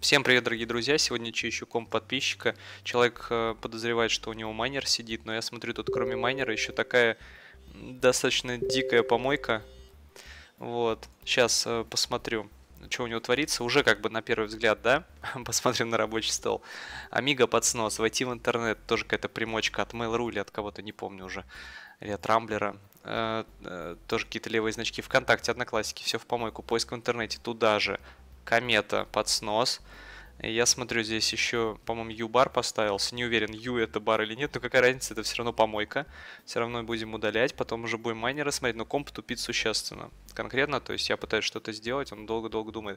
Всем привет, дорогие друзья! Сегодня чищу комп подписчика. Человек подозревает, что у него майнер сидит, но я смотрю, тут кроме майнера еще такая достаточно дикая помойка. Вот, сейчас посмотрю, что у него творится. Уже как бы на первый взгляд, да? Посмотрим на рабочий стол. Amiga под снос, войти в интернет, тоже какая-то примочка от Mail.ru или от кого-то, не помню уже. Или от Рамблера. Тоже какие-то левые значки. ВКонтакте, Одноклассники, все в помойку. Поиск в интернете, туда же. Комета под снос. Я смотрю, здесь еще, по-моему, U-бар поставился. Не уверен, U это бар или нет, но какая разница, это все равно помойка. Все равно будем удалять, потом уже будем майнеры смотреть, но комп тупит существенно. Конкретно, то есть я пытаюсь что-то сделать, он долго-долго думает.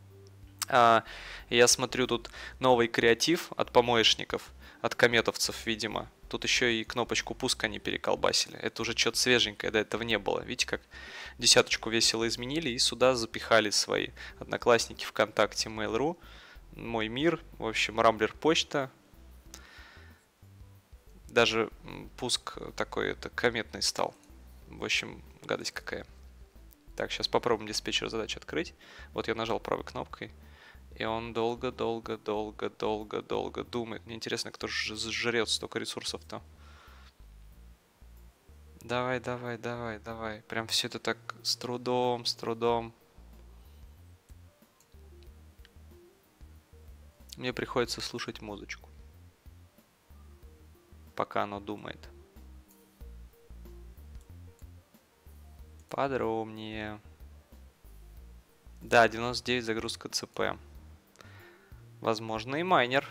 Я смотрю, тут новый креатив от помоечников, от кометовцев, видимо. Тут еще и кнопочку пуска они переколбасили. Это уже что-то свеженькое, до этого не было. Видите, как десяточку весело изменили и сюда запихали свои Одноклассники, ВКонтакте, Mail.ru. Мой мир, в общем, Рамблер почта. Даже пуск такой это кометный стал. В общем, гадость какая. Так, сейчас попробуем диспетчер задач открыть. Вот я нажал правой кнопкой. И он долго думает. Мне интересно, кто же сжрет столько ресурсов-то. Давай. Прям все это так с трудом. Мне приходится слушать музычку, пока оно думает. Подробнее. Да, 99 загрузка ЦП. Возможно, и майнер.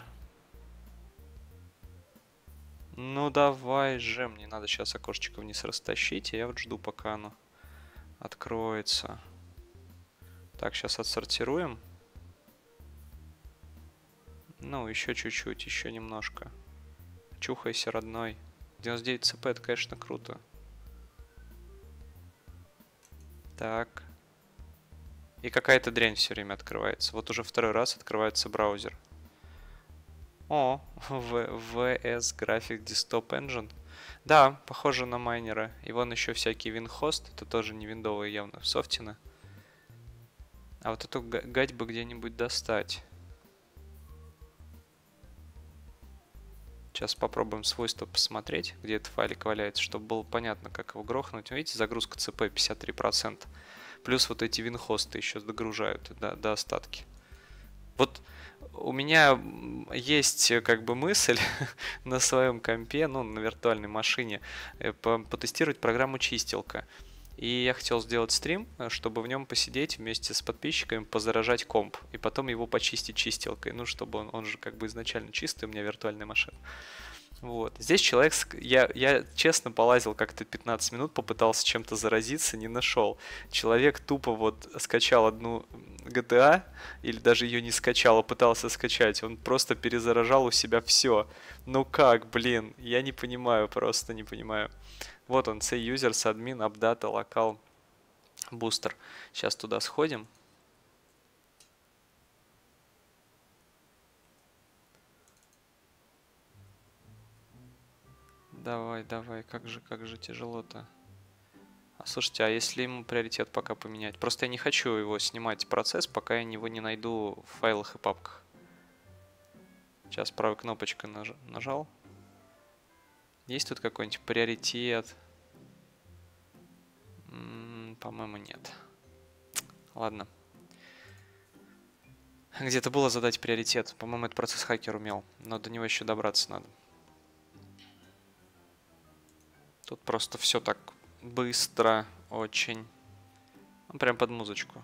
Ну давай же, мне надо сейчас окошечко вниз растащить, и я вот жду, пока оно откроется. Так, сейчас отсортируем. Ну, еще чуть-чуть, еще немножко. Чухайся, родной. 99 ЦП, это, конечно, круто. Так. И какая-то дрянь все время открывается. Вот уже второй раз открывается браузер. О, VS Graphic Desktop Engine. Да, похоже на майнера. И вон еще всякий WinHost. Это тоже не виндовые явно, софтины. А вот эту гать бы где-нибудь достать. Сейчас попробуем свойства посмотреть, где этот файлик валяется, чтобы было понятно, как его грохнуть. Видите, загрузка ЦП 53%. Плюс вот эти винхосты еще догружают до остатки. Вот у меня есть как бы мысль на своем компе, ну, на виртуальной машине, потестировать программу Чистилка. И я хотел сделать стрим, чтобы в нем посидеть вместе с подписчиками, позаражать комп, и потом его почистить чистилкой. Ну, чтобы он же как бы изначально чистый, у меня виртуальная машина. Вот. Здесь человек, я честно полазил как-то 15 минут, попытался чем-то заразиться, не нашел. Человек тупо вот скачал одну GTA, или даже ее не скачал, а пытался скачать. Он просто перезаражал у себя все. Ну как, блин, я не понимаю, просто не понимаю. Вот он, C-Users, админ, апдата, локал, бустер. Сейчас туда сходим. Давай, как же тяжело-то. Слушайте, а если ему приоритет пока поменять? Просто я не хочу его снимать процесс, пока я его не найду в файлах и папках. Сейчас правой кнопочкой нажал. Есть тут какой-нибудь приоритет? По-моему, нет. Ладно. Где-то было задать приоритет. По-моему, этот процесс хакер умел. Но до него еще добраться надо. Тут просто все так быстро, очень. Прям под музычку.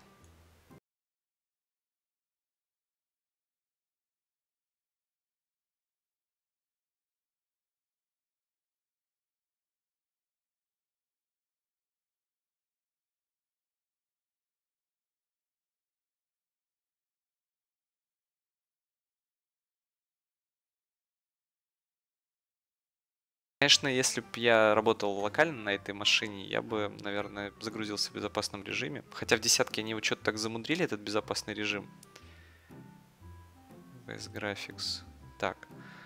Конечно, если бы я работал локально на этой машине, я бы, наверное, загрузился в безопасном режиме. Хотя в десятке они его что-то так замудрили, этот безопасный режим. VS Graphics. Так.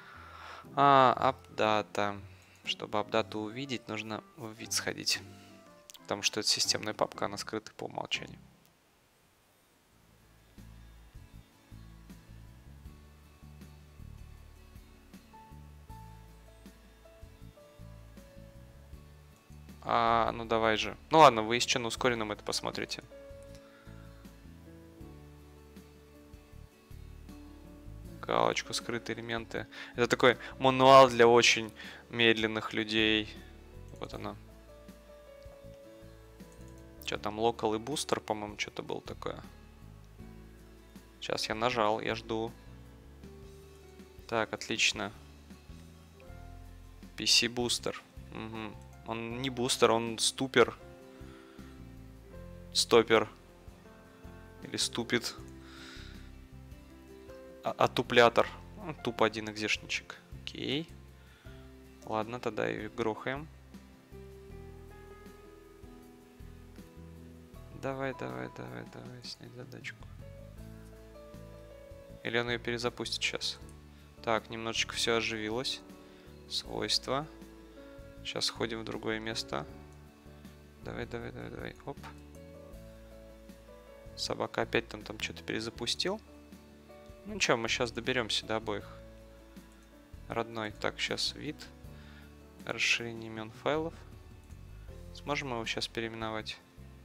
Апдата. Чтобы апдату увидеть, нужно в вид сходить. Потому что это системная папка, она скрыта по умолчанию. Ну давай же. Ну ладно, вы еще на ускоренном это посмотрите. Галочку, скрытые элементы. Это такой мануал для очень медленных людей. Вот она. Что там, локал и бустер, по-моему, что-то было такое. Сейчас я нажал, я жду. Так, отлично. PC бустер. Угу. Он не бустер, он ступер. Стопер. Или ступит. Отуплятор. Тупо один экзешничек. Окей. Ладно, тогда и грохаем. Давай, снять задачку. Или он ее перезапустит сейчас. Так, немножечко все оживилось. Свойства. Сейчас сходим в другое место. Давай. Оп. Собака опять там что-то перезапустил. Ну ничего, мы сейчас доберемся до обоих. Родной. Так, сейчас вид. Расширение имен файлов. Сможем его сейчас переименовать?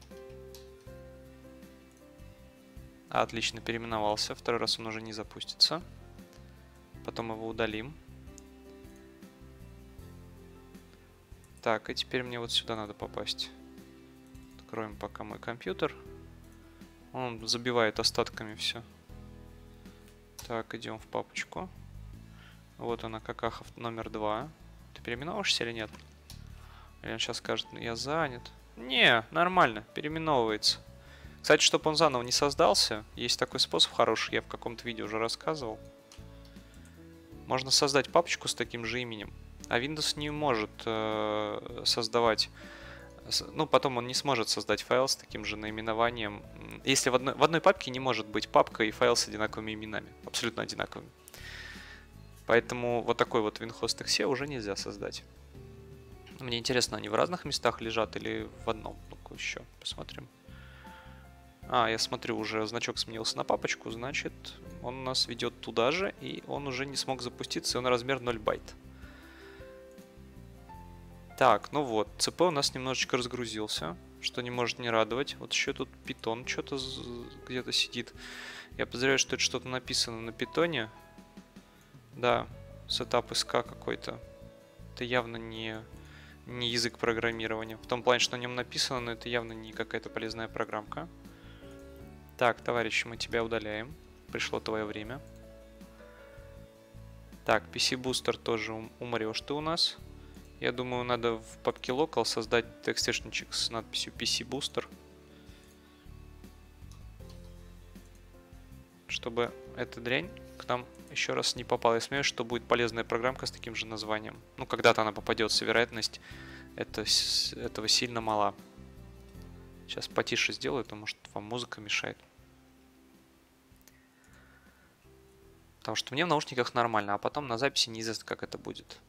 Отлично, переименовался. Второй раз он уже не запустится. Потом его удалим. Так, и теперь мне вот сюда надо попасть. Откроем пока мой компьютер. Он забивает остатками все. Так, идем в папочку. Вот она, какаха номер 2. Ты переименовываешься или нет? Или он сейчас скажет, я занят. Не, нормально, переименовывается. Кстати, чтобы он заново не создался, есть такой способ хороший, я в каком-то видео уже рассказывал. Можно создать папочку с таким же именем, а Windows не может создавать... Ну, потом он не сможет создать файл с таким же наименованием. Если в одной папке не может быть папка и файл с одинаковыми именами. Абсолютно одинаковыми. Поэтому вот такой вот WinHost.exe уже нельзя создать. Мне интересно, они в разных местах лежат или в одном? Ну-ка еще посмотрим. Я смотрю, уже значок сменился на папочку, значит, он нас ведет туда же, и он уже не смог запуститься, и он размер 0 байт. Так, ну вот, ЦП у нас немножечко разгрузился, что не может не радовать. Вот еще тут питон что-то где-то сидит. Я подозреваю, что это что-то написано на питоне. Да, сетап СК какой-то. Это явно не язык программирования. В том плане, что на нем написано, но это явно не какая-то полезная программка. Так, товарищ, мы тебя удаляем. Пришло твое время. Так, PC Booster тоже умрешь ты у нас. Я думаю, надо в папке local создать текстешничек с надписью PC Booster. Чтобы эта дрянь к нам еще раз не попала. Я смеюсь, что будет полезная программка с таким же названием. Ну, когда-то она попадется, вероятность этого сильно мала. Сейчас потише сделаю, потому что вам музыка мешает. Потому что мне в наушниках нормально, а потом на записи неизвестно, как это будет.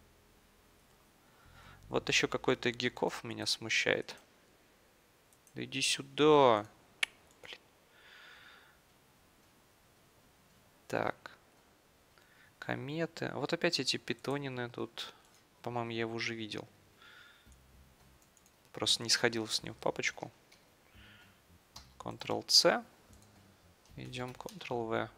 Вот еще какой-то гиков меня смущает. Да иди сюда. Блин. Так. Кометы. Вот опять эти питонины тут. По-моему, я его уже видел. Просто не сходил с ним в папочку. Ctrl-C. Идем Ctrl-V.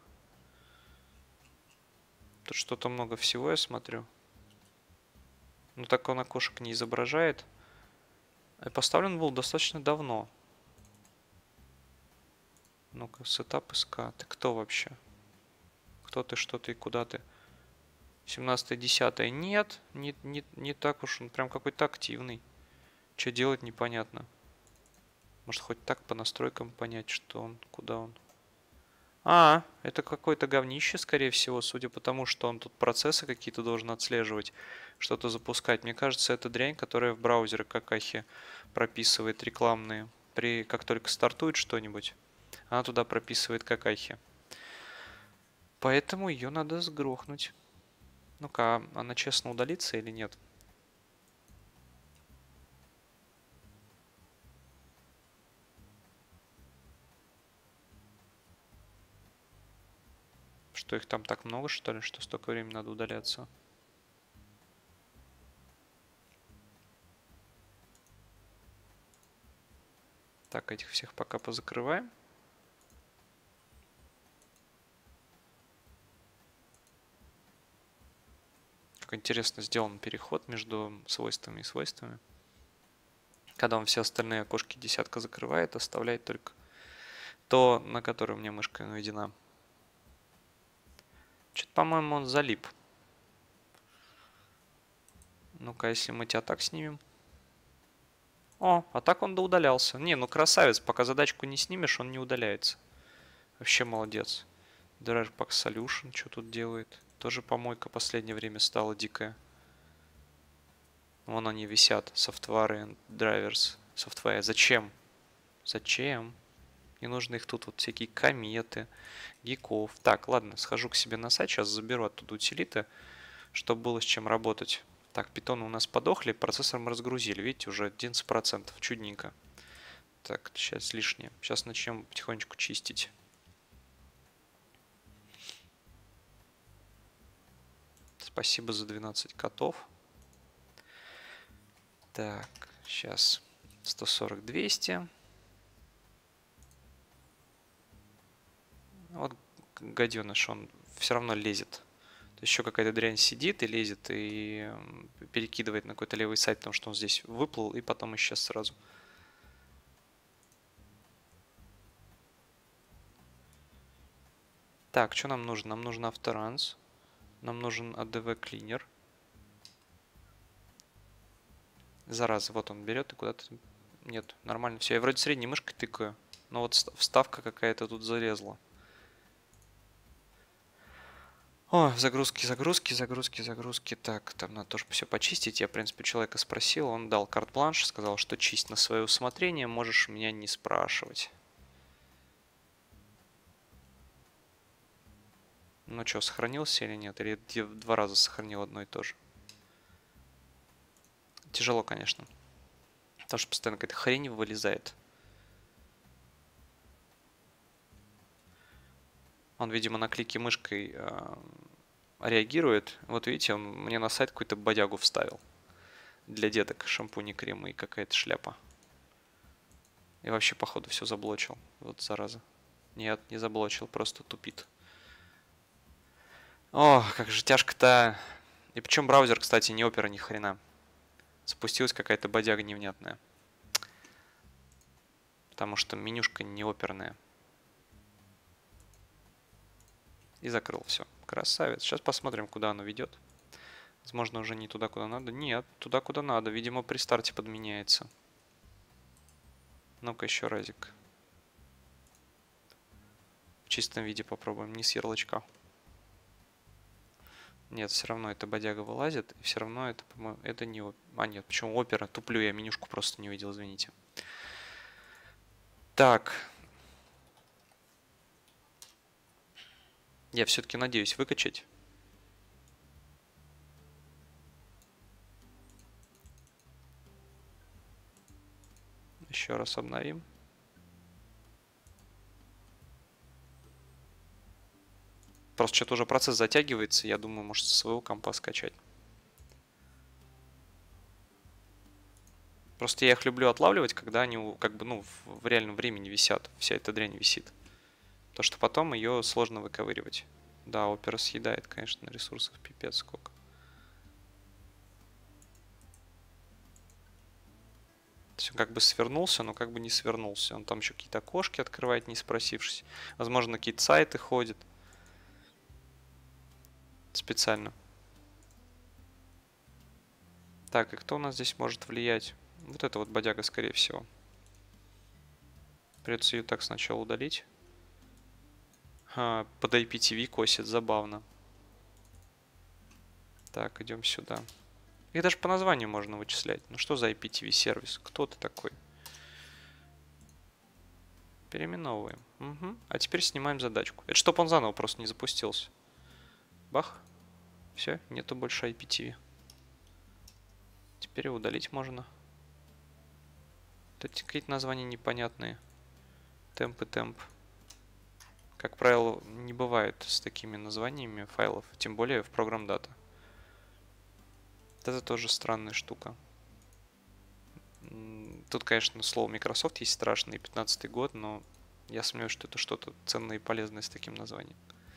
Тут что-то много всего, я смотрю. Ну, так он окошек не изображает. Поставлен был достаточно давно. Ну-ка, сетап СК. Ты кто вообще? Кто ты, что ты и куда ты? 17-10. Нет, не так уж. Он прям какой-то активный. Что делать, непонятно. Может, хоть так по настройкам понять, что он, куда он. Это какое-то говнище, скорее всего, судя по тому, что он тут процессы какие-то должен отслеживать, что-то запускать. Мне кажется, это дрянь, которая в браузере какахи прописывает рекламные. Как только стартует что-нибудь, она туда прописывает какахи. Поэтому ее надо сгрохнуть. Ну-ка, она честно удалится или нет? Что их там так много, что ли, что столько времени надо удаляться? Так, этих всех пока позакрываем. Как интересно сделан переход между свойствами и свойствами. Когда он все остальные окошки десятка закрывает, оставляет только то, на которое у меня мышка наведена. Что-то, по-моему, он залип. Ну-ка, если мы тебя так снимем. О, а так он доудалялся. Не, ну красавец, пока задачку не снимешь, он не удаляется. Вообще молодец. DrivePack Solution, что тут делает? Тоже помойка последнее время стала дикая. Вон они висят. Software and drivers. Software. Зачем? Зачем? Не нужно их тут вот всякие кометы, гиков. Так, ладно, схожу к себе на сайт, сейчас заберу оттуда утилиты, чтобы было с чем работать. Так, питоны у нас подохли, процессор мы разгрузили. Видите, уже 11%. Чудненько. Так, сейчас лишнее. Сейчас начнем потихонечку чистить. Спасибо за 12 котов. Так, сейчас 140-200. Вот гаденыш, он все равно лезет. То есть еще какая-то дрянь сидит и лезет, и перекидывает на какой-то левый сайт, потому что он здесь выплыл и потом исчез сразу. Так, что нам нужно? Нам нужен авторанс. Нам нужен ADV Cleaner. Зараза, вот он берет и куда-то... Нет, нормально все. Я вроде средней мышкой тыкаю, но вот вставка какая-то тут залезла. О, загрузки, загрузки, загрузки, загрузки. Так, там надо тоже все почистить. Я, в принципе, человека спросил, он дал карт-бланш, сказал, что чисть на свое усмотрение, можешь меня не спрашивать. Ну что, сохранился или нет? Или я 2 раза сохранил одно и то же? Тяжело, конечно. Потому что постоянно какая-то хрень вылезает. Он, видимо, на клике мышкой реагирует. Вот видите, он мне на сайт какую-то бодягу вставил. Для деток шампуни, кремы и какая-то шляпа. И вообще, походу, все заблочил. Вот зараза. Нет, не заблочил, просто тупит. О, как же тяжко-то. И причем браузер, кстати, не опера ни хрена. Запустилась какая-то бодяга невнятная. Потому что менюшка не оперная. И закрыл все. Красавец. Сейчас посмотрим, куда оно ведет. Возможно, уже не туда, куда надо. Нет, туда, куда надо. Видимо, при старте подменяется. Ну-ка, еще разик. В чистом виде попробуем, не с ярлычка. Нет, все равно эта бодяга вылазит. И все равно это, по-моему, это не... А, нет, почему опера? Туплю, я менюшку просто не видел, извините. Так. Я все-таки надеюсь выкачать. Еще раз обновим. Просто что-то уже процесс затягивается. Я думаю, может, со своего компа скачать. Просто я их люблю отлавливать, когда они как бы, ну, в реальном времени висят. Вся эта дрянь висит. То, что потом ее сложно выковыривать. Да, опера съедает, конечно, ресурсов пипец сколько. То есть он как бы свернулся, но как бы не свернулся. Он там еще какие-то окошки открывает, не спросившись. Возможно, какие-то сайты ходят. Специально. Так, и кто у нас здесь может влиять? Вот это вот бодяга, скорее всего. Придется ее так сначала удалить. Под IPTV косит, забавно. Так, идем сюда. Их даже по названию можно вычислять. Ну что за IPTV сервис? Кто ты такой? Переименовываем. Угу. А теперь снимаем задачку. Это чтоб он заново просто не запустился. Бах. Все, нету больше IPTV. Теперь удалить можно. Тут какие-то названия непонятные. Темп и темп. Как правило, не бывает с такими названиями файлов. Тем более в программ дата. Это тоже странная штука. Тут, конечно, слово Microsoft есть страшный, 15-й год, но я сомневаюсь, что это что-то ценное и полезное с таким названием.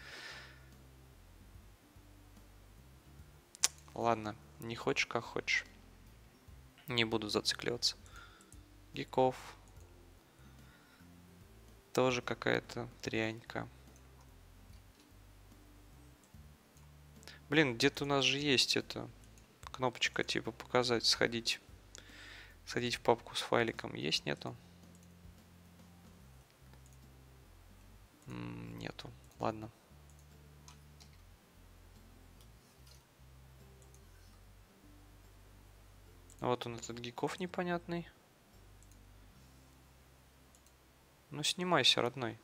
Ладно, не хочешь, как хочешь. Не буду зацикливаться. Гиков. Тоже какая-то дрянька. Блин, где-то у нас же есть эта кнопочка типа показать, сходить в папку с файликом. Есть, нету? Нету. Ладно. Вот он, этот Гиков непонятный. Ну, снимайся, родной.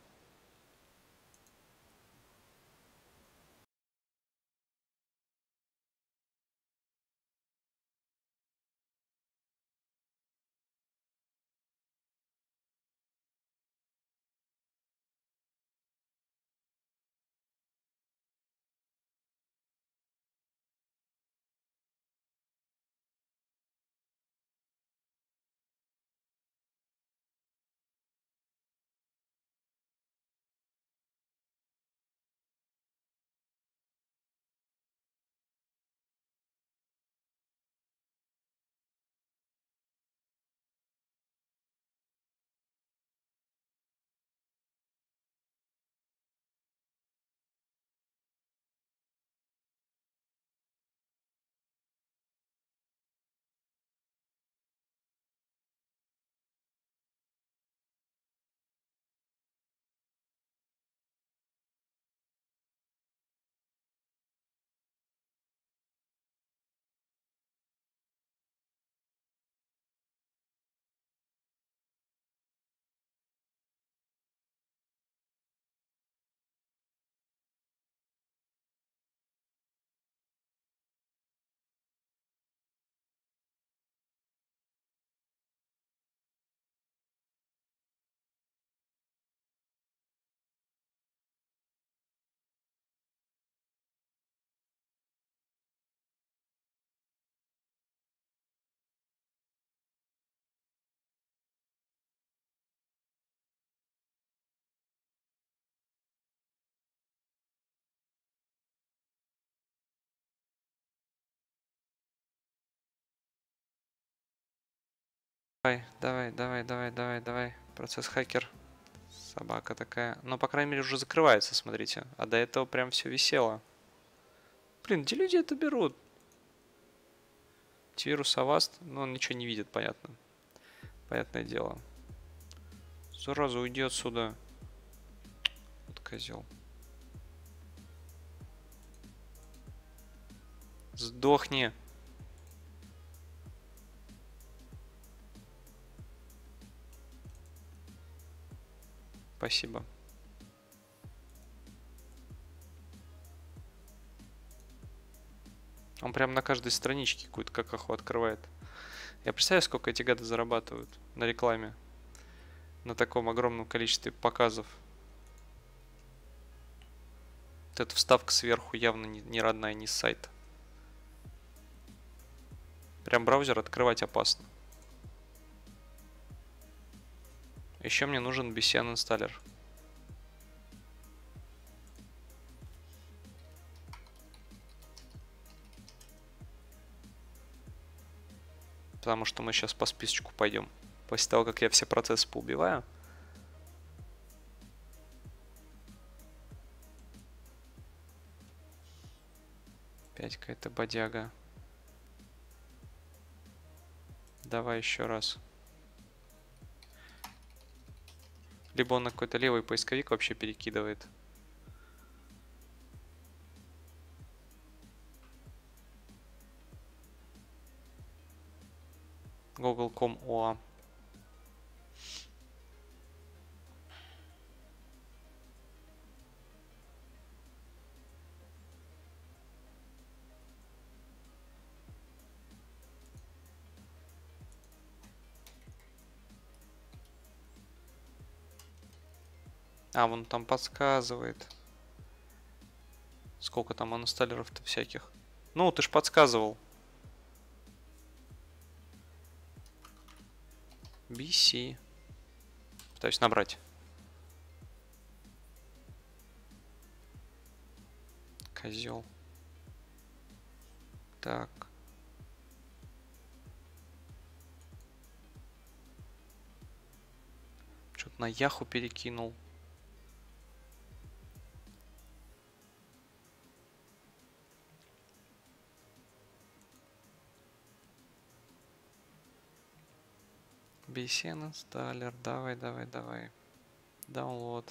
Давай. Процесс хакер. Собака такая. Но, по крайней мере, уже закрывается, смотрите. А до этого прям все висело. Блин, где люди это берут? Антивирус Avast, но он ничего не видит, понятно. Понятное дело. Сразу уйди отсюда. Вот козел. Сдохни. Спасибо. Он прям на каждой страничке какую-то какаху открывает. Я представляю, сколько эти гады зарабатывают на рекламе. На таком огромном количестве показов. Вот эта вставка сверху явно не родная, не с сайта. Прям браузер открывать опасно. Еще мне нужен BCN инсталлер. Потому что мы сейчас по списочку пойдем. После того, как я все процессы поубиваю. Опять какая-то бодяга. Давай еще раз. Либо он на какой-то левый поисковик вообще перекидывает. Google.com OA. А, вон там подсказывает. Сколько там инсталлеров-то всяких. Ну, ты ж подсказывал. BC. Пытаюсь набрать. Козел. Так. Что-то на Яху перекинул. BCN инсталлер. Давай, давай, давай. Download.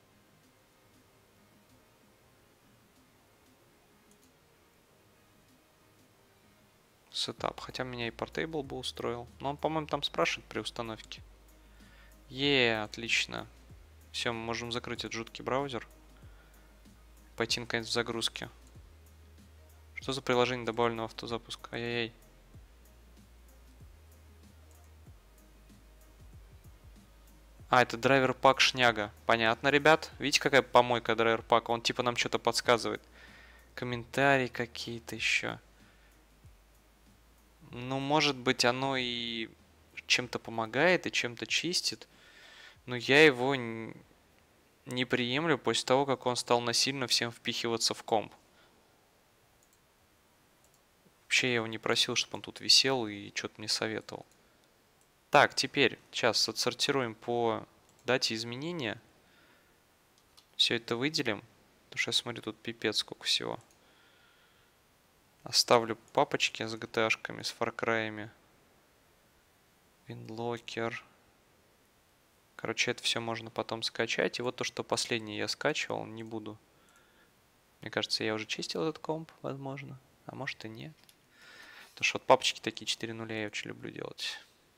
Сетап. Хотя меня и Portable бы устроил. Но он, по-моему, там спрашивает при установке. Отлично. Все, мы можем закрыть этот жуткий браузер. Пойти наконец в загрузки. Что за приложение добавлено в автозапуск? Ай-яй-яй. А, это драйвер пак шняга. Понятно, ребят. Видите, какая помойка драйвер пак? Он типа нам что-то подсказывает. Комментарии какие-то еще. Ну, может быть, оно и чем-то помогает, и чем-то чистит. Но я его не приемлю после того, как он стал насильно всем впихиваться в комп. Вообще я его не просил, чтобы он тут висел и что-то мне советовал. Так, теперь, сейчас отсортируем по дате изменения. Все это выделим. Потому что я смотрю, тут пипец сколько всего. Оставлю папочки с GTA-шками, с Far Cry'ами. WinLocker. Короче, это все можно потом скачать. И вот то, что последнее я скачивал, не буду. Мне кажется, я уже чистил этот комп, возможно. А может и нет. Потому что вот папочки такие 4.0 я очень люблю делать.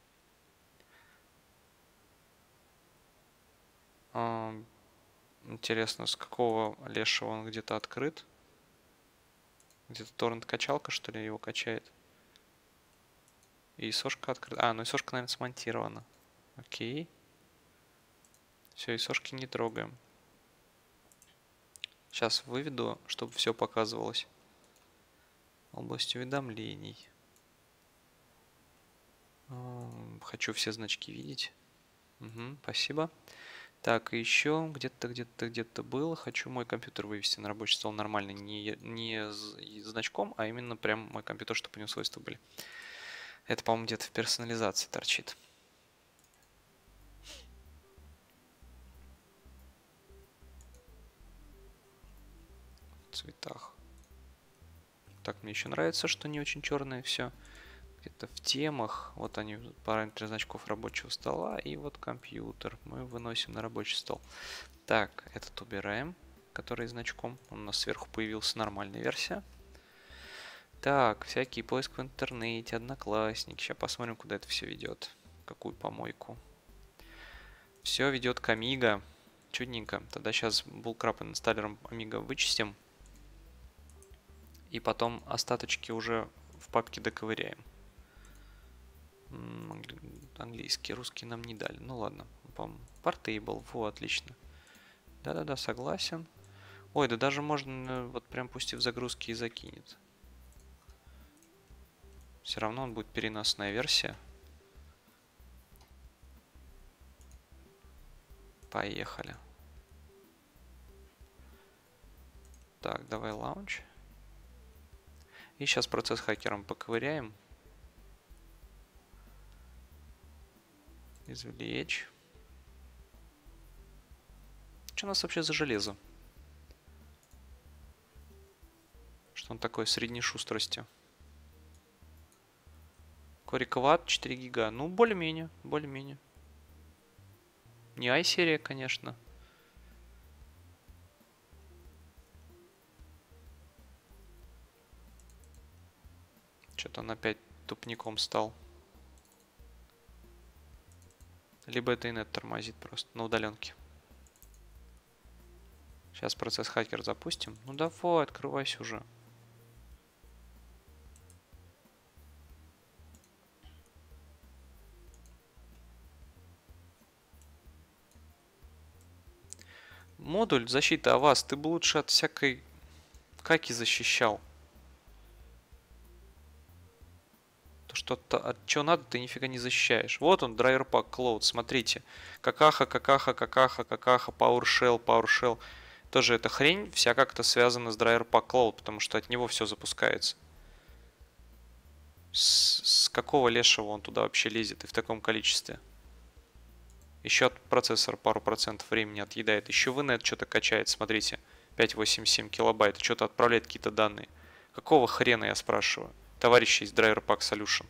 Интересно, с какого лешего он где-то открыт? Где-то торрент-качалка, что ли, его качает? И ISO-шка открыта. А, ну ISO-шка, наверное, смонтирована. Окей. Все, ISO-шки не трогаем. Сейчас выведу, чтобы все показывалось. Область уведомлений. Хочу все значки видеть. Угу, спасибо. Так, и еще где-то было. Хочу мой компьютер вывести на рабочий стол нормально. Не значком, а именно прям мой компьютер, чтобы у него свойства были. Это, по-моему, где-то в персонализации торчит. В цветах. Так, мне еще нравится, что не очень черное все. Где-то в темах. Вот они, параметры значков рабочего стола. И вот компьютер. Мы выносим на рабочий стол. Так, этот убираем, который значком. Он у нас сверху появился, нормальная версия. Так, всякий поиск в интернете, одноклассники. Сейчас посмотрим, куда это все ведет. Какую помойку. Все ведет к Amiga. Чудненько. Тогда сейчас Bullcrap инсталлером Amiga вычистим. И потом остаточки уже в папке доковыряем. Английский, русский нам не дали. Ну ладно. Portable. Во, отлично. Да-да-да, согласен. Ой, да даже можно, вот прям пусть и в загрузке и закинет. Все равно он будет переносная версия. Поехали. Так, давай лаунч. И сейчас процесс хакером поковыряем. Извлечь. Что у нас вообще за железо? Что он такой средней шустрости? Кориковат 4 гига. Ну, более-менее, более-менее. Не i-серия, конечно. Что-то он опять тупником стал. Либо это инет тормозит просто на удаленке. Сейчас процесс хакер запустим. Ну давай, открывайся уже. Модуль защиты Avast, ты бы лучше от всякой каки защищал. То что-то от чего надо, ты нифига не защищаешь. Вот он, драйвер пак Cloud, смотрите. Какаха, какаха, какаха, какаха, PowerShell, PowerShell. Тоже эта хрень вся как-то связана с драйвер пак Cloud, потому что от него все запускается. С какого лешего он туда вообще лезет и в таком количестве? Еще от процессора пару процентов времени отъедает. Еще VNet что-то качает, смотрите. 587 килобайт. Что-то отправляет какие-то данные. Какого хрена, я спрашиваю? Товарищи из Driver Pack Solution.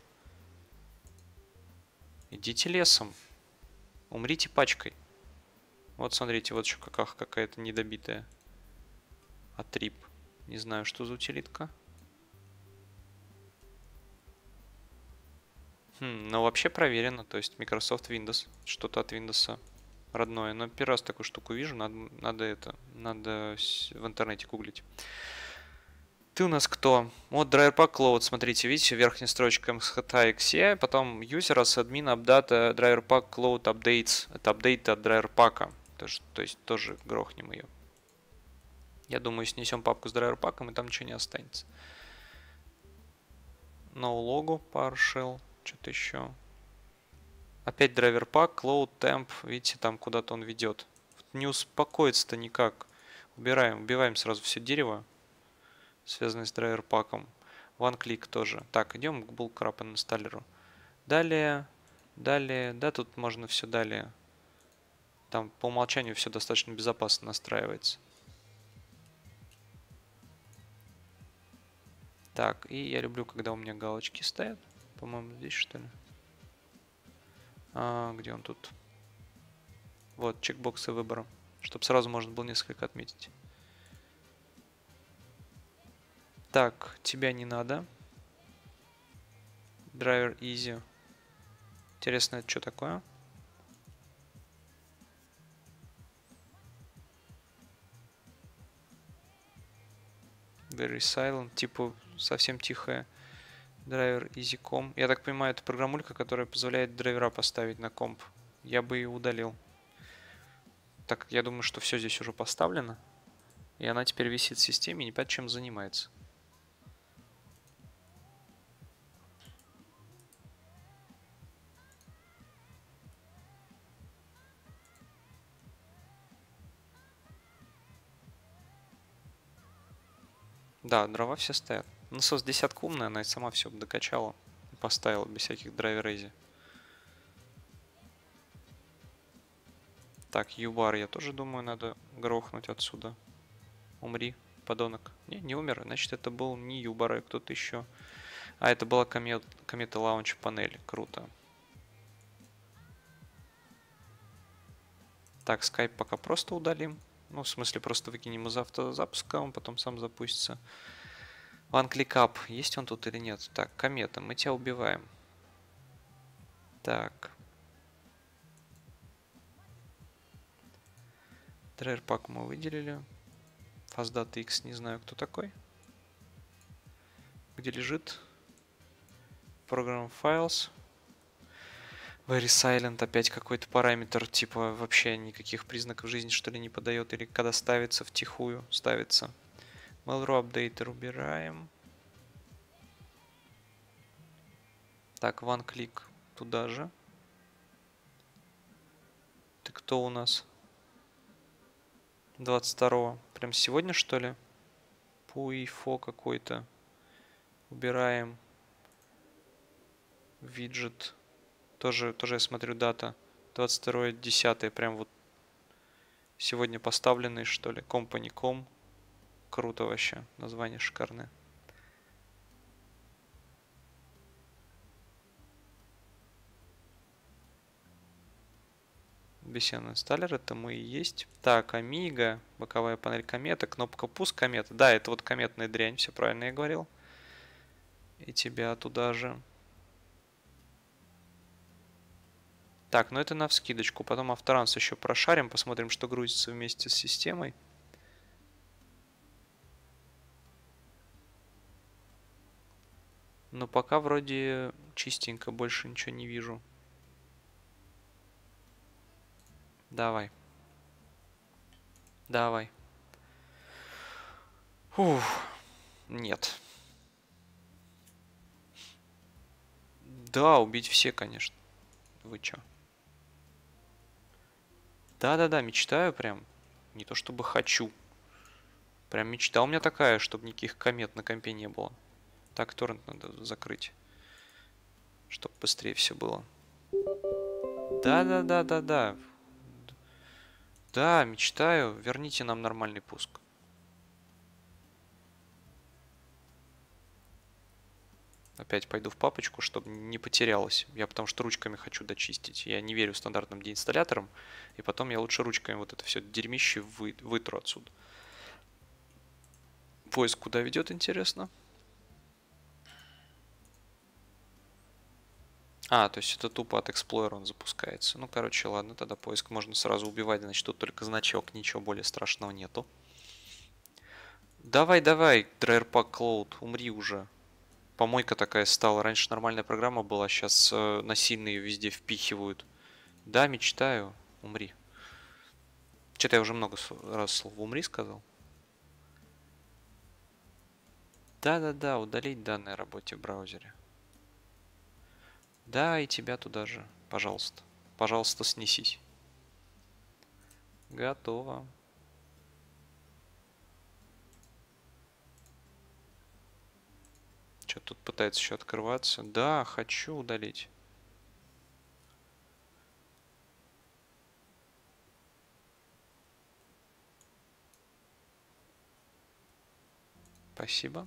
Идите лесом. Умрите пачкой. Вот смотрите, вот еще какая-то недобитая. Атриб. Не знаю, что за утилитка. Но вообще проверено. То есть Microsoft Windows. Что-то от Windows родное. Но первый раз такую штуку вижу. Надо в интернете гуглить. Ты у нас кто? Вот Driver Pack Cloud, смотрите, видите, верхняя строчка MSHT.exe, потом users, admin, update, Driver Pack Cloud updates. Это апдейт от Driver Pack. То есть тоже грохнем ее. Я думаю, снесем папку с Driver Pack, и там ничего не останется. No logo, PowerShell, что-то еще. Опять Driver Pack, Cloud, Temp, видите, там куда-то он ведет. Не успокоится-то никак. Убиваем сразу все дерево, связанный с драйвер паком. OneClick тоже. Так, идем к Bullcrap инсталлеру. Далее, да, тут можно все далее. Там по умолчанию все достаточно безопасно настраивается. Так, и я люблю, когда у меня галочки стоят. По-моему, здесь что ли? Где он тут? Вот, чекбоксы выбора. Чтобы сразу можно было несколько отметить. Так, тебя не надо. Driver Easy. Интересно, это что такое? Very silent, типа совсем тихая. Driver Easy.com. Я так понимаю, это программулька, которая позволяет драйвера поставить на комп. Я бы ее удалил. Так, я думаю, что все здесь уже поставлено. И она теперь висит в системе и не понятно, чем занимается. Да, дрова все стоят. Насос десятка умная, она и сама все докачала и поставила без всяких драйвер-эзи. Так, юбар я тоже думаю, надо грохнуть отсюда. Умри, подонок. Не умер, значит это был не юбар, а кто-то еще. А, это была комета лаунч панель. Круто. Так, скайп пока просто удалим. Ну, в смысле, просто выкинем из автозапуска, он потом сам запустится. OneClickUp, есть он тут или нет? Так, комета, мы тебя убиваем. Так. Driver Pack мы выделили. FastData X, не знаю, кто такой. Где лежит? Program Files. Very Silent, опять какой-то параметр, типа вообще никаких признаков жизни, что ли, не подает. Или когда ставится втихую, ставится. Mail.ru Updater убираем. Так, OneClick туда же. Ты кто у нас? 22-го. Прям сегодня, что ли? Пуифо какой-то. Убираем. Виджет. Тоже я смотрю дата. 22.10. Прям вот сегодня поставленный, что ли. Company.com. Круто вообще. Название шикарное. BCN инсталлер, это мы и есть. Так, Amiga, боковая панель комета, кнопка пуск комета. Да, это вот кометная дрянь, все правильно я говорил. И тебя туда же. Так, ну это навскидочку. Потом авторанс еще прошарим, посмотрим, что грузится вместе с системой. Но пока вроде чистенько, больше ничего не вижу. Давай. Давай. Фух. Нет. Да, убить все, конечно. Вы чё? Да-да-да, мечтаю прям. Не то чтобы хочу. Прям мечта у меня такая, чтобы никаких комет на компе не было. Так, торрент надо закрыть. Чтобы быстрее все было. Да-да-да-да-да. Да, мечтаю. Верните нам нормальный пуск. Опять пойду в папочку, чтобы не потерялось. Я потому что ручками хочу дочистить. Я не верю стандартным деинсталляторам. И потом я лучше ручками вот это все дерьмище вытру отсюда. Поиск куда ведет, интересно? А, то есть это тупо от Explorer он запускается. Ну, короче, ладно, тогда поиск можно сразу убивать, значит, тут только значок, ничего более страшного нету. Давай, давай, Dryerpack Cloud, умри уже. Помойка такая стала. Раньше нормальная программа была, сейчас насильно ее везде впихивают. Да, мечтаю, умри. Что-то я уже много раз слово умри сказал. Да-да-да, удалить данные о работе в браузере. Да, и тебя туда же. Пожалуйста. Пожалуйста, снесись. Готово. Что тут пытается еще открываться? Да, хочу удалить. Спасибо.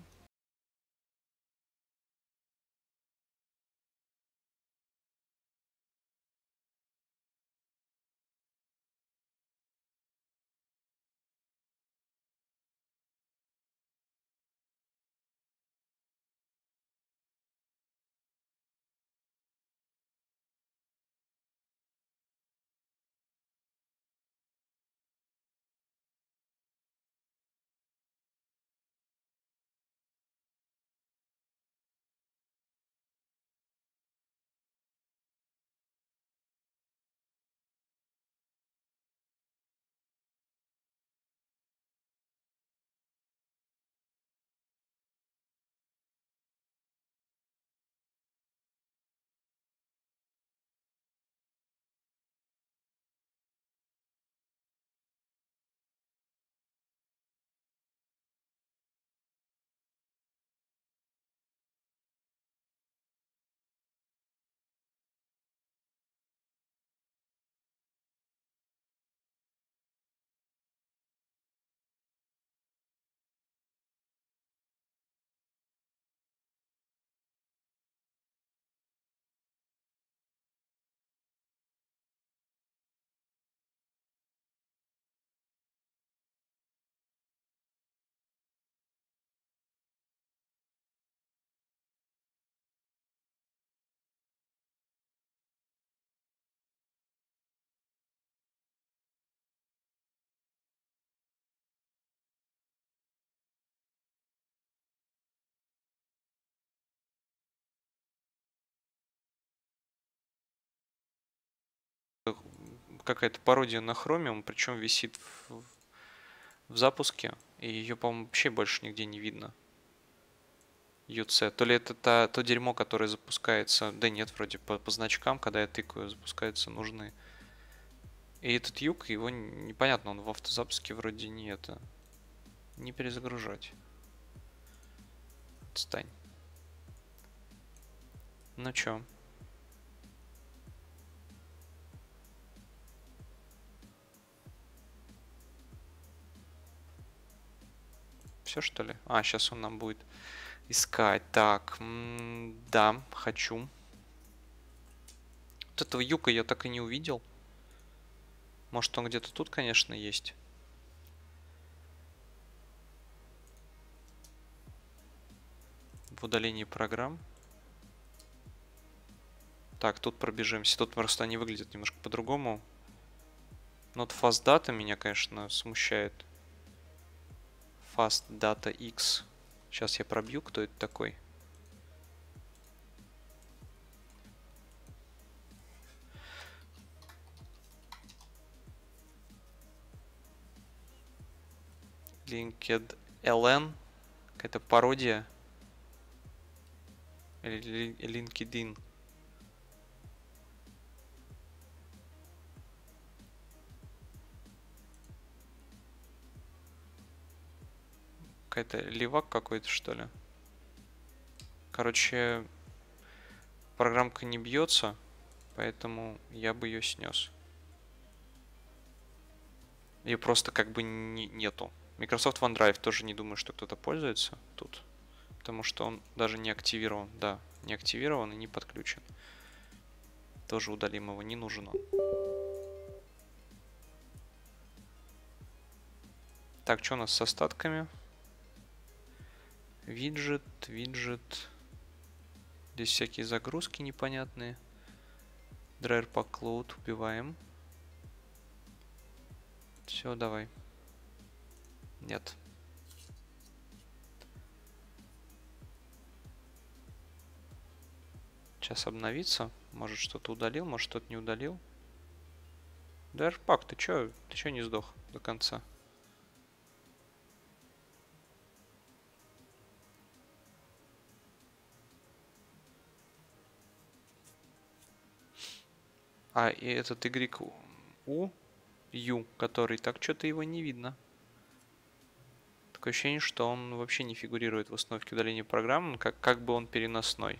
Какая-то пародия на Chromium, причем висит в запуске, и ее, по-моему, вообще больше нигде не видно. UC. То ли это то дерьмо, которое запускается... Да нет, вроде по значкам, когда я тыкаю, запускаются нужны. И этот юг, его непонятно, он в автозапуске вроде не это... Не перезагружать. Отстань. Ну чё? Все что ли? А, сейчас он нам будет искать. Так, да, хочу. Вот этого юка я так и не увидел. Может, он где-то тут, конечно, есть. В удалении программ. Так, тут пробежимся. Тут просто они выглядят немножко по-другому. Но вот Fast Data меня, конечно, смущает. Fast Data X. Сейчас я пробью, кто это такой. LinkedLN. Какая-то пародия. Или LinkedIn. какая-то левак какой-то, что ли. Короче, программка не бьется, поэтому я бы ее снес. Ее просто как бы нету. Microsoft OneDrive тоже не думаю, что кто-то пользуется тут. Потому что он даже не активирован. Да, не активирован и не подключен. Тоже удалим его, не нужен он. Так, что у нас с остатками? Виджет. Здесь всякие загрузки непонятные. Драйвер по Cloud убиваем. Все, давай. Нет. Сейчас обновится. Может что-то удалил, может что-то не удалил. Драйвер, ты чё не сдох до конца? А, и этот YU, который так что-то его не видно. Такое ощущение, что он вообще не фигурирует в установке удаления программы, как бы он переносной.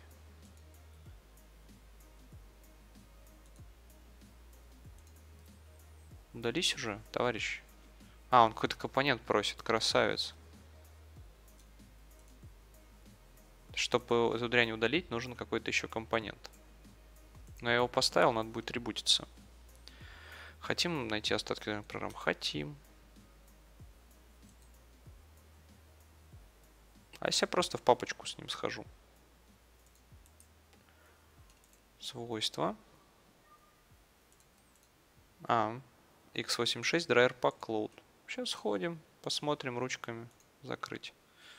Удались уже, товарищ? А, он какой-то компонент просит, красавец. Чтобы эту дрянь удалить, нужен какой-то еще компонент. Но я его поставил, надо будет ребутиться. Хотим найти остатки программ? Хотим. А если я просто в папочку с ним схожу? Свойства. x86 драйвер по Cloud. Сейчас сходим, посмотрим ручками. Закрыть.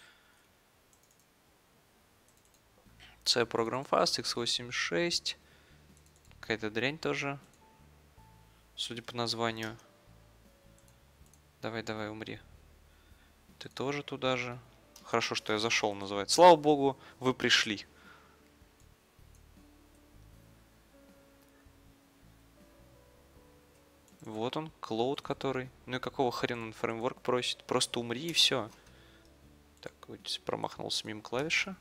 C Program Fast, x86. Какая-то дрянь тоже. Судя по названию. Давай, умри. Ты тоже туда же. Хорошо, что я зашел, называется. Слава богу, вы пришли. Вот он, Cloud который. Ну и какого хрена он фреймворк просит? Просто умри и все. Так, вот промахнулся мимо клавиши.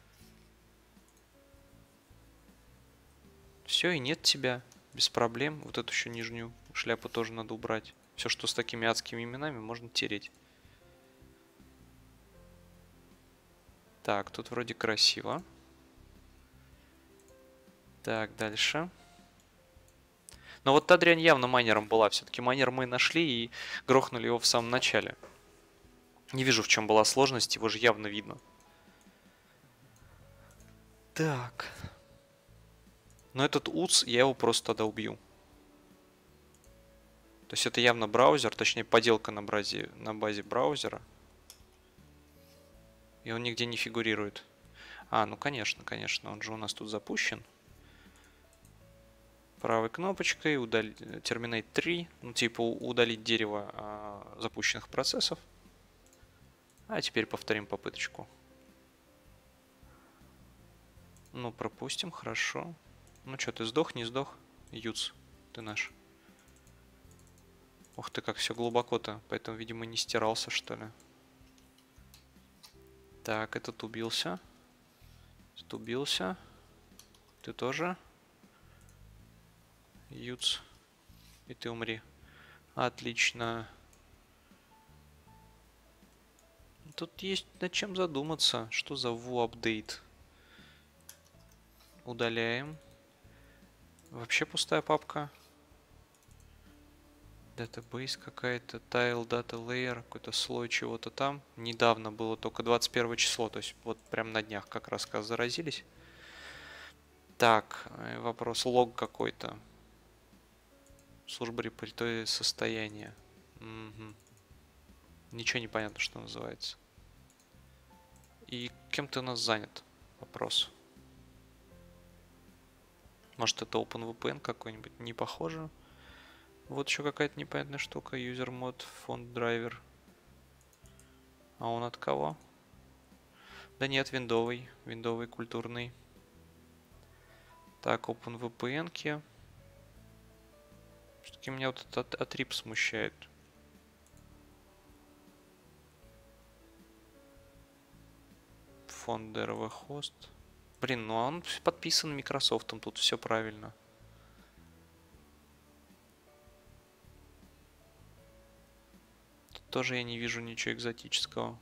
Все, и нет тебя. Без проблем. Вот эту еще нижнюю шляпу тоже надо убрать. Все, что с такими адскими именами, можно тереть. Так, тут вроде красиво. Так, дальше. Но вот та дрянь явно майнером была. Все-таки майнер мы нашли и грохнули его в самом начале. Не вижу, в чем была сложность, его же явно видно. Так. Но этот УЦ, я его просто тогда убью. То есть это явно браузер, точнее поделка на базе браузера. И он нигде не фигурирует. А, ну конечно, он же у нас тут запущен. Правой кнопочкой Terminate 3, ну типа удалить дерево запущенных процессов. А теперь повторим попыточку. Ну, пропустим, хорошо. Ну что, ты сдох, не сдох? Юц, ты наш. Ух ты, как все глубоко-то. Поэтому, видимо, не стирался, что ли. Так, этот убился. Этот убился. Ты тоже? Юц. И ты умри. Отлично. Тут есть над чем задуматься. Что за VU-апдейт? Удаляем. Вообще пустая папка. Database какая-то, tile data layer, какой-то слой чего-то там. Недавно было только 21 число, то есть вот прям на днях как раз заразились. Так, вопрос, лог какой-то. Служба репозитория состояния. Угу. Ничего не понятно, что называется. И кем ты у нас занят? Вопрос. Может это OpenVPN какой-нибудь? Не похоже. Вот еще какая-то непонятная штука. User mod, font driver. А он от кого? Да нет, виндовый. Виндовый культурный. Так, OpenVPN-ки. Все-таки меня вот этот атриб смущает. фонд DRV хост. Блин, ну он подписан Microsoft, тут все правильно. Тут тоже я не вижу ничего экзотического.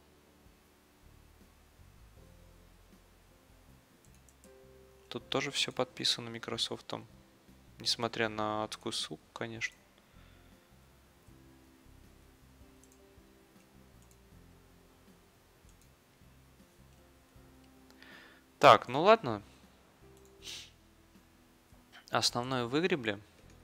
Тут тоже все подписано Microsoft. Несмотря на адскую ссылку, конечно. Так, ну ладно. Основное выгребли.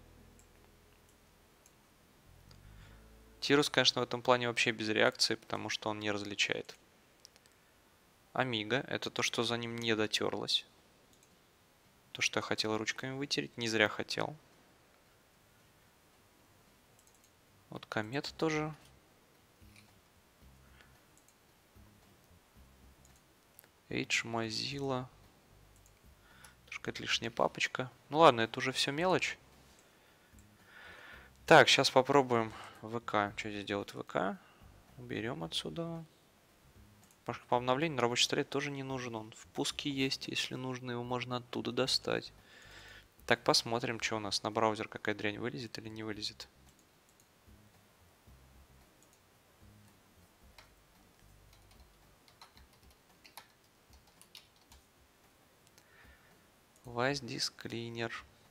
Тирус, конечно, в этом плане вообще без реакции, потому что он не различает. Амиго, это то, что за ним не дотерлось. То, что я хотел ручками вытереть, не зря хотел. Вот комета тоже. Эйдж, Mozilla. Тоже какая-то лишняя папочка. Ну ладно, это уже все мелочь. Так, сейчас попробуем ВК. Что здесь делает ВК? Уберем отсюда. По обновлению на рабочем столе тоже не нужен. Он в пуске есть, если нужно, его можно оттуда достать. Так, посмотрим, что у нас на браузер, какая дрянь вылезет или не вылезет. Vice Disk Cleaner.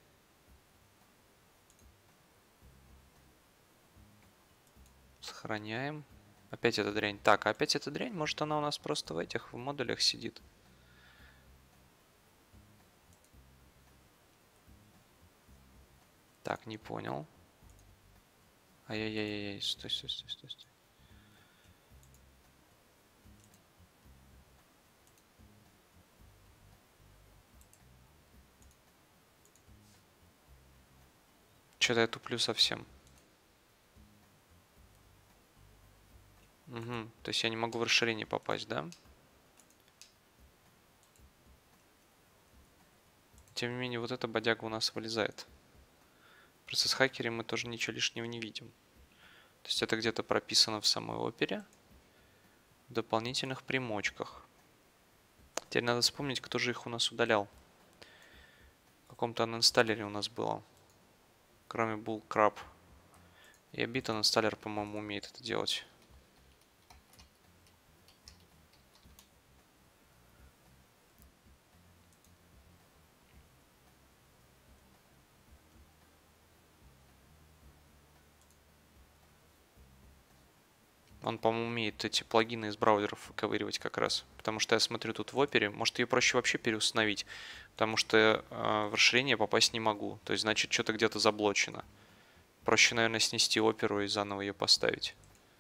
Сохраняем. Опять эта дрянь. Так, опять эта дрянь. Может, она у нас просто в этих в модулях сидит. Так, не понял. Ай-яй-яй-яй. Стой, стой, стой, стой, стой. Что-то я туплю совсем. Угу. То есть я не могу в расширение попасть, да? Тем не менее, вот эта бодяга у нас вылезает. В процесс хакере мы тоже ничего лишнего не видим. То есть это где-то прописано в самой опере. В дополнительных примочках. Теперь надо вспомнить, кто же их у нас удалял. В каком-то анинсталлере у нас было. Кроме Bullcrap. И Abit анинсталлер, по-моему, умеет это делать. Он, по-моему, умеет эти плагины из браузеров выковыривать как раз. Потому что я смотрю тут в опере. Может, ее проще вообще переустановить. Потому что в расширение попасть не могу. То есть, значит, что-то где-то заблочено. Проще, наверное, снести оперу и заново ее поставить.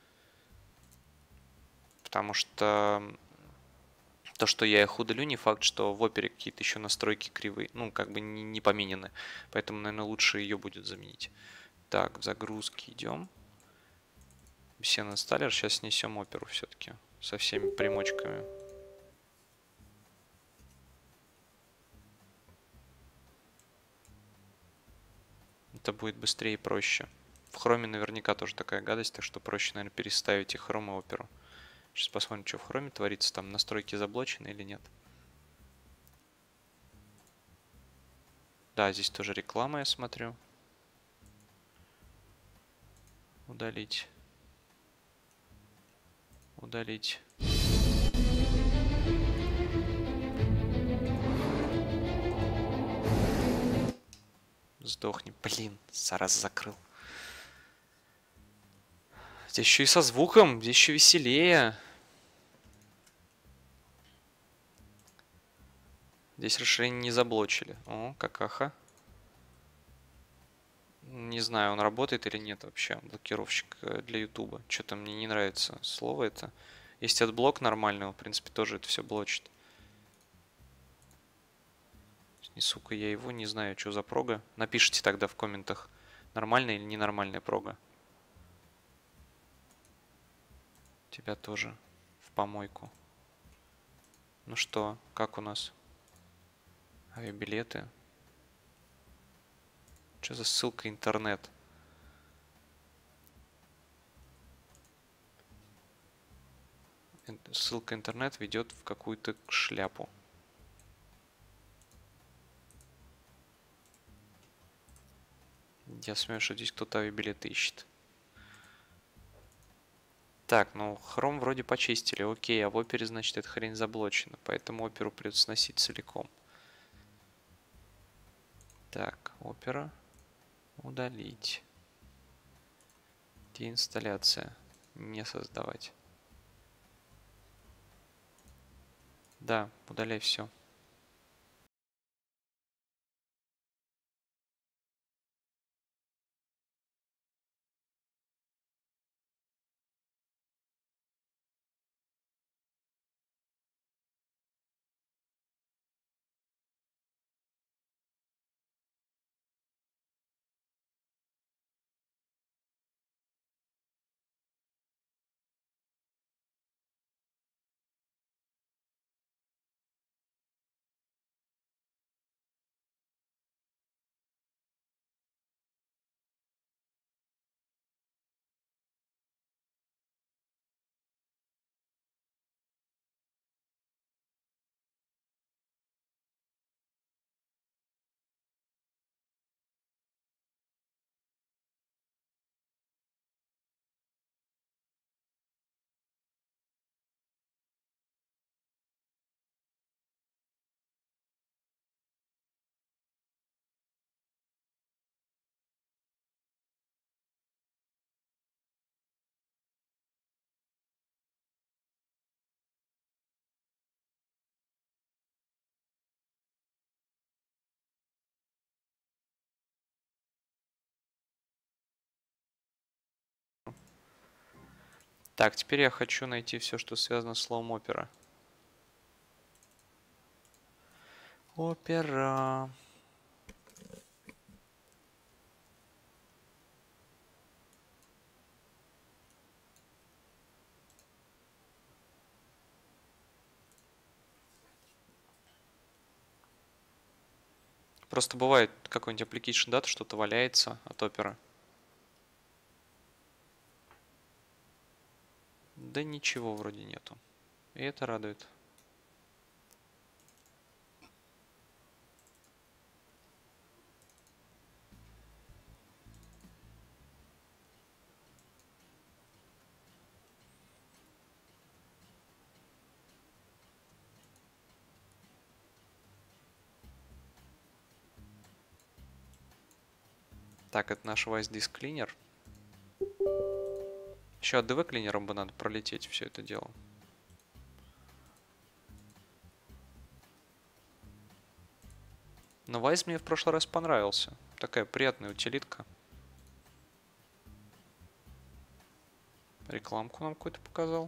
Потому что то, что я их удалю, не факт, что в опере какие-то еще настройки кривые. Ну, как бы не поменены. Поэтому, наверное, лучше ее будет заменить. Так, в загрузки идем. Бесен инсталлер. Сейчас снесем оперу все-таки. Со всеми примочками. Это будет быстрее и проще. В хроме наверняка тоже такая гадость, так что проще, наверное, переставить и хром, и оперу. Сейчас посмотрим, что в хроме творится. Там настройки заблочены или нет. Да, здесь тоже реклама, я смотрю. Удалить. Удалить. Сдохни. Блин, зараза, закрыл. Здесь еще и со звуком, здесь еще веселее. Здесь расширение не заблочили. О, какаха. Не знаю, он работает или нет вообще. Блокировщик для Ютуба. Что-то мне не нравится слово это. Есть отблок нормальный, в принципе, тоже это все блочит. Не, сука, я его не знаю, что за прога. Напишите тогда в комментах, нормальная или ненормальная прога. Тебя тоже в помойку. Ну что, как у нас? Авиабилеты. Что за ссылка интернет? Ссылка интернет ведет в какую-то шляпу. Я смею, что здесь кто-то авиабилеты ищет. Так, ну Chrome вроде почистили. Окей, а в опере, значит, эта хрень заблочена. Поэтому оперу придется сносить целиком. Так, опера. Удалить. Деинсталляция. Не создавать. Да, удаляй все. Так, теперь я хочу найти все, что связано с словом опера. Опера. Просто бывает какой-нибудь application data, что-то валяется от опера. Да ничего вроде нету. И это радует. Так, это наш Vice Disk Cleaner. Еще от DV клинером бы надо пролететь все это дело. Но Vice мне в прошлый раз понравился. Такая приятная утилитка. Рекламку нам какую-то показал.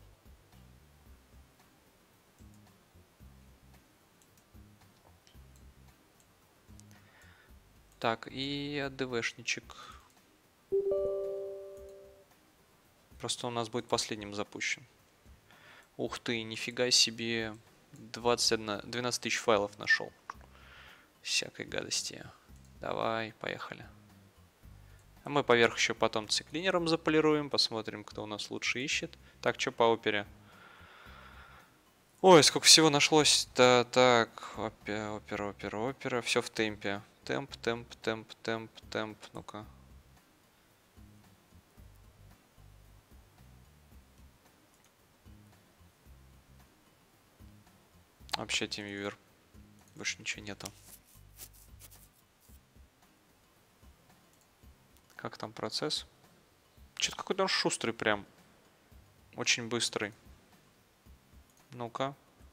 Так, и ADV-шничек. Просто у нас будет последним запущен. Ух ты, нифига себе. 12 тысяч файлов нашел. Всякой гадости. Давай, поехали. А мы поверх еще потом циклинером заполируем. Посмотрим, кто у нас лучше ищет. Так, что по опере? Ой, сколько всего нашлось. Да, так, опера. Все в темпе. Темп. Ну-ка. Вообще, TeamViewer. Больше ничего нету. Как там процесс? Что-то какой-то он шустрый прям. Очень быстрый. Ну-ка.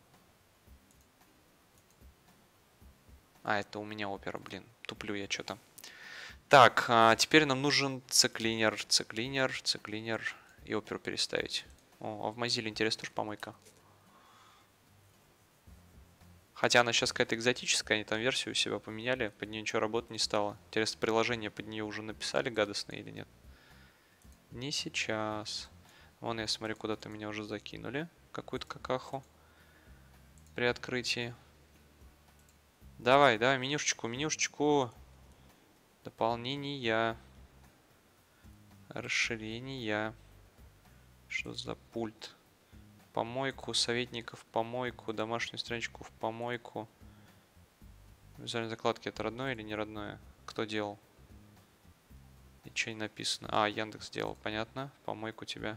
А, это у меня опера, блин. Туплю я что-то. Так, теперь нам нужен циклинер и оперу переставить. О, а в Mozilla, интересно, тоже помойка. Хотя она сейчас какая-то экзотическая, они там версию у себя поменяли, под нее ничего работать не стало. Интересно, приложение под нее уже написали гадостное или нет? Не сейчас. Вон, я смотрю, куда-то меня уже закинули. Какую-то какаху. При открытии. Давай, менюшечку. Дополнения. Расширения. Что за пульт? помойку, советников в помойку, домашнюю страничку в помойку. Визуальные закладки это родное или не родное? Кто делал? Ничего не написано. А, Яндекс делал, понятно. В помойку тебя.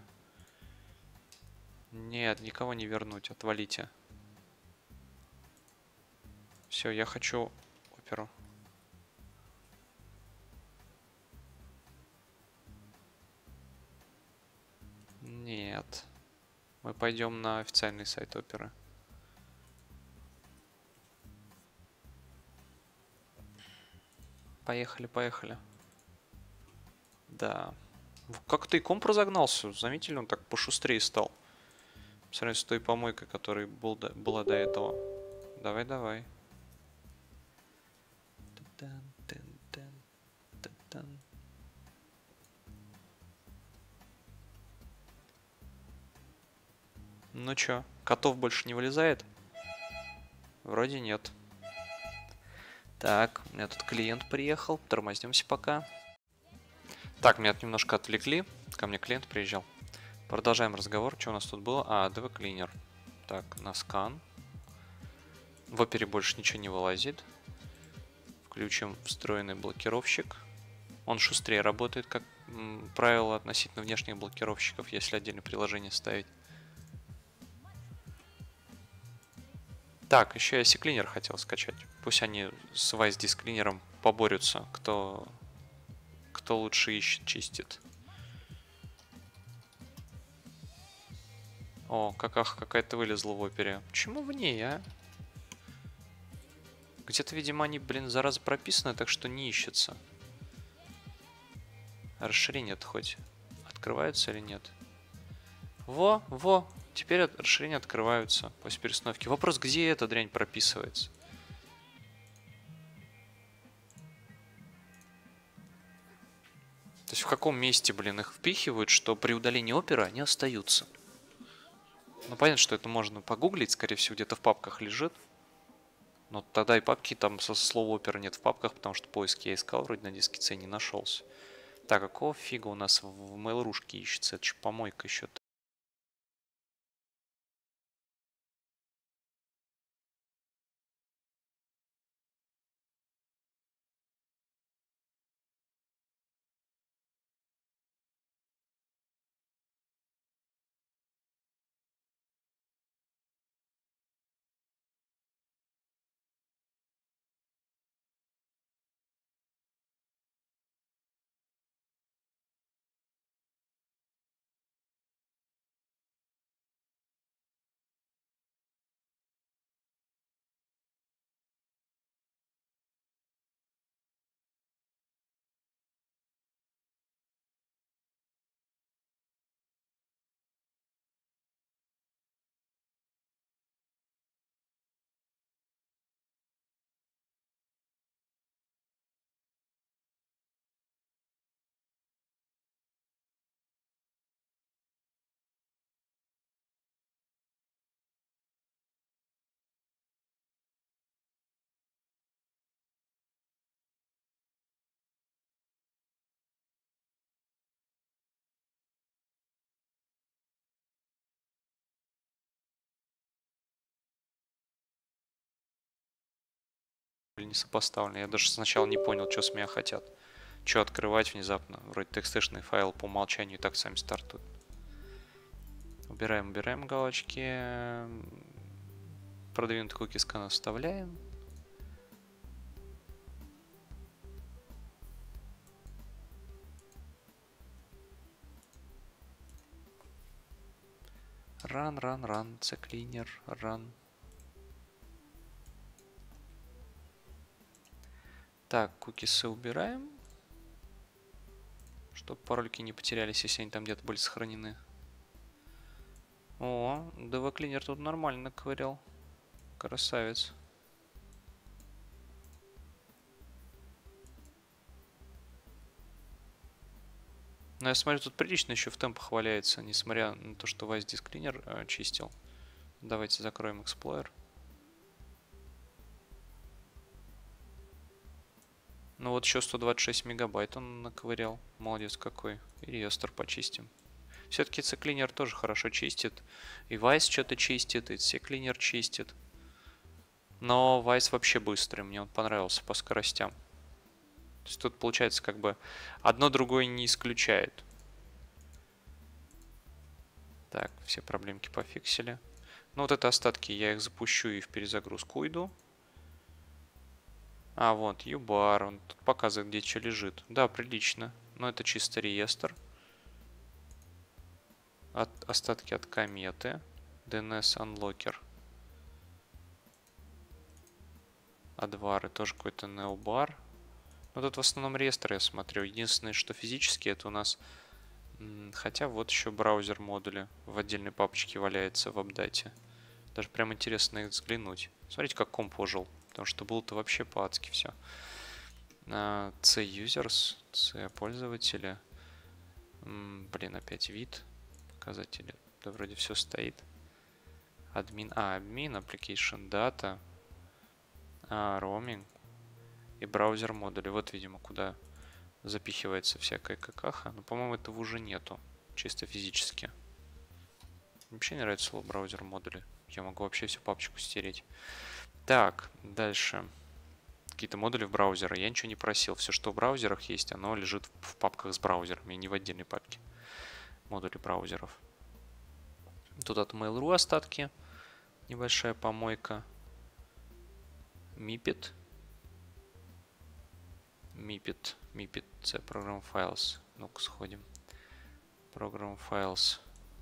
Нет, никого не вернуть, отвалите. Все, я хочу оперу. Нет. Мы пойдем на официальный сайт оперы. Поехали, поехали. Да. Как ты комп разогнался? Заметили, он так пошустрее стал. По сравнению с той помойкой, которая была до этого. Давай, давай. Ну чё, котов больше не вылезает? Вроде нет. Так, у меня тут клиент приехал. Тормознемся пока. Так, меня тут немножко отвлекли. Ко мне клиент приезжал. Продолжаем разговор. Что у нас тут было? А, DV Cleaner. Так, на скан. В опере больше ничего не вылазит. Включим встроенный блокировщик. Он шустрее работает, как правило, относительно внешних блокировщиков, если отдельное приложение ставить. Так, еще я CCleaner хотел скачать. Пусть они с Vice Discleaner поборются, кто лучше ищет, чистит. О, какая-то вылезла в опере. Почему в ней, а? Где-то, видимо, они, блин, зараза прописаны, так что не ищется. Расширение-то хоть открываются или нет? Во! Теперь расширения открываются после перестановки. Вопрос, где эта дрянь прописывается? То есть в каком месте, блин, их впихивают, что при удалении опера они остаются? Ну, понятно, что это можно погуглить, скорее всего, где-то в папках лежит. Но тогда и папки там со слова опера нет в папках, потому что поиски я искал, вроде на диске C не нашелся. Так, какого фига у нас в Mail.ru-шке ищется? Это же помойка еще-то. Не сопоставлено. Я даже сначала не понял, что с меня хотят. Что открывать внезапно? Вроде текстешный файл по умолчанию и так сами стартуют. Убираем галочки. Продвинутый куки скан вставляем. Run, CCleaner, run. Так, кукисы убираем. Чтобы парольки не потерялись, если они там где-то были сохранены. О, DV Cleaner тут нормально наковырял. Красавец. Но я смотрю, тут прилично еще в темпах валяется, несмотря на то, что Vice Disk Cleaner чистил. Давайте закроем Explorer. Ну вот еще 126 мегабайт он наковырял. Молодец какой. И реестр почистим. Все-таки CCleaner тоже хорошо чистит. И Vice что-то чистит, и CCleaner чистит. Но Vice вообще быстрый, мне он понравился по скоростям. То есть тут получается как бы одно другое не исключает. Так, все проблемки пофиксили. Ну вот это остатки, я их запущу и в перезагрузку уйду. А, вот, Юбар, он тут показывает, где что лежит. Да, прилично. Но это чисто реестр. Остатки от кометы. DNS Unlocker. Адвары, тоже какой-то необар. Ну тут в основном реестр я смотрю. Единственное, что физически, это у нас... Хотя вот еще браузер модули в отдельной папочке валяется в апдате. Даже прям интересно их взглянуть. Смотрите, как комп ожил. Потому что было-то вообще по-адски все. C-users, C-пользователи. Блин, опять вид. Показатели. Да вроде все стоит. Админ. Админ, application data. Roaming. И браузер модули. Вот, видимо, куда запихивается всякая какаха. Но, по-моему, этого уже нету. Чисто физически. Вообще не нравится слово браузер модули. Я могу вообще всю папочку стереть. Так, дальше. Какие-то модули в браузеры. Я ничего не просил. Все, что в браузерах есть, оно лежит в папках с браузерами, не в отдельной папке. Модули браузеров. Тут от Mail.ru остатки. Небольшая помойка. Mipit. C Program Files. Ну-ка сходим. Program Files.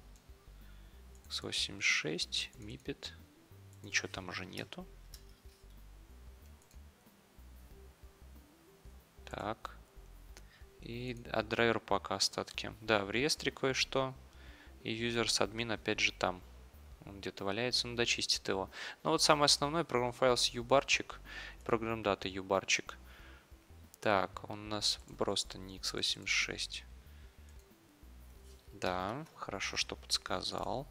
X86. Mipit. Ничего там уже нету. Так. И от драйвера пока остатки. Да, в реестре кое-что. И users admin опять же там. Он где-то валяется, ну дочистит его. Но вот самое основное, программ files юбарчик, программ дата юбарчик. Так, он у нас просто не x86. Да, хорошо, что подсказал.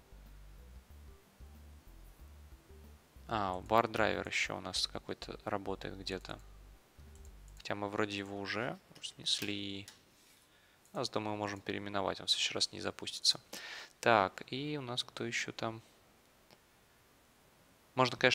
Бар драйвер еще у нас какой-то работает где-то. Хотя мы вроде его уже снесли. Нас, думаю, можем переименовать, он в следующий раз не запустится. Так, и у нас кто еще там? Можно, конечно...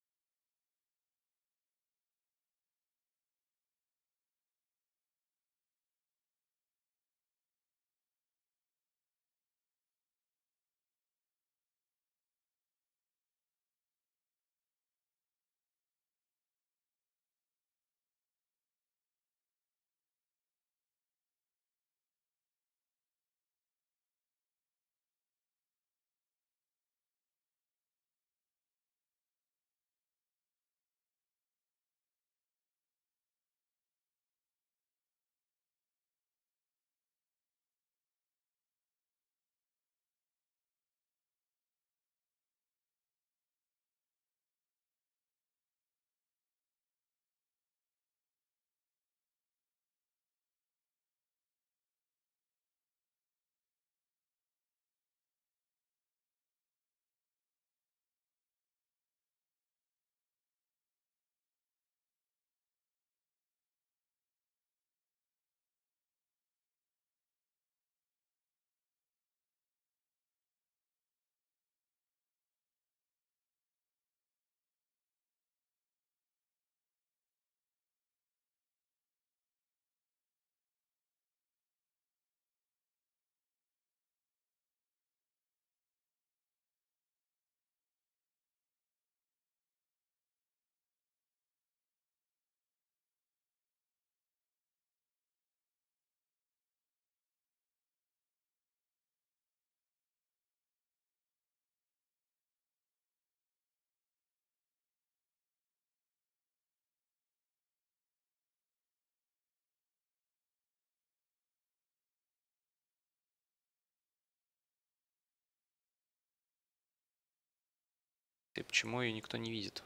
И почему ее никто не видит?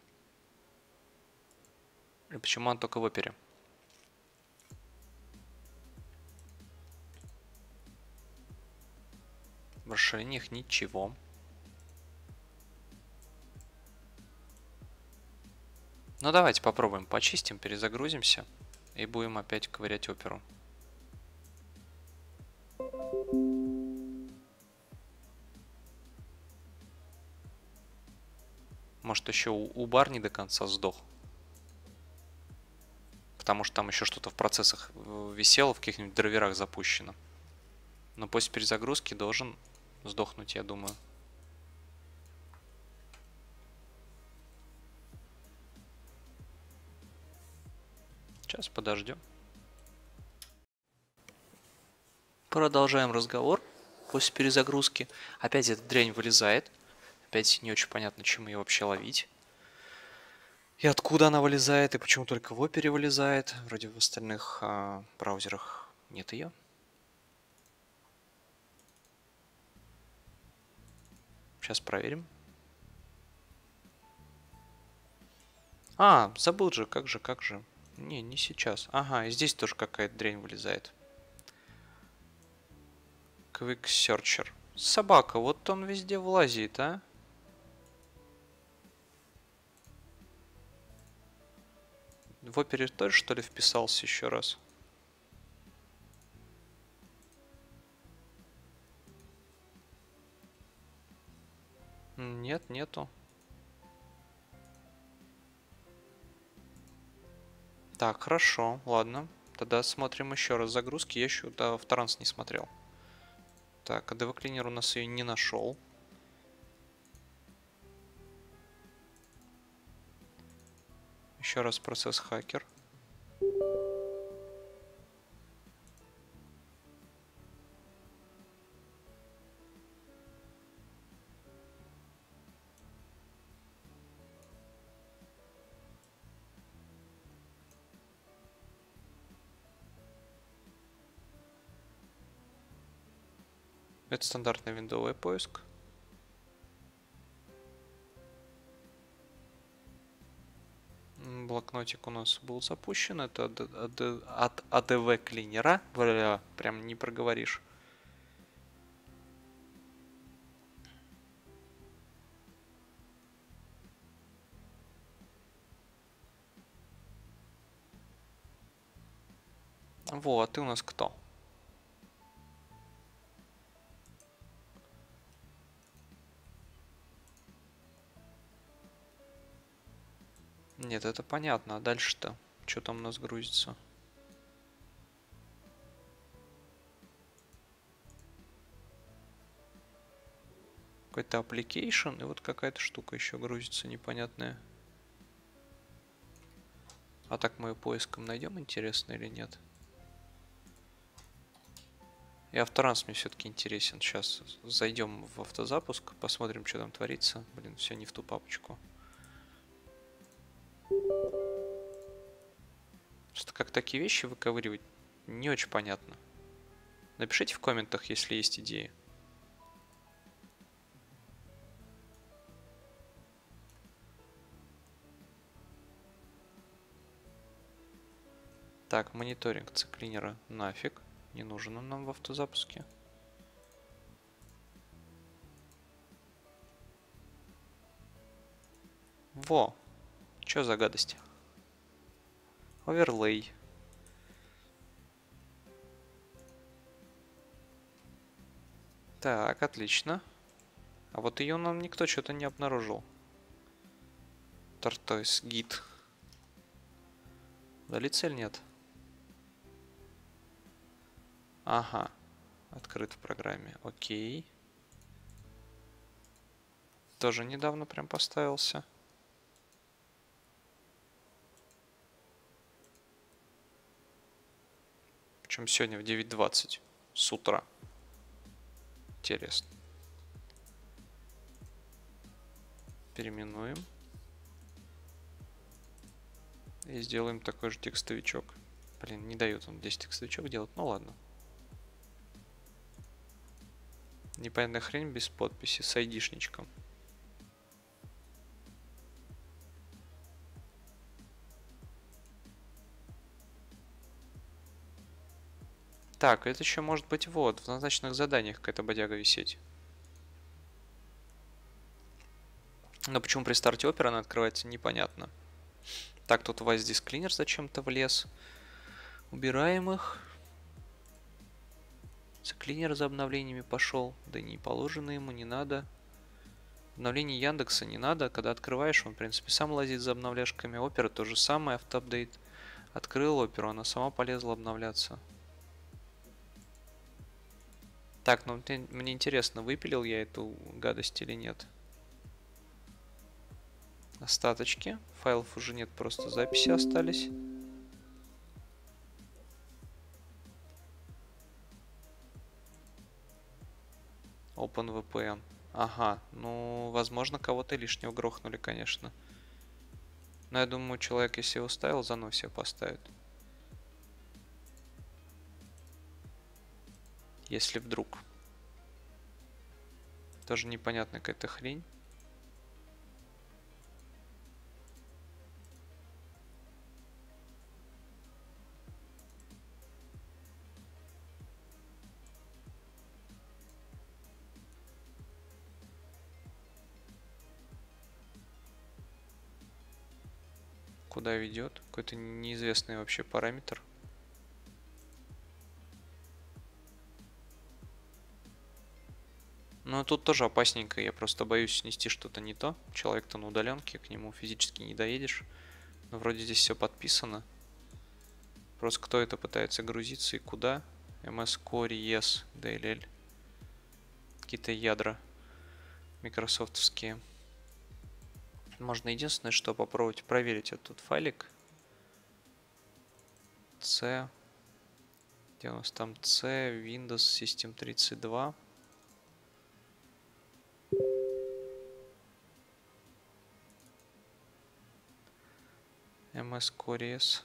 И почему она только в опере? В расширениях ничего. Ну давайте попробуем, почистим, перезагрузимся и будем опять ковырять оперу. Может, еще у бар не до конца сдох. Потому что там еще что-то в процессах висело, в каких-нибудь драйверах запущено. Но после перезагрузки должен сдохнуть, я думаю. Сейчас подождем. Продолжаем разговор после перезагрузки. Опять эта дрянь вылезает. Опять не очень понятно, чем ее вообще ловить. И откуда она вылезает, и почему только в Opera вылезает. Вроде в остальных браузерах нет ее. Сейчас проверим. Забыл же, как же. Не сейчас. Ага, и здесь тоже какая-то дрянь вылезает. Quick Searcher. Собака, вот он везде влазит, а? В Opera тоже, что ли, вписался еще раз? Нет, нету. Так, хорошо, ладно. Тогда смотрим еще раз загрузки. Я еще в транс не смотрел. Так, ADV Cleaner у нас ее не нашел. Еще раз процесс хакер. Это стандартный виндовый поиск. Блокнотик у нас был запущен. Это от ADV клинера. Прям не проговоришь. Во, а ты у нас кто? Нет, это понятно. А дальше-то? Что там у нас грузится? Какой-то application, и вот какая-то штука еще грузится непонятная. А так мы ее поиском найдем, интересно или нет? И автотранс мне все-таки интересен. Сейчас зайдем в автозапуск, посмотрим, что там творится. Блин, все не в ту папочку. Просто как такие вещи выковыривать не очень понятно. Напишите в комментах, если есть идеи. Так, мониторинг циклинера нафиг. Не нужен он нам в автозапуске. Во! Чё за гадость? Оверлей. Так, отлично. А вот ее нам никто что-то не обнаружил. Tortoise гид. Удалиться или нет? Ага. Открыт в программе. Окей. Тоже недавно прям поставился. Причем сегодня в 9:20 с утра. Интересно. Переименуем. И сделаем такой же текстовичок. Блин, не дает он здесь текстовичок делать. Ну ладно. Непонятная хрень без подписи с айдишничком. Так, это еще может быть вот, в назначенных заданиях какая-то бодяга висеть. Но почему при старте Opera она открывается, непонятно. Так, тут Vice Disk Cleaner зачем-то влез. Убираем их. Клинер за обновлениями пошел. Да не положено ему, не надо. Обновление Яндекса не надо. Когда открываешь, он, в принципе, сам лазит за обновляшками. Опера то же самое, автоапдейт. Открыл оперу, она сама полезла обновляться. Так, ну мне интересно, выпилил я эту гадость или нет. Остаточки. Файлов уже нет, просто записи остались. OpenVPN. Ага, ну, возможно, кого-то лишнего грохнули, конечно. Но я думаю, человек, если его ставил, заново себе поставит. Если вдруг. Тоже непонятная какая-то хрень. Куда ведет? Какой-то неизвестный вообще параметр. Ну, тут тоже опасненько. Я просто боюсь снести что-то не то. Человек-то на удаленке, к нему физически не доедешь. Но вроде здесь все подписано. Просто кто это пытается грузиться и куда? MS Core, ES, DLL. Какие-то ядра микрософтовские. Можно единственное, что попробовать проверить этот файлик. C. Где у нас там C, Windows, System 32. MS Core S.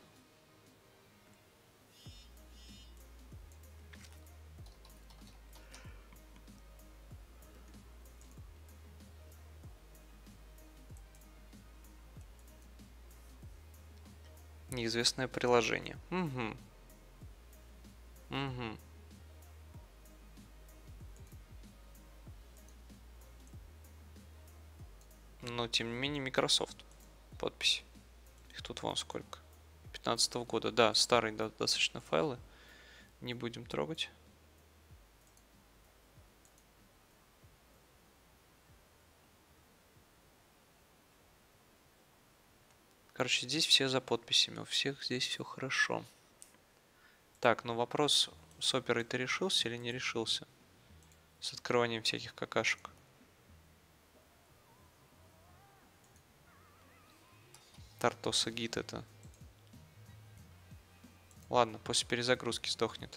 Неизвестное приложение. Угу. Угу. Но тем не менее Microsoft. Подпись. Их тут вон сколько. 15-го года. Да, старые достаточно файлы. Не будем трогать. Короче, здесь все за подписями. У всех здесь все хорошо. Так, ну вопрос с оперой ты решился или не решился? С открыванием всяких какашек. Тартоса гид это. Ладно, после перезагрузки сдохнет.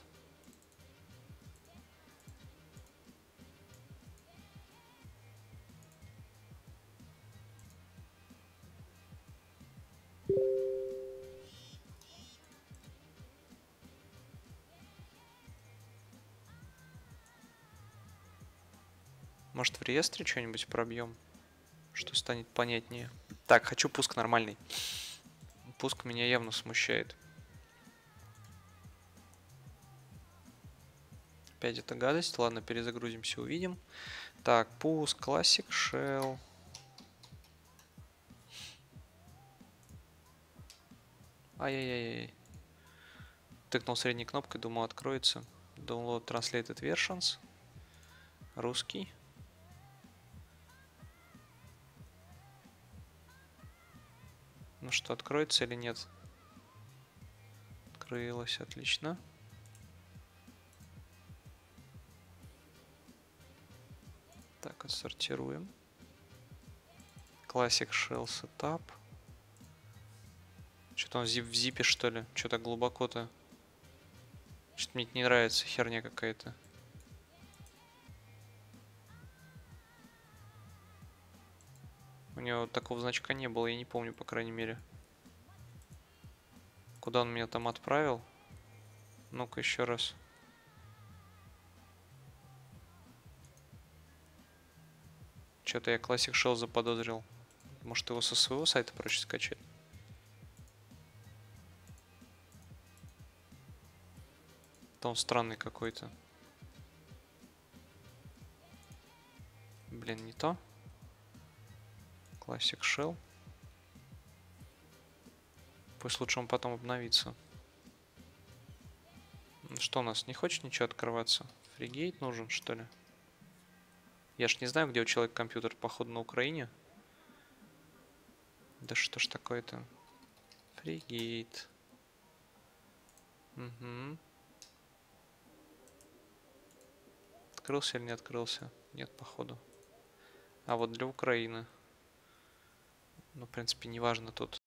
Может, в реестре что-нибудь пробьем, что станет понятнее. Так, хочу пуск нормальный. Пуск меня явно смущает. Опять эта гадость. Ладно, перезагрузимся, увидим. Так, пуск, Classic Shell. Ай-яй-яй. Тыкнул средней кнопкой, думал, откроется. Download Translated Versions. Русский. Ну что, откроется или нет? Открылось, отлично. Так, отсортируем. Classic Shell Setup. Что-то он в зипе, что ли? Что-то глубоко-то. Что-то мне не нравится, херня какая-то. У него такого значка не было, я не помню, по крайней мере. Куда он меня там отправил? Ну-ка еще раз. Что-то я Classic Shell заподозрил. Может, его со своего сайта проще скачать? То он странный какой-то. Блин, не то. Classic Shell. Пусть лучше он потом обновится. Что у нас? Не хочет ничего открываться? Фригейт нужен, что ли? Я ж не знаю, где у человека компьютер, походу, на Украине. Да что ж такое-то? Фригейт. Угу. Открылся или не открылся? Нет, походу. А вот для Украины. Ну, в принципе, неважно тут.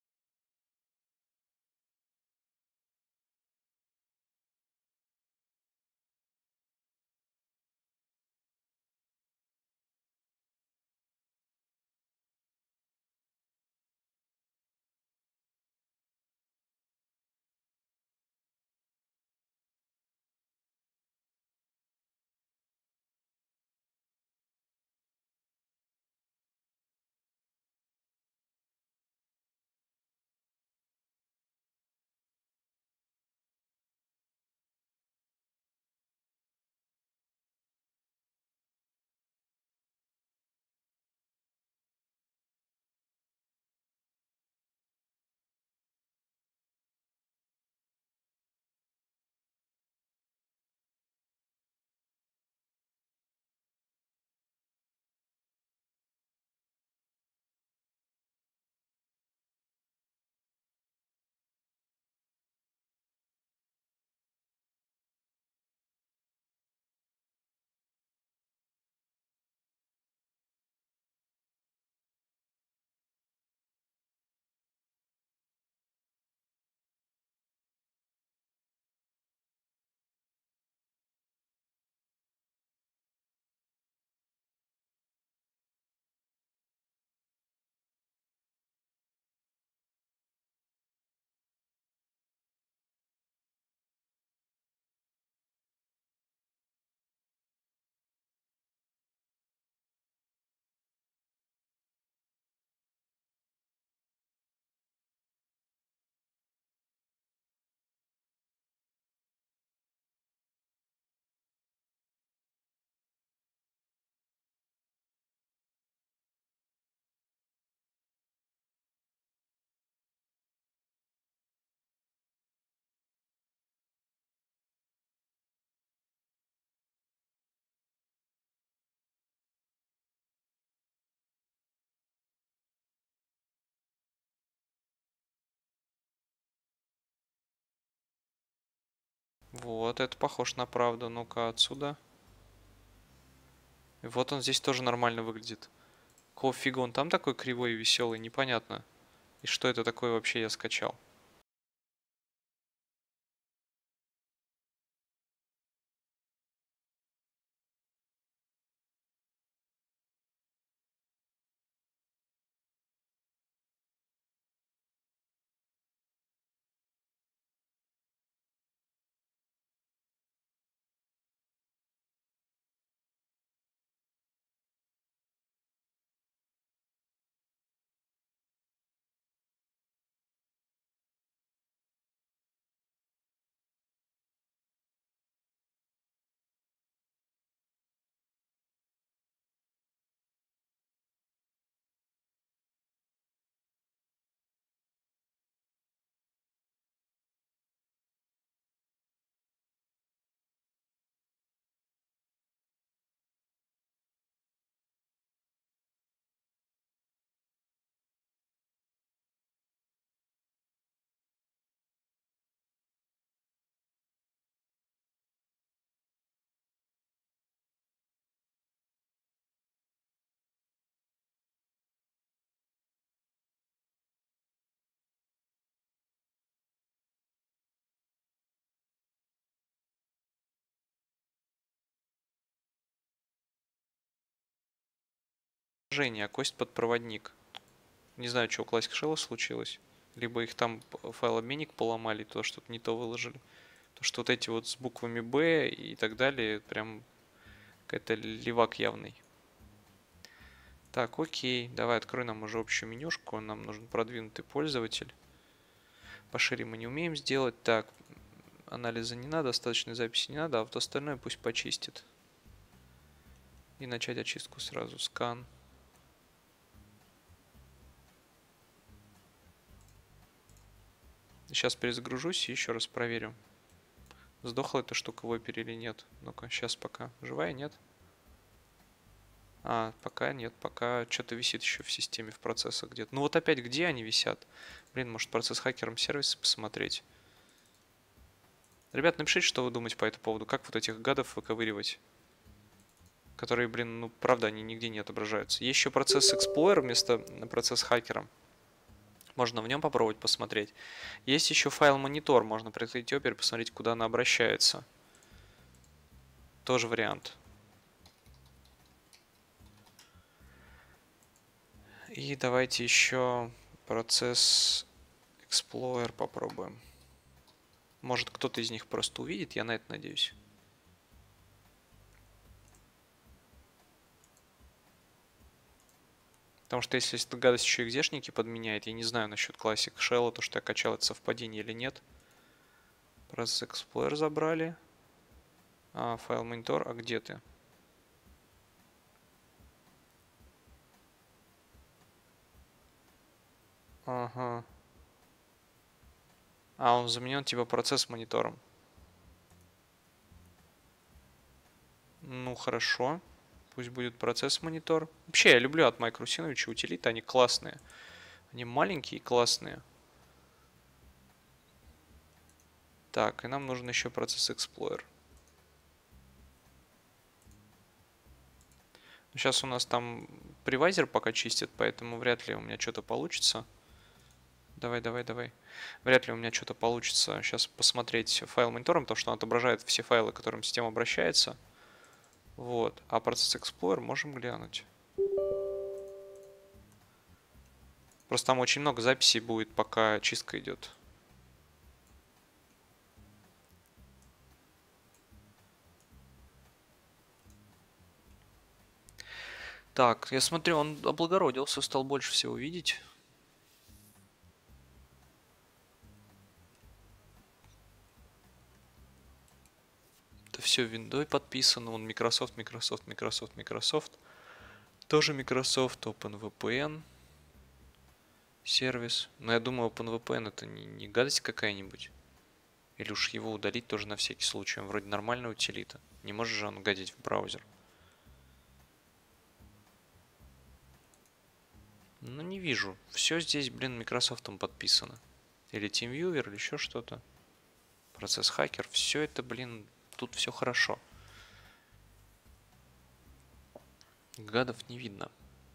Вот, это похож на правду. Ну-ка, отсюда. И вот он здесь тоже нормально выглядит. Какого фига он там такой кривой и веселый, непонятно. И что это такое вообще я скачал? Женя, а кость под проводник. Не знаю, что у Classic Shell случилось. Либо их там файлообменник поломали, то что-то не то выложили. То что вот эти вот с буквами B и так далее, прям какая-то левак явный. Так, окей, давай открой нам уже общую менюшку. Нам нужен продвинутый пользователь. Пошире мы не умеем сделать. Так, анализа не надо, остаточной записи не надо, а вот остальное пусть почистит. И начать очистку сразу. Скан. Сейчас перезагружусь и еще раз проверим. Сдохла эта штука в опере или нет. Ну-ка, сейчас пока. Живая, нет? Пока нет, пока что-то висит еще в системе, в процессах где-то. Ну вот опять, где они висят? Блин, может процесс хакером сервиса посмотреть? Ребят, напишите, что вы думаете по этому поводу. Как вот этих гадов выковыривать? Которые, блин, ну правда, они нигде не отображаются. Есть еще процесс Explorer вместо процесс хакера. Можно в нем попробовать посмотреть. Есть еще файл монитор. Можно прикрыть Opera и посмотреть, куда она обращается. Тоже вариант. И давайте еще процесс Explorer попробуем. Может, кто-то из них просто увидит, я на это надеюсь. Потому что если эта гадость еще и экзешники подменяет, я не знаю насчет Classic Shell, то, что я качал, это совпадение или нет. Процесс Explorer забрали. Файл монитор, а где ты? Ага. Он заменен типа процесс монитором. Ну хорошо. Пусть будет процесс монитор. Вообще, я люблю от Майка Русиновича утилиты, они классные. Они маленькие и классные. Так, и нам нужен еще процесс Explorer. Сейчас у нас там превайзер пока чистит, поэтому вряд ли у меня что-то получится. Давай. Вряд ли у меня что-то получится сейчас посмотреть файл монитором, потому что он отображает все файлы, к которым система обращается. Вот. А процесс Explorer можем глянуть. Просто там очень много записей будет, пока чистка идет. Так, я смотрю, он облагородился, стал больше всего видеть. Это все виндой подписано. Он Microsoft. Тоже Microsoft, OpenVPN. Сервис. Но я думаю, OpenVPN это не гадость какая-нибудь. Или уж его удалить тоже на всякий случай. Он вроде нормальная утилита. Не может же он гадить в браузер. Ну не вижу. Все здесь, блин, Microsoft подписано. Или TeamViewer, или еще что-то. Процесс хакер. Все это, блин, тут все хорошо. Гадов не видно.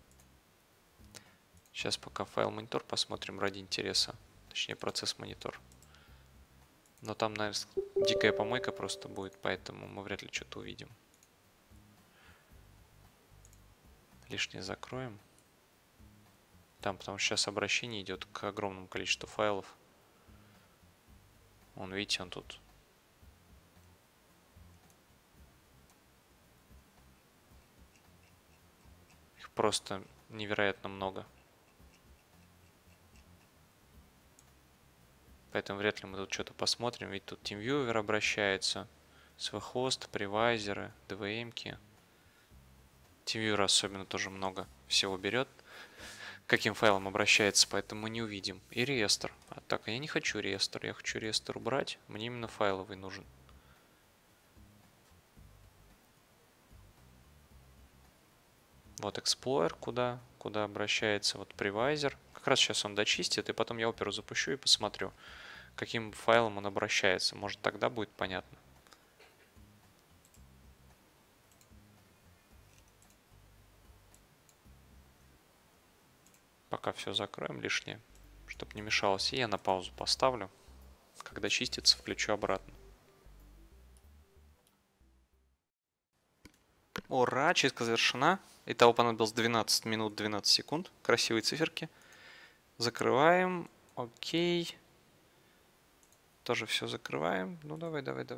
Сейчас пока файл монитор посмотрим ради интереса. Точнее, процесс монитор. Но там, наверное, дикая помойка просто будет, поэтому мы вряд ли что-то увидим. Лишнее закроем. Там, потому что сейчас обращение идет к огромному количеству файлов. Вон, видите, он тут. Их просто невероятно много. Поэтому вряд ли мы тут что-то посмотрим. Ведь тут TeamViewer обращается. SVHost, превайзеры, DVM-ки. TeamViewer особенно тоже много всего берет. Каким файлом обращается, поэтому мы не увидим. И реестр. Так, я не хочу реестр. Я хочу реестр убрать. Мне именно файловый нужен. Вот Explorer, куда обращается. Вот превайзер. Как раз сейчас он дочистит, и потом я оперу запущу и посмотрю, каким файлом он обращается. Может, тогда будет понятно. Пока все закроем лишнее, чтобы не мешалось. И я на паузу поставлю. Когда чистится, включу обратно. Ура, чистка завершена. Итого понадобилось 12 минут 12 секунд. Красивые циферки. Закрываем. Окей. Тоже все закрываем. Ну давай.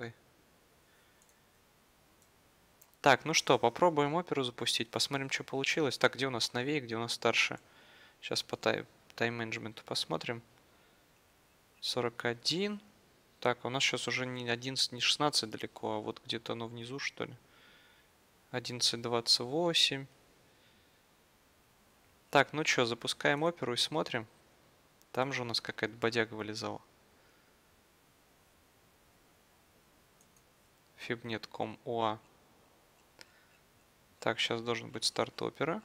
Так, ну что, попробуем оперу запустить. Посмотрим, что получилось. Так, где у нас новее, где у нас старше. Сейчас по тайм-менеджменту посмотрим. 41. Так, у нас сейчас уже не 11, не 16 далеко, а вот где-то оно внизу, что ли. 11:28. Так, ну что, запускаем оперу и смотрим. Там же у нас какая-то бодяга вылезала. Fibnet.com.ua. Так, сейчас должен быть старт опера.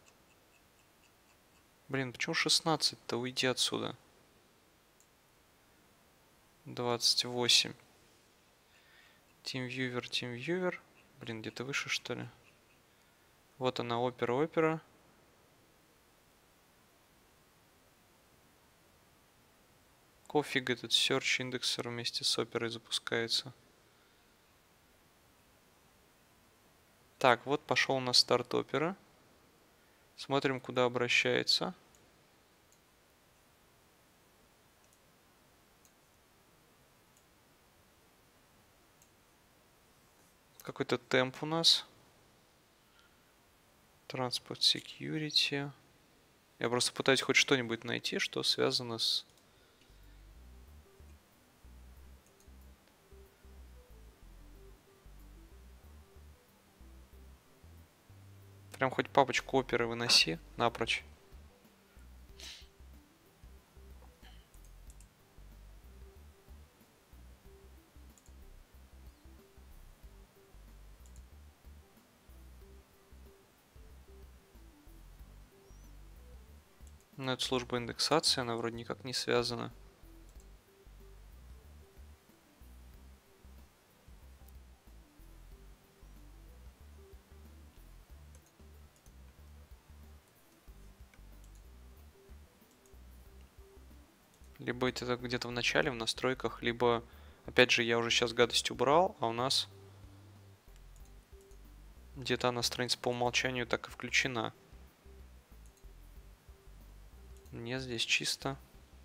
Блин, почему 16-то? Уйди отсюда. 28. TeamViewer, TeamViewer. Блин, где-то выше, что ли? Вот она, опера. Кофиг этот Search индексер вместе с оперой запускается. Так, вот пошел на старт опера. Смотрим, куда обращается. Какой-то темп у нас. Transport Security. Я просто пытаюсь хоть что-нибудь найти, что связано с... Прям хоть папочку оперы выноси напрочь. Но это служба индексации, она вроде никак не связана. Либо это где-то в начале, в настройках, либо, опять же, я уже сейчас гадость убрал, а у нас где-то она страница по умолчанию так и включена. Нет, здесь чисто.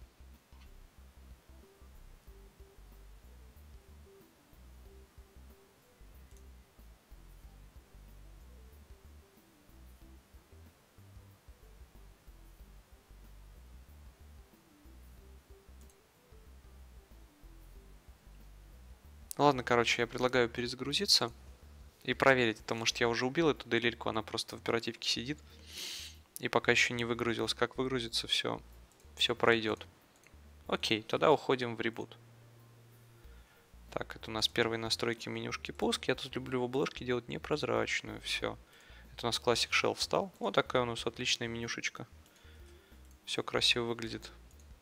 Ладно, короче, я предлагаю перезагрузиться и проверить, потому что я уже убил эту делильку, она просто в оперативке сидит. И пока еще не выгрузилась. Как выгрузится, все пройдет. Окей, тогда уходим в ребут. Так, это у нас первые настройки менюшки пуск. Я тут люблю в обложке делать непрозрачную. Все. Это у нас Classic Shell встал. Вот такая у нас отличная менюшечка. Все красиво выглядит.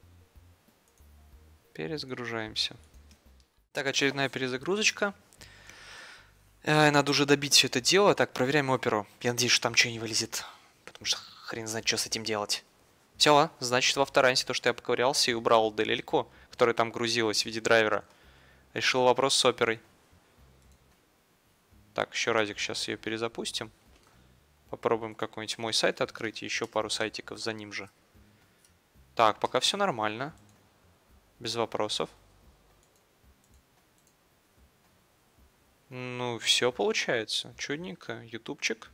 Перезагружаемся. Так, очередная перезагрузочка. Надо уже добить все это дело. Так, проверяем оперу. Я надеюсь, что там что не вылезет. Потому что хрен знает, что с этим делать. Все, значит, во вторансе то, что я поковырялся и убрал DLL-ку, которая там грузилась в виде драйвера. Решил вопрос с оперой. Так, еще разик, сейчас ее перезапустим. Попробуем какой-нибудь мой сайт открыть и еще пару сайтиков за ним же. Так, пока все нормально. Без вопросов. Ну, все получается. Чудненько. Ютубчик.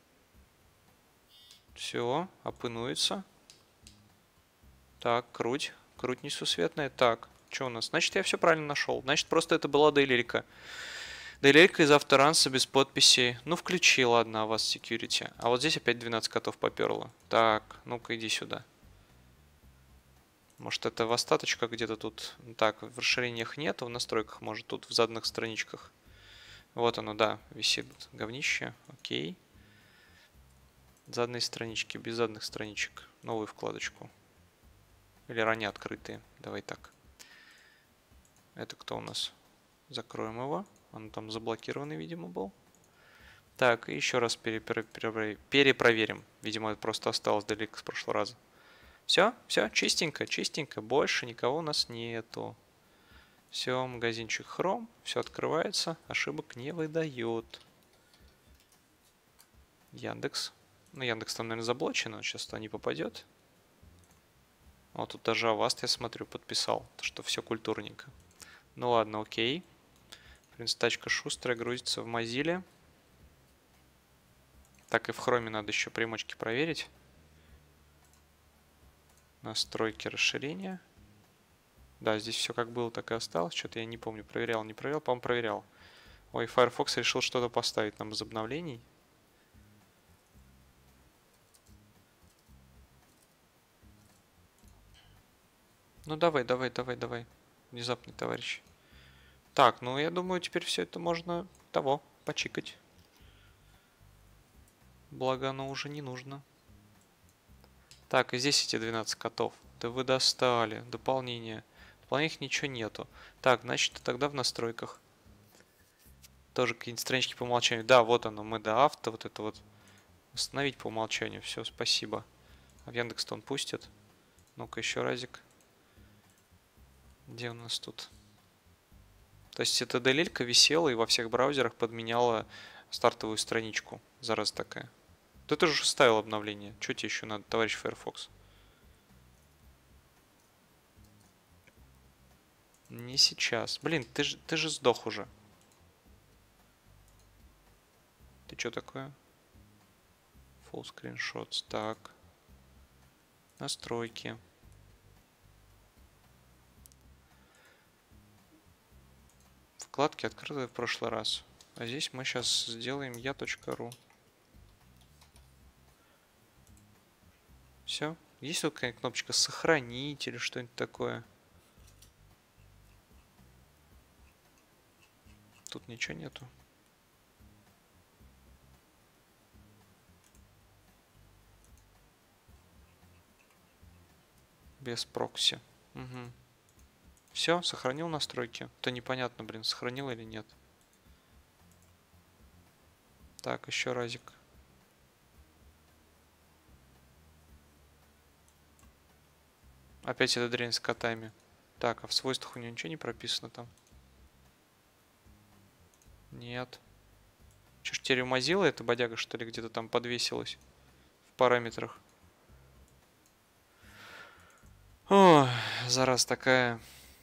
Все, опынуется. Так, круть. Круть несусветная. Так, что у нас? Значит, я все правильно нашел. Значит, просто это была дейлерика. Дейлерика из авторанса без подписи. Ну, включи, ладно, а вас security. А вот здесь опять 12 котов поперло. Так, ну-ка иди сюда. Может, это в остаточках где-то тут. Так, в расширениях нет, в настройках, может, тут в заданных страничках. Вот оно, да, висит говнище. Окей. Заданные странички, без заданных страничек. Новую вкладочку. Или ранее открытые. Давай так. Это кто у нас? Закроем его. Он там заблокированный, видимо, был. Так, и еще раз перепроверим. Видимо, это просто осталось далеко с прошлого раза. Все, чистенько, чистенько. Больше никого у нас нету. Все, магазинчик Chrome. Все открывается. Ошибок не выдает. Яндекс. Ну, Яндекс там, наверное, заблочен. Он сейчас туда не попадет. Вот тут даже Avast, я смотрю, подписал. Что все культурненько. Ну ладно, окей. В принципе, тачка шустрая, грузится в Mozilla. Так, и в Chrome надо еще примочки проверить. Настройки расширения. Да, здесь все как было, так и осталось. Что-то я не помню, проверял, не проверял. По-моему, проверял. Ой, Firefox решил что-то поставить нам из обновлений. Ну, давай. Внезапный товарищ. Так, ну, я думаю, теперь все это можно почикать. Благо оно уже не нужно. Так, и здесь эти 12 котов. Да вы достали. Дополнение. В дополнениях ничего нету. Так, значит, тогда в настройках. Тоже какие-нибудь странички по умолчанию. Да, вот оно, мы до авто, вот это вот. Установить по умолчанию. Все, спасибо. А в Яндекс-то он пустит. Ну-ка, еще разик. Где у нас тут? То есть эта DLL-ка висела и во всех браузерах подменяла стартовую страничку. Зараза такая. Да ты же уже ставил обновление. Что тебе еще надо, товарищ Firefox? Не сейчас. Блин, ты же сдох уже. Ты что такое? Full screenshots. Так. Настройки. Вкладки открыты в прошлый раз. А здесь мы сейчас сделаем я.ру. Все. Есть тут какая-нибудь кнопочка сохранить или что-нибудь такое? Тут ничего нету. Без прокси. Угу. Все, сохранил настройки. То непонятно, блин, сохранил или нет. Так, еще разик. Опять эта дрянь с котами. Так, а в свойствах у него ничего не прописано там? Нет. Че ж теперь у Mozilla эта бодяга, что ли, где-то там подвесилась в параметрах? О, зараз такая.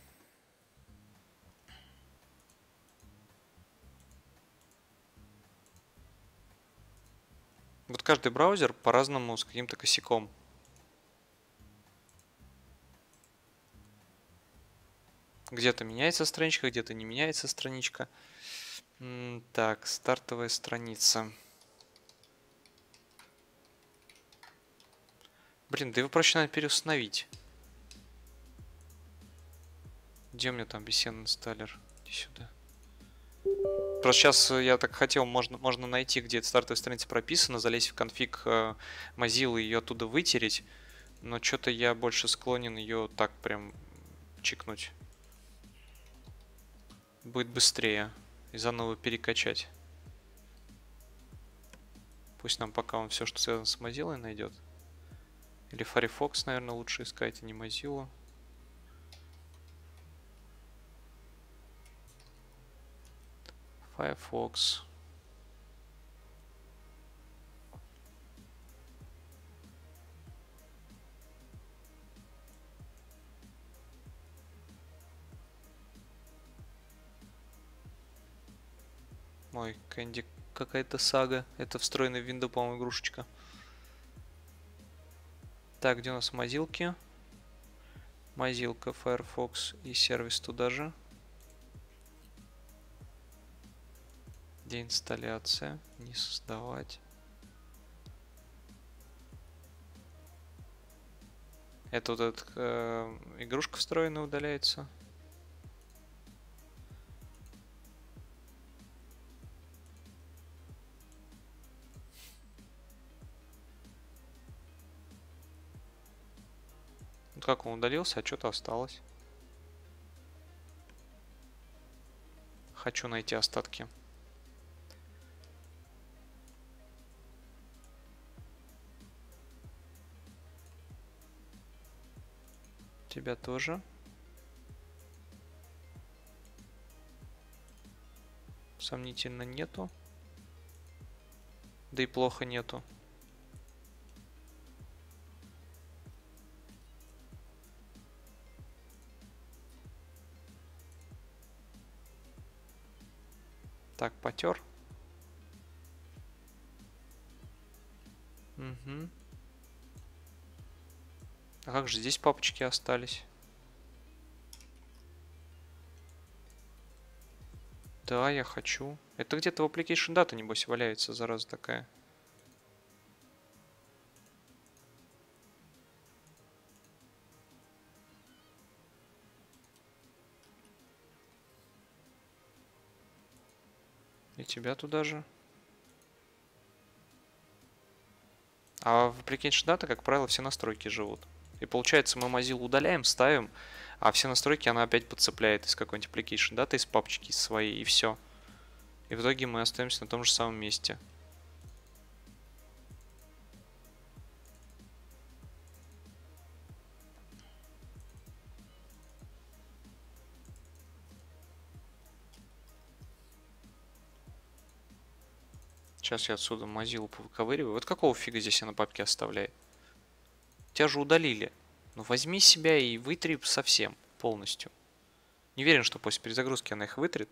Вот каждый браузер по-разному с каким-то косяком. Где-то меняется страничка, где-то не меняется страничка. Так, стартовая страница. Блин, да его проще надо переустановить. Где у меня там BCN инсталлер? Иди сюда. Просто сейчас я так хотел, можно найти, где эта стартовая страница прописана, залезть в конфиг Mozilla и ее оттуда вытереть. Но что-то я больше склонен ее так прям чикнуть. Будет быстрее. И заново перекачать. Пусть нам пока он все, что связано с Mozilla, найдет. Или Firefox, наверное, лучше искать, а не Mozilla. Firefox. Ой, Candy какая-то сага. Это встроенная в Windows, по-моему, игрушечка. Так, где у нас Mozilla? Mozilla, Firefox и сервис туда же. Деинсталляция. Не создавать. Это вот эта игрушка встроенная удаляется. Вот как он удалился, а что-то осталось. Хочу найти остатки. Тебя тоже. Сомнительно нету. Да и плохо нету. Так, потер. Угу. А как же здесь папочки остались? Да, я хочу. Это где-то в Application Data, небось, валяется, зараза такая. И тебя туда же. А в Application Data, как правило, все настройки живут. И получается, мы Mozilla удаляем, ставим, а все настройки она опять подцепляет из какой-нибудь Application Data, из папочки своей, и все. И в итоге мы остаемся на том же самом месте. Сейчас я отсюда Mozilla повыковыриваю. Вот какого фига здесь она папки оставляет? Тебя же удалили. Ну возьми себя и вытри совсем, полностью. Не уверен, что после перезагрузки она их вытрет.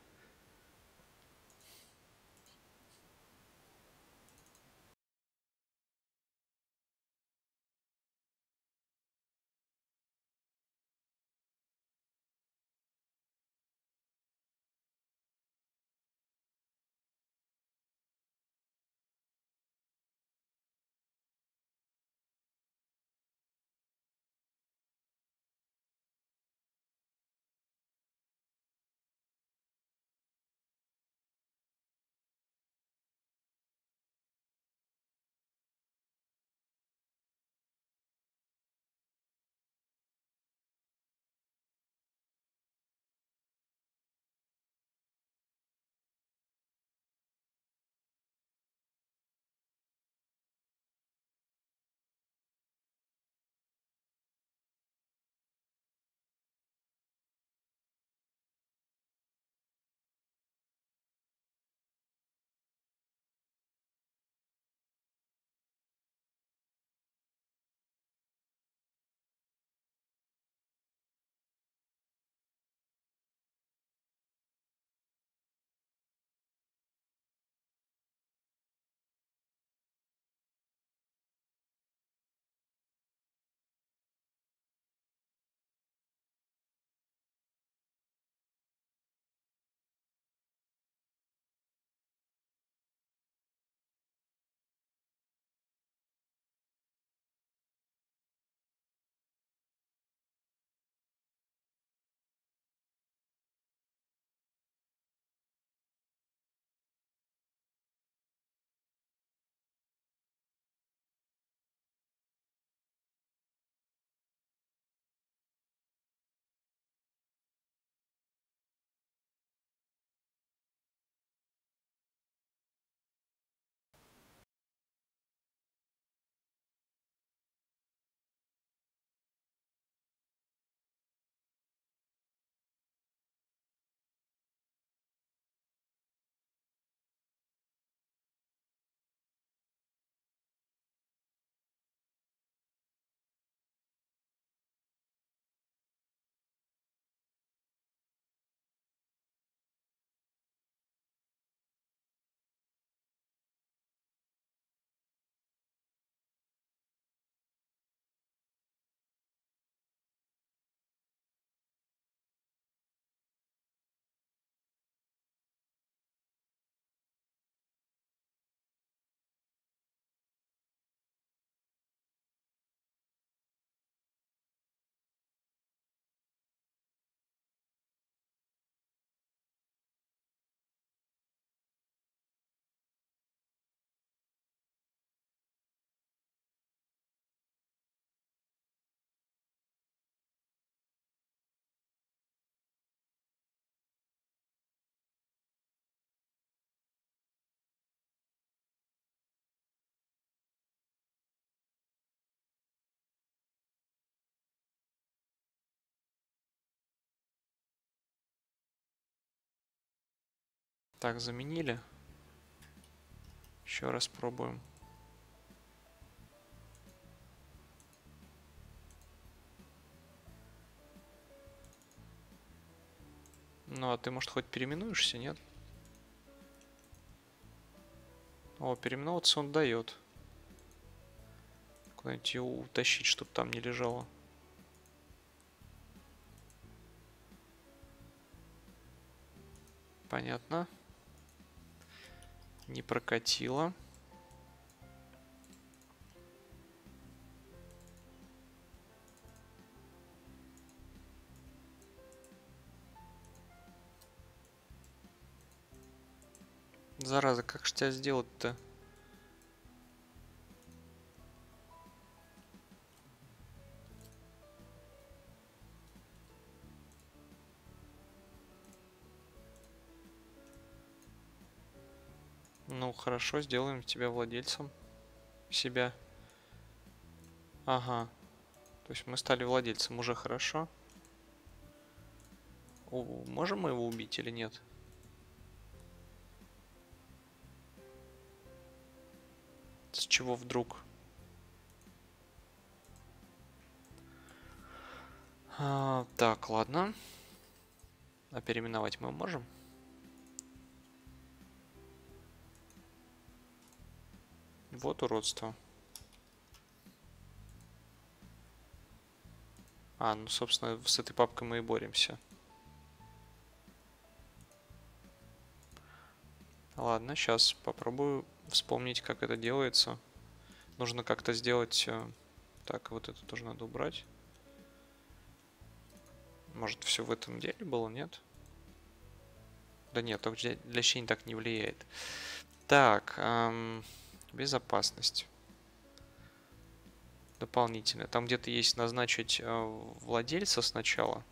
Так, заменили. Еще раз пробуем. Ну, а ты, может, хоть переименуешься, нет? О, переименоваться он дает. Куда-нибудь его утащить, чтобы там не лежало. Понятно. Не прокатило. Зараза, как же тебя сделать-то? Ну, хорошо, сделаем тебя владельцем себя. Ага. То есть мы стали владельцем, уже хорошо. Можем мы его убить или нет? С чего вдруг? Так, ладно. А переименовать мы можем? Вот уродство. Ну, собственно, с этой папкой мы и боремся. Ладно, сейчас попробую вспомнить, как это делается. Нужно как-то сделать... Так, вот это тоже надо убрать. Может, все в этом деле было, нет? Да нет, только для щени так не влияет. Так, безопасность. Дополнительно. Там где-то есть назначить владельца сначала.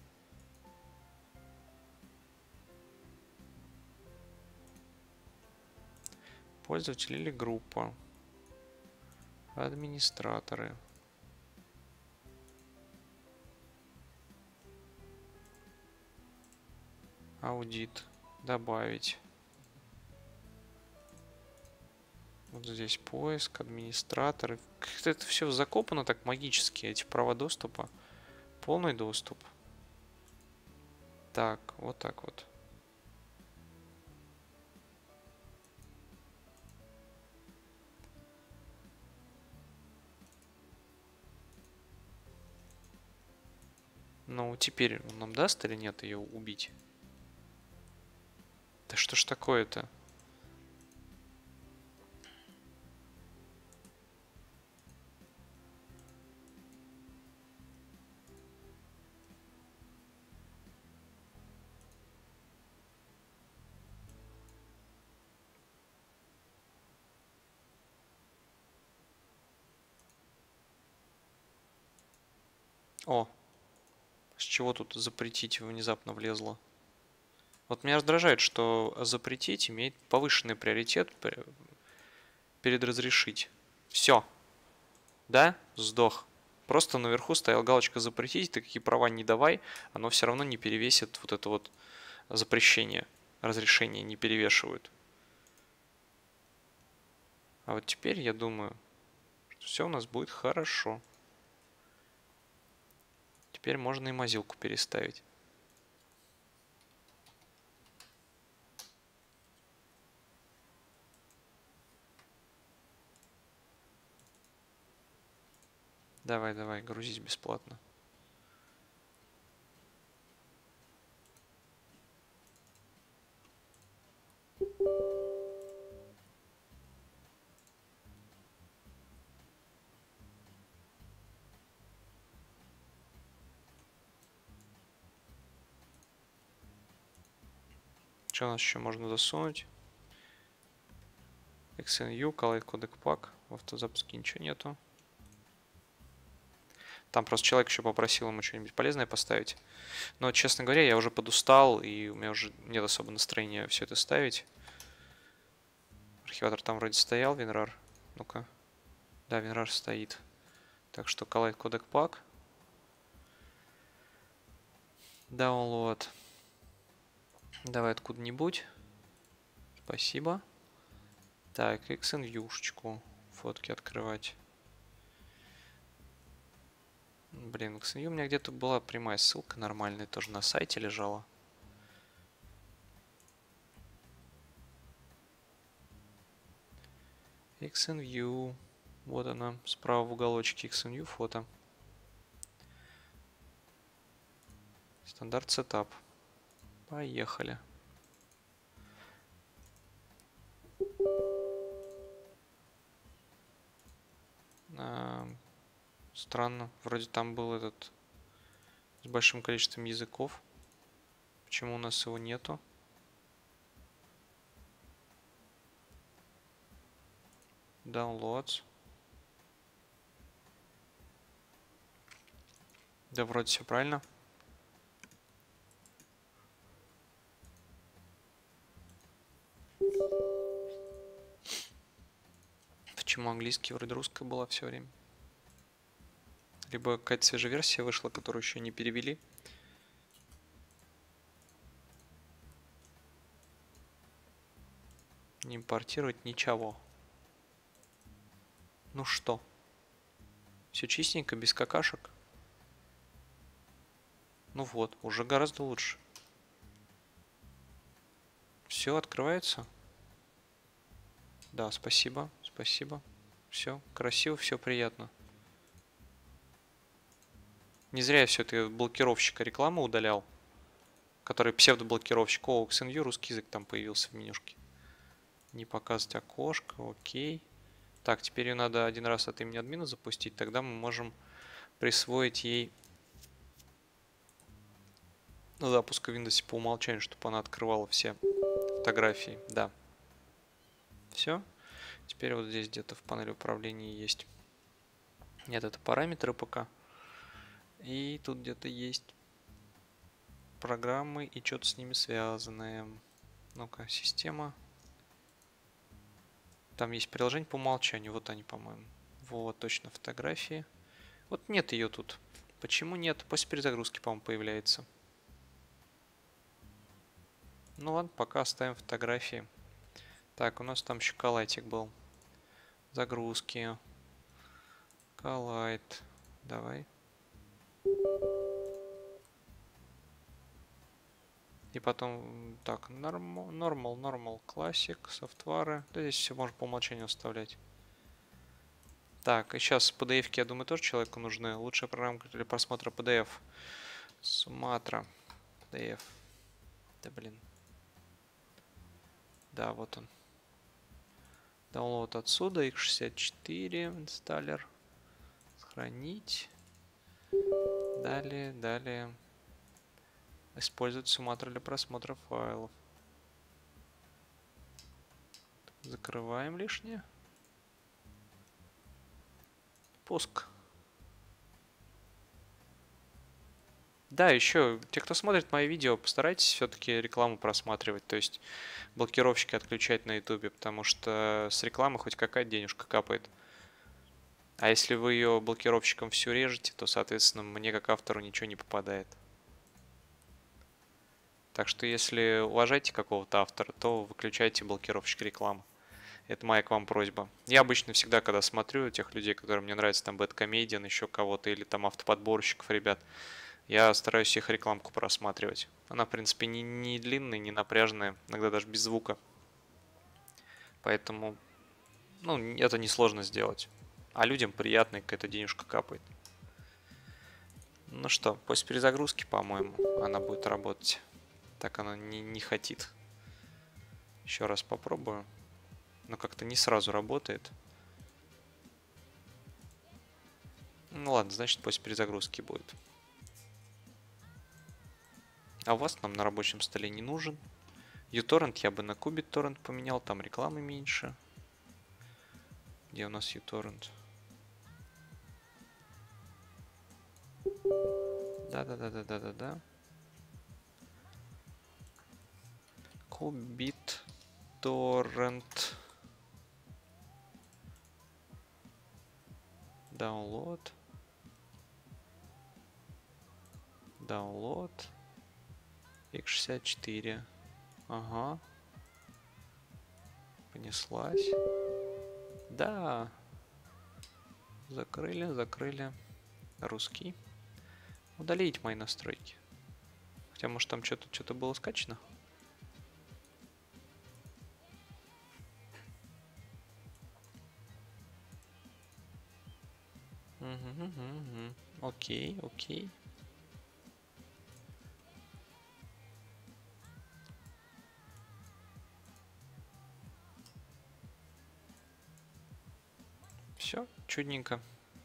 Пользователь или группа. Администраторы. Аудит. Добавить. Вот здесь поиск, администраторы. Как-то это все закопано так магически, эти права доступа. Полный доступ. Так, вот так вот. Ну, теперь он нам даст или нет ее убить? Да что ж такое-то? О, с чего тут запретить внезапно влезло? Вот меня раздражает, что запретить имеет повышенный приоритет перед разрешить. Все. Да? Сдох. Просто наверху стояла галочка запретить, ты какие права не давай, оно все равно не перевесит вот это вот запрещение. Разрешение не перевешивают. А вот теперь я думаю, что все у нас будет хорошо. Теперь можно и мазилку переставить. Давай, давай, грузись бесплатно. Что у нас еще можно засунуть? XNU, Collide Codec Pack. В автозапуске ничего нету. Там просто человек еще попросил ему что-нибудь полезное поставить. Но, честно говоря, я уже подустал, и у меня уже нет особо настроения все это ставить. Архиватор там вроде стоял, WinRAR. Ну-ка. Да, WinRAR стоит. Так что Collide Codec Pack. Download. Давай откуда-нибудь. Спасибо. Так, XNView-шечку. Фотки открывать. Блин, XNView у меня где-то была прямая ссылка нормальная, тоже на сайте лежала. XNView. Вот она, справа в уголочке XNView фото. Стандарт сетап. Поехали. Странно, вроде там был этот с большим количеством языков. Почему у нас его нету? Downloads. Да, вроде все правильно. по-английски, вроде русская была все время. Либо какая-то свежая версия вышла, которую еще не перевели. Не импортировать ничего. Ну что? Все чистенько, без какашек. Ну вот, уже гораздо лучше. Все открывается. Да, спасибо, спасибо. Все красиво, все приятно. Не зря я все это блокировщика рекламы удалял. Который псевдоблокировщик. О, XNU, русский язык там появился в менюшке. Не показывать окошко, окей. Так, теперь ее надо один раз от имени админа запустить. Тогда мы можем присвоить ей запуск в Windows по умолчанию, чтобы она открывала все фотографии. Да. Все. Теперь вот здесь где-то в панели управления есть. Нет, это параметры ПК. И тут где-то есть программы и что-то с ними связанное. Ну-ка, система. Там есть приложение по умолчанию. Вот они, по-моему. Вот, точно, фотографии. Вот нет ее тут. Почему нет? После перезагрузки, по-моему, появляется. Ну ладно, пока оставим фотографии. Так, у нас там еще колайтик был. Загрузки. Колайт. Давай. И потом, так, normal, classic, софтвары. Да, здесь все можно по умолчанию оставлять. Так, и сейчас PDF-ки, я думаю, тоже человеку нужны. Лучшая программа для просмотра PDF. Sumatra. PDF. Да, блин. Да, вот он. Download отсюда. x64. Инсталлер. Сохранить. Далее. Использовать Sumatra для просмотра файлов. Закрываем лишнее. Пуск. Да, еще, те, кто смотрит мои видео, постарайтесь все-таки рекламу просматривать, то есть блокировщики отключать на ютубе, потому что с рекламы хоть какая-то денежка капает. А если вы ее блокировщиком всю режете, то, соответственно, мне как автору ничего не попадает. Так что, если уважаете какого-то автора, то выключайте блокировщик рекламы. Это моя к вам просьба. Я обычно всегда, когда смотрю тех людей, которые мне нравятся, там, Bad еще кого-то, или там автоподборщиков, ребят, я стараюсь их рекламку просматривать. Она, в принципе, не длинная, не напряженная, иногда даже без звука. Поэтому, ну, это несложно сделать. А людям приятно, какая-то денежка капает. Ну что, после перезагрузки, по-моему, она будет работать. Так она не хотит. Еще раз попробую. Но как-то не сразу работает. Ну ладно, значит, после перезагрузки будет. А у вас нам на рабочем столе не нужен. uTorrent я бы на QBitTorrent поменял, там рекламы меньше. Где у нас uTorrent? Да. QBitTorrent. Download. x64. Ага. Понеслась. Да. Закрыли. Русский. Удалить мои настройки. Хотя, может, там что-то было скачано. Угу. Окей. Все, чудненько.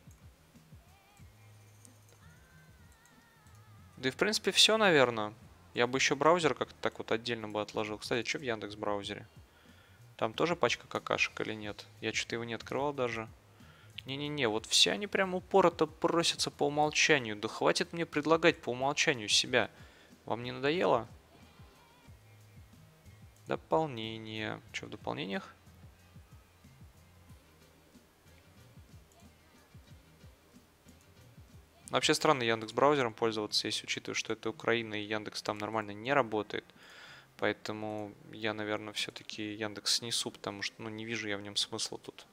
Да и в принципе все, наверное. Я бы еще браузер как-то так вот отдельно бы отложил. Кстати, что в Яндекс браузере? Там тоже пачка какашек или нет? Я что-то его не открывал даже. Не-не-не, вот все они прям упорото просятся по умолчанию. Да хватит мне предлагать по умолчанию себя. Вам не надоело? Дополнение. Что в дополнениях? Вообще странно Яндекс браузером пользоваться, если учитывая, что это Украина и Яндекс там нормально не работает. Поэтому я, наверное, все-таки Яндекс снесу, потому что, ну, не вижу я в нем смысла тут.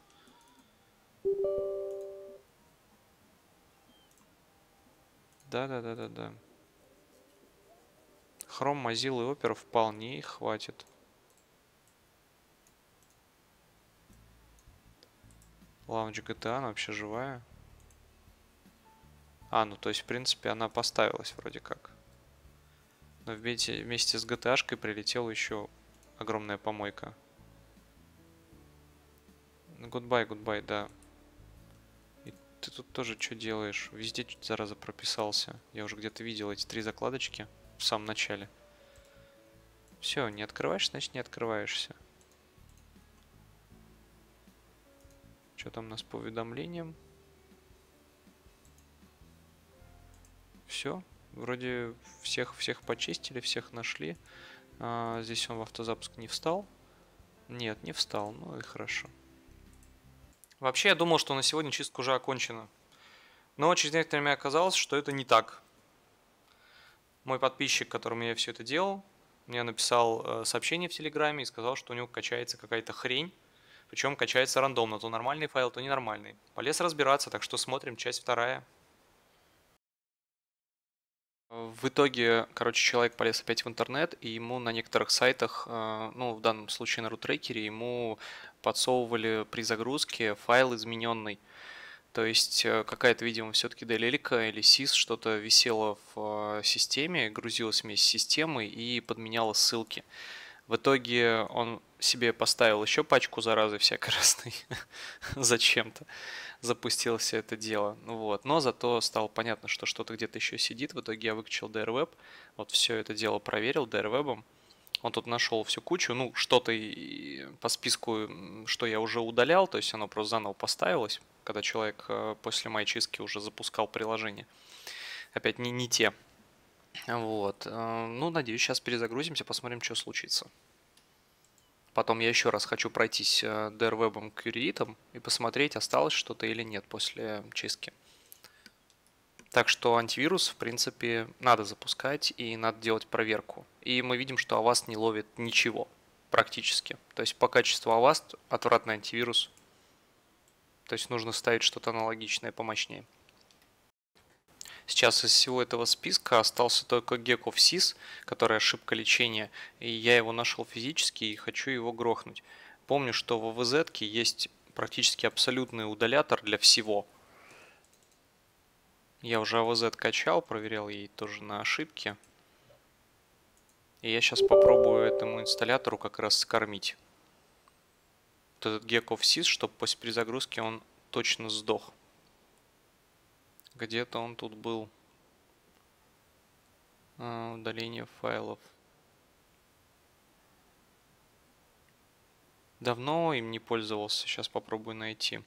Да. Chrome, Mozilla и Opera вполне хватит. Lounge GTA, она вообще живая. А, ну то есть, в принципе, она поставилась вроде как. Но вместе с GTA-шкой прилетела еще огромная помойка. Goodbye, да. И ты тут тоже что делаешь? Везде чуть зараза прописался. Я уже где-то видел эти 3 закладочки в самом начале. Все, не открываешь, значит не открываешься. Что там у нас по уведомлениям? Все. Вроде всех почистили, всех нашли. Здесь он в автозапуск не встал. Нет, не встал. Ну и хорошо. Вообще, я думал, что на сегодня чистка уже окончена. Но через некоторое время оказалось, что это не так. Мой подписчик, которому я все это делал, мне написал сообщение в Телеграме и сказал, что у него качается какая-то хрень. Причем качается рандомно. То нормальный файл, то ненормальный. Полез разбираться, так что смотрим часть 2. В итоге, короче, человек полез опять в интернет, и ему на некоторых сайтах, ну, в данном случае на рутрекере, ему подсовывали при загрузке файл измененный. То есть какая-то, видимо, все-таки DLL или SYS что-то висело в системе, грузилось вместе с системой и подменяло ссылки. В итоге он себе поставил еще пачку заразы всякой разной зачем-то. Запустил все это дело. Вот. Но зато стало понятно, что что-то где-то еще сидит. В итоге я выкачал DRWeb. Вот все это дело проверил DRWeb. Он тут нашел всю кучу. Ну, что-то по списку, что я уже удалял. То есть оно просто заново поставилось, когда человек после моей чистки уже запускал приложение. Опять не те. Вот. Ну, надеюсь, сейчас перезагрузимся, посмотрим, что случится. Потом я еще раз хочу пройтись DRWeb Curate и посмотреть, осталось что-то или нет после чистки. Так что антивирус, в принципе, надо запускать и надо делать проверку. И мы видим, что Avast не ловит ничего практически. То есть по качеству Avast отвратный антивирус. То есть нужно ставить что-то аналогичное помощнее. Сейчас из всего этого списка остался только Gecko SYS, который ошибка лечения, и я его нашел физически и хочу его грохнуть. Помню, что в AVZ есть практически абсолютный удалятор для всего. Я уже AVZ качал, проверял ей тоже на ошибки. И я сейчас попробую этому инсталлятору как раз скормить. Вот этот Gecko SYS, чтобы после перезагрузки он точно сдох. Где-то он тут был. Удаление файлов. Давно им не пользовался. Сейчас попробую найти.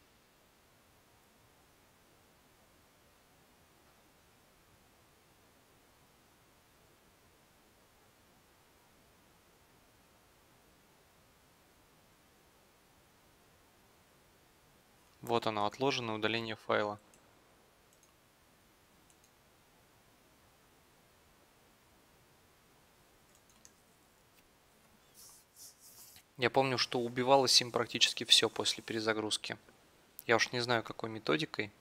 Вот оно, отложенное удаление файла. Я помню, что убивалось им практически все после перезагрузки. Я уж не знаю, какой методикой.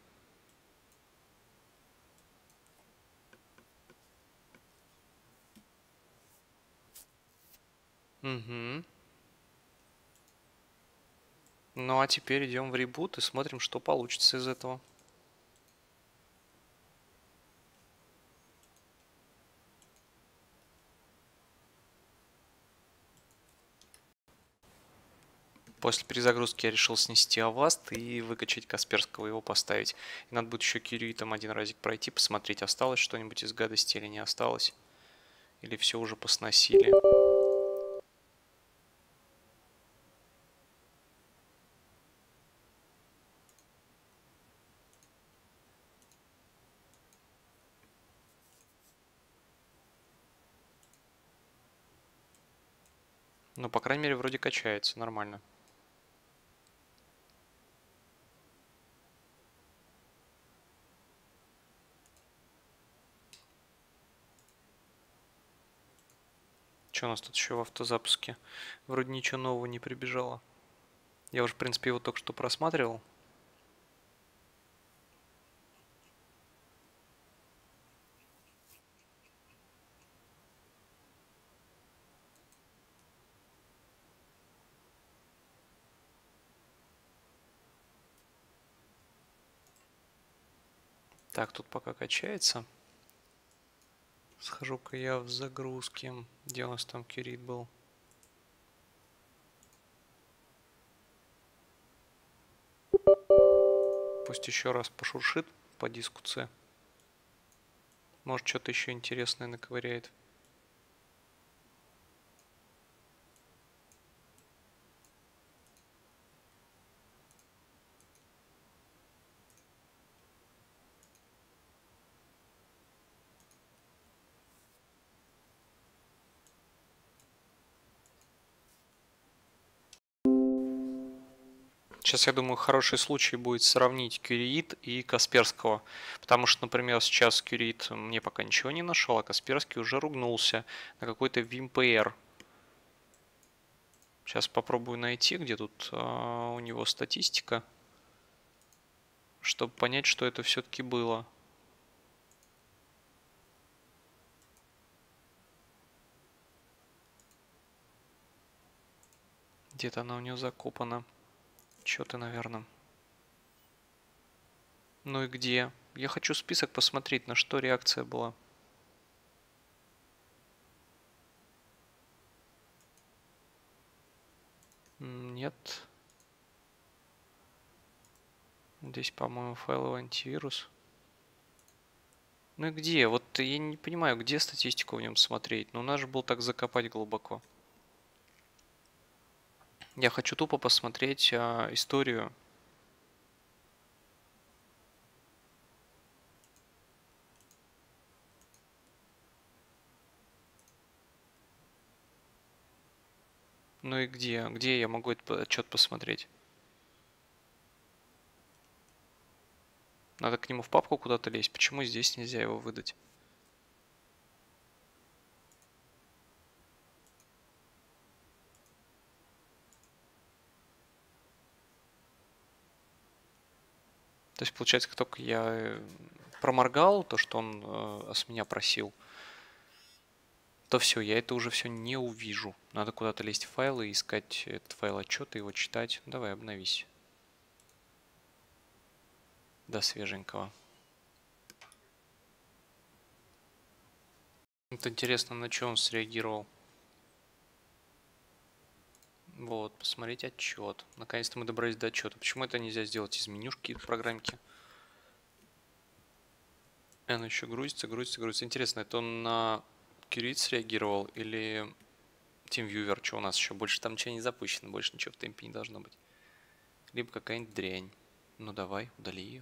Угу. Ну а теперь идем в ребут и смотрим, что получится из этого. После перезагрузки я решил снести Avast и выкачать Касперского, его поставить. И надо будет еще Curate один разик пройти, посмотреть, осталось что-нибудь из гадости или не осталось. Или все уже посносили. Ну, по крайней мере, вроде качается нормально. Что у нас тут еще в автозапуске? Вроде ничего нового не прибежало. Я уже, в принципе, его только что просматривал. Так, тут пока качается. Схожу-ка я в загрузки. Где у нас там Кюрит был? Пусть еще раз пошуршит по диску C. Может, что-то еще интересное наковыряет. Сейчас, я думаю, хороший случай будет сравнить Кюрит и Касперского. Потому что, например, сейчас Кюрит мне пока ничего не нашел, а Касперский уже ругнулся на какой-то WinPR. Сейчас попробую найти, где тут у него статистика, чтобы понять, что это все-таки было. Где-то она у него закопана. Что-то, наверное. Ну и где? Я хочу список посмотреть, на что реакция была. Нет. Здесь, по-моему, файловый антивирус. Ну и где? Вот я не понимаю, где статистику в нем смотреть. Но у нас же был так закопать глубоко. Я хочу тупо посмотреть историю. Ну и где? Где я могу этот отчет посмотреть? Надо к нему в папку куда-то лезть. Почему здесь нельзя его выдать? То есть, получается, как только я проморгал то, что он с меня просил, то все, я это уже все не увижу. Надо куда-то лезть в файлы, искать этот файл отчета, его читать. Давай, обновись. До свеженького. Вот интересно, на что он среагировал. Вот, посмотреть отчет. Наконец-то мы добрались до отчета. Почему это нельзя сделать из менюшки программки? Он еще грузится, грузится, грузится. Интересно, это он на Curate среагировал или TeamViewer? Что у нас еще? Больше там ничего не запущено, больше ничего в темпе не должно быть. Либо какая-нибудь дрянь. Ну давай, удали ее.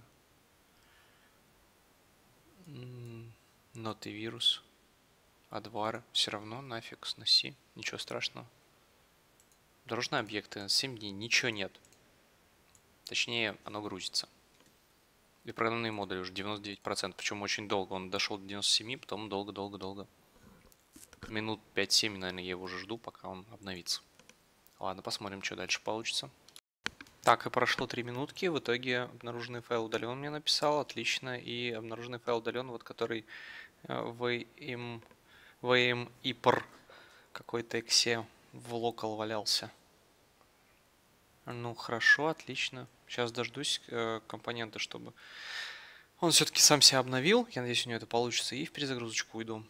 Ноты вирус. Адвары. Все равно нафиг сноси. Ничего страшного. Дорожные объекты. 7 дней. Ничего нет. Точнее, оно грузится. И программные модули уже 99%. Причем очень долго. Он дошел до 97, потом долго-долго-долго. Минут 5-7, наверное, я его уже жду, пока он обновится. Ладно, посмотрим, что дальше получится. Так, и прошло 3 минутки. В итоге обнаруженный файл удален мне написал. Отлично. И обнаруженный файл удален, вот который vmipr какой-то эксе в локал валялся. Ну, хорошо, отлично. Сейчас дождусь компонента, чтобы он все-таки сам себя обновил. Я надеюсь, у него это получится. И в перезагрузочку уйду.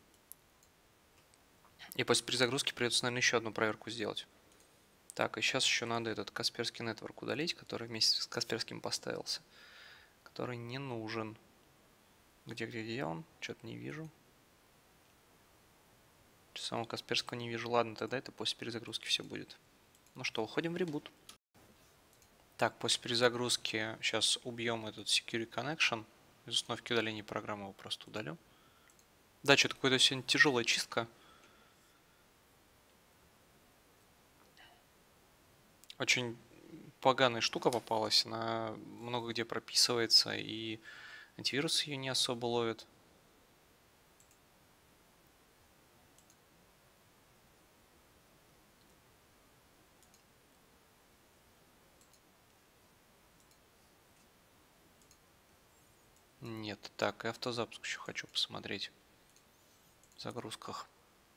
И после перезагрузки придется, наверное, еще одну проверку сделать. Так, и сейчас еще надо этот Касперский Network удалить, который вместе с Касперским поставился. Который не нужен. Где он? Что-то не вижу. Самого Касперского не вижу. Ладно, тогда это после перезагрузки все будет. Ну что, уходим в ребут. Так, после перезагрузки сейчас убьем этот Security Connection. Из установки удаления программы его просто удалю. Да, что-то какая-то сегодня тяжелая чистка. Очень поганая штука попалась. Она много где прописывается, и антивирус ее не особо ловит. Так, и автозапуск еще хочу посмотреть. В загрузках.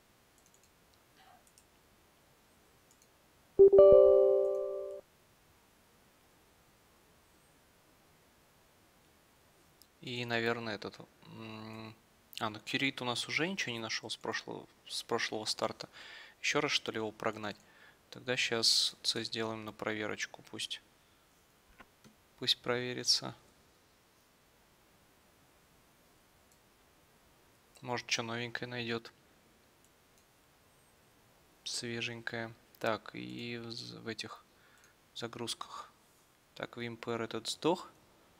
И, наверное, этот... ну Кирит у нас уже ничего не нашел с прошлого старта. Еще раз, что ли, его прогнать? Тогда сейчас C сделаем на проверочку. Пусть проверится. Может, что новенькое найдет. Свеженькое. Так, и в этих загрузках. Так, Вимпер этот сдох.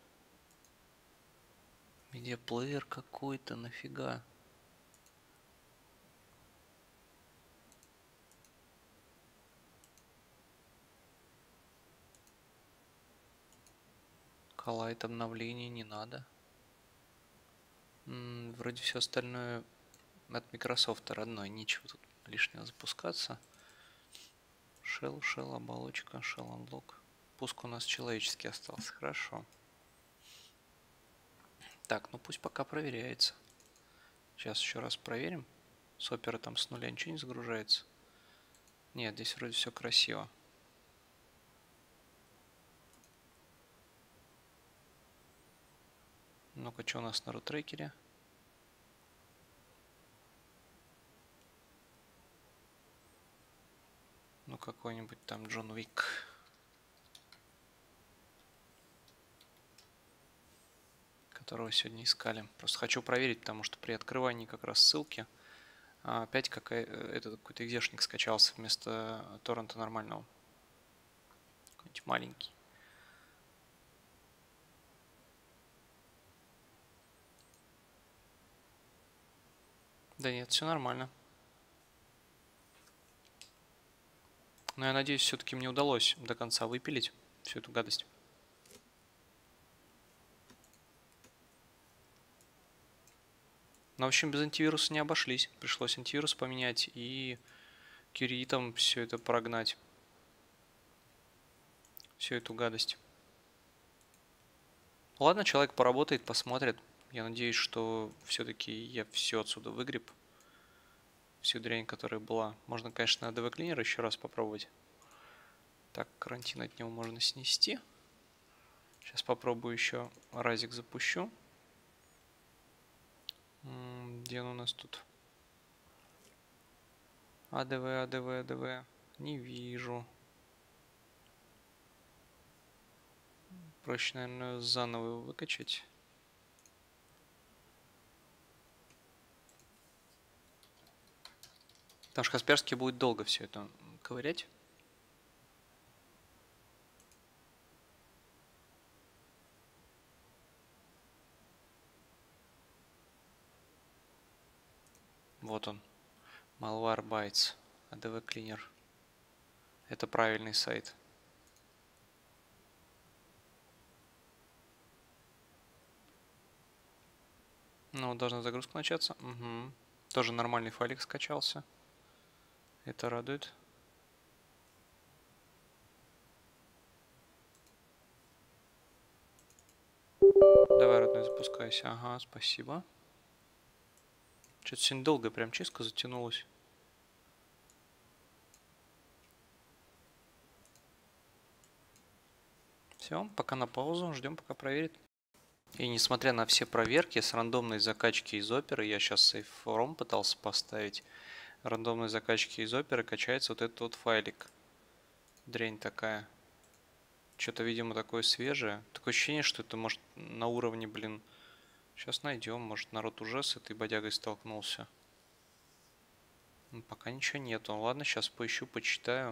Медиаплеер какой-то, нафига. Коллайд обновления не надо. Вроде все остальное от Microsoft родной. Нечего тут лишнего запускаться. Shell, оболочка, Shell Unlock. Пуск у нас человеческий остался. Хорошо. Так, ну пусть пока проверяется. Сейчас еще раз проверим. С опера там с нуля ничего не загружается. Нет, здесь вроде все красиво. Ну-ка, что у нас на рутрекере? Ну, какой-нибудь там Джон Уик. Которого сегодня искали. Просто хочу проверить, потому что при открывании как раз ссылки опять какой-то экзешник скачался вместо торрента нормального. Какой-нибудь маленький. Да нет, все нормально. Но я надеюсь, все-таки мне удалось до конца выпилить всю эту гадость. Но, в общем, без антивируса не обошлись. Пришлось антивирус поменять и киритом все это прогнать. Всю эту гадость. Ладно, человек поработает, посмотрит. Я надеюсь, что все-таки я все отсюда выгреб. Всю дрянь, которая была. Можно, конечно, ADV Cleaner еще раз попробовать. Так, карантин от него можно снести. Сейчас попробую еще разик запущу. Где он у нас тут? АДВ. Не вижу. Проще, наверное, заново его выкачать. Потому что Касперский будет долго все это ковырять. Вот он. Malwarebytes. ADV Cleaner. Это правильный сайт. Ну, должна загрузка начаться. Угу. Тоже нормальный файлик скачался. Это радует. Давай, родной, запускайся. Ага, спасибо. Что-то сегодня долго прям чистка затянулась. Все, пока на паузу, ждем, пока проверит. И несмотря на все проверки с рандомной закачки из оперы, я сейчас SafeROM пытался поставить, рандомной закачки из оперы качается вот этот вот файлик. Дрянь такая. Что-то, видимо, такое свежее. Такое ощущение, что это может на уровне, блин. Сейчас найдем. Может, народ уже с этой бодягой столкнулся. Ну, пока ничего нету. Ладно, сейчас поищу, почитаю.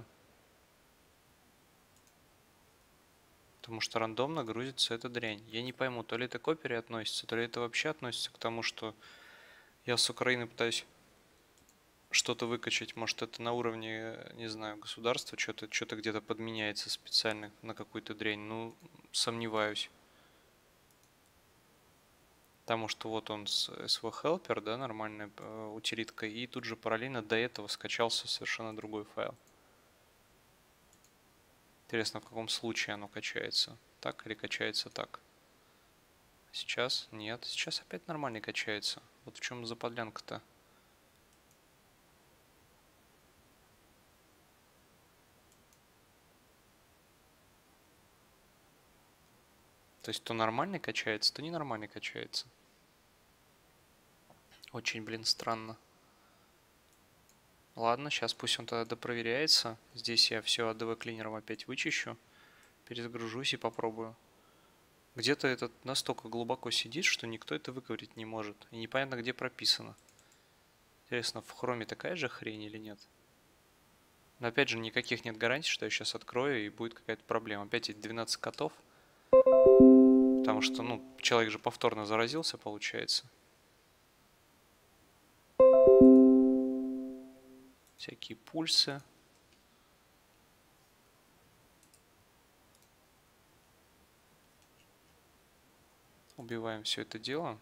Потому что рандомно грузится эта дрянь. Я не пойму, то ли это к опере относится, то ли это вообще относится к тому, что я с Украины пытаюсь что-то выкачать. Может, это на уровне, не знаю, государства что-то где-то подменяется специально на какую-то дрянь. Ну, сомневаюсь. Потому что вот он с SV Helper, да, нормальная утилитка, и тут же параллельно до этого скачался совершенно другой файл. Интересно, в каком случае оно качается. Так или качается так. Сейчас нет. Сейчас опять нормально качается. Вот в чем заподлянка-то. То есть то нормально качается, то ненормально качается. Очень, блин, странно. Ладно, сейчас пусть он тогда допроверяется. Здесь я все ADV клинером опять вычищу. Перезагружусь и попробую. Где-то этот настолько глубоко сидит, что никто это выковырять не может. И непонятно, где прописано. Интересно, в хроме такая же хрень или нет? Но опять же, никаких нет гарантий, что я сейчас открою и будет какая-то проблема. Опять эти 12 котов. Потому что, ну, человек же повторно заразился, получается. Всякие пульсы. Убиваем все это дело.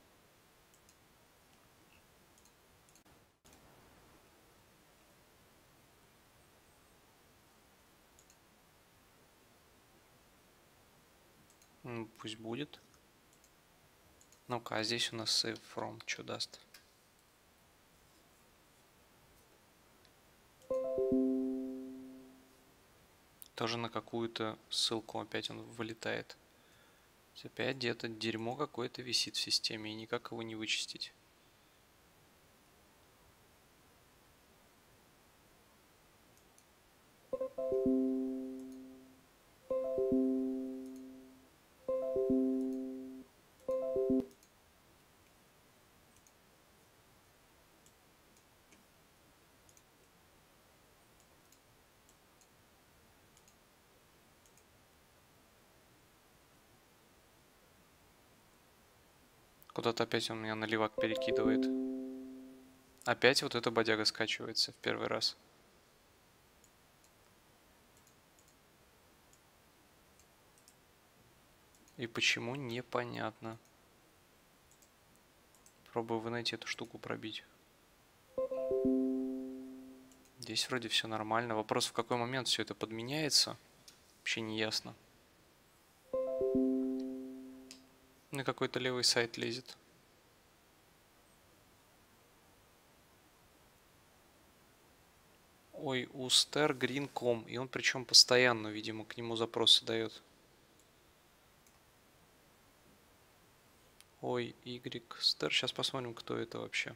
Пусть будет. Ну-ка, а здесь у нас save from. Что даст? Тоже на какую-то ссылку опять он вылетает. Опять где-то дерьмо какое-то висит в системе, и никак его не вычистить. Куда-то опять он меня на левак перекидывает. Опять вот эта бодяга скачивается в первый раз. И почему, непонятно. Пробую найти эту штуку пробить. Здесь вроде все нормально. Вопрос, в какой момент все это подменяется, вообще не ясно. На какой-то левый сайт лезет. Ой, Устер Green.com. И он причем постоянно, видимо, к нему запросы дает. Ой, Y Стер. Сейчас посмотрим, кто это вообще.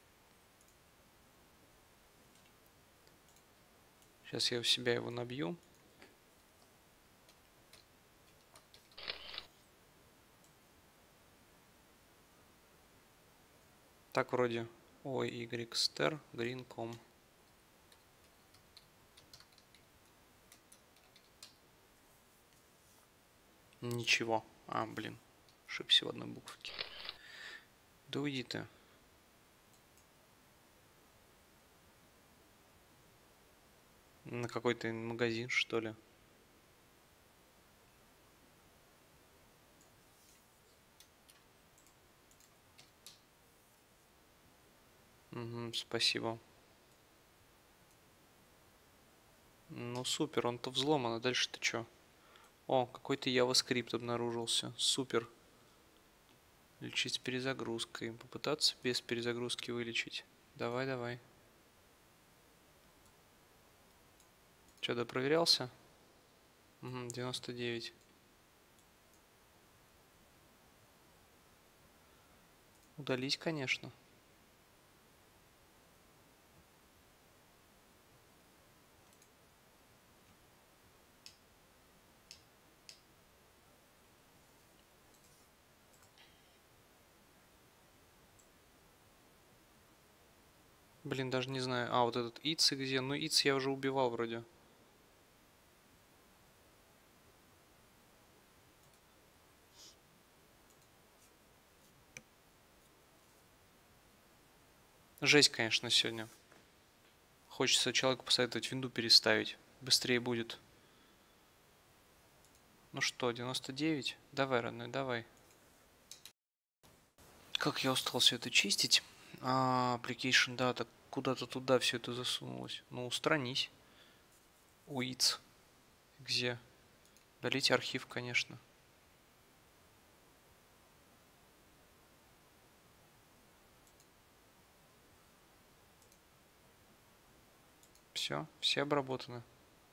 Сейчас я у себя его набью. Так вроде. Ой, Y Стер Green.com. Ничего. А, блин. Ошибся в одной буквке. Да уйди ты. На какой-то магазин, что ли? Угу, спасибо. Ну супер, он-то взломан, а дальше-то чё? О, какой-то JavaScript обнаружился. Супер. Лечить с перезагрузкой. Попытаться без перезагрузки вылечить. Давай, давай. Чё, допроверялся? Угу, 99. Удалить, конечно. Блин, даже не знаю. А, вот этот ИЦ где? Ну, ИЦ я уже убивал вроде. Жесть, конечно, сегодня. Хочется человеку посоветовать винду переставить. Быстрее будет. Ну что, 99? Давай, родной, давай. Как я устал все это чистить. Application data. Куда-то туда все это засунулось. Ну, устранись. УИЦ. Где? Удалить архив, конечно. все обработаны.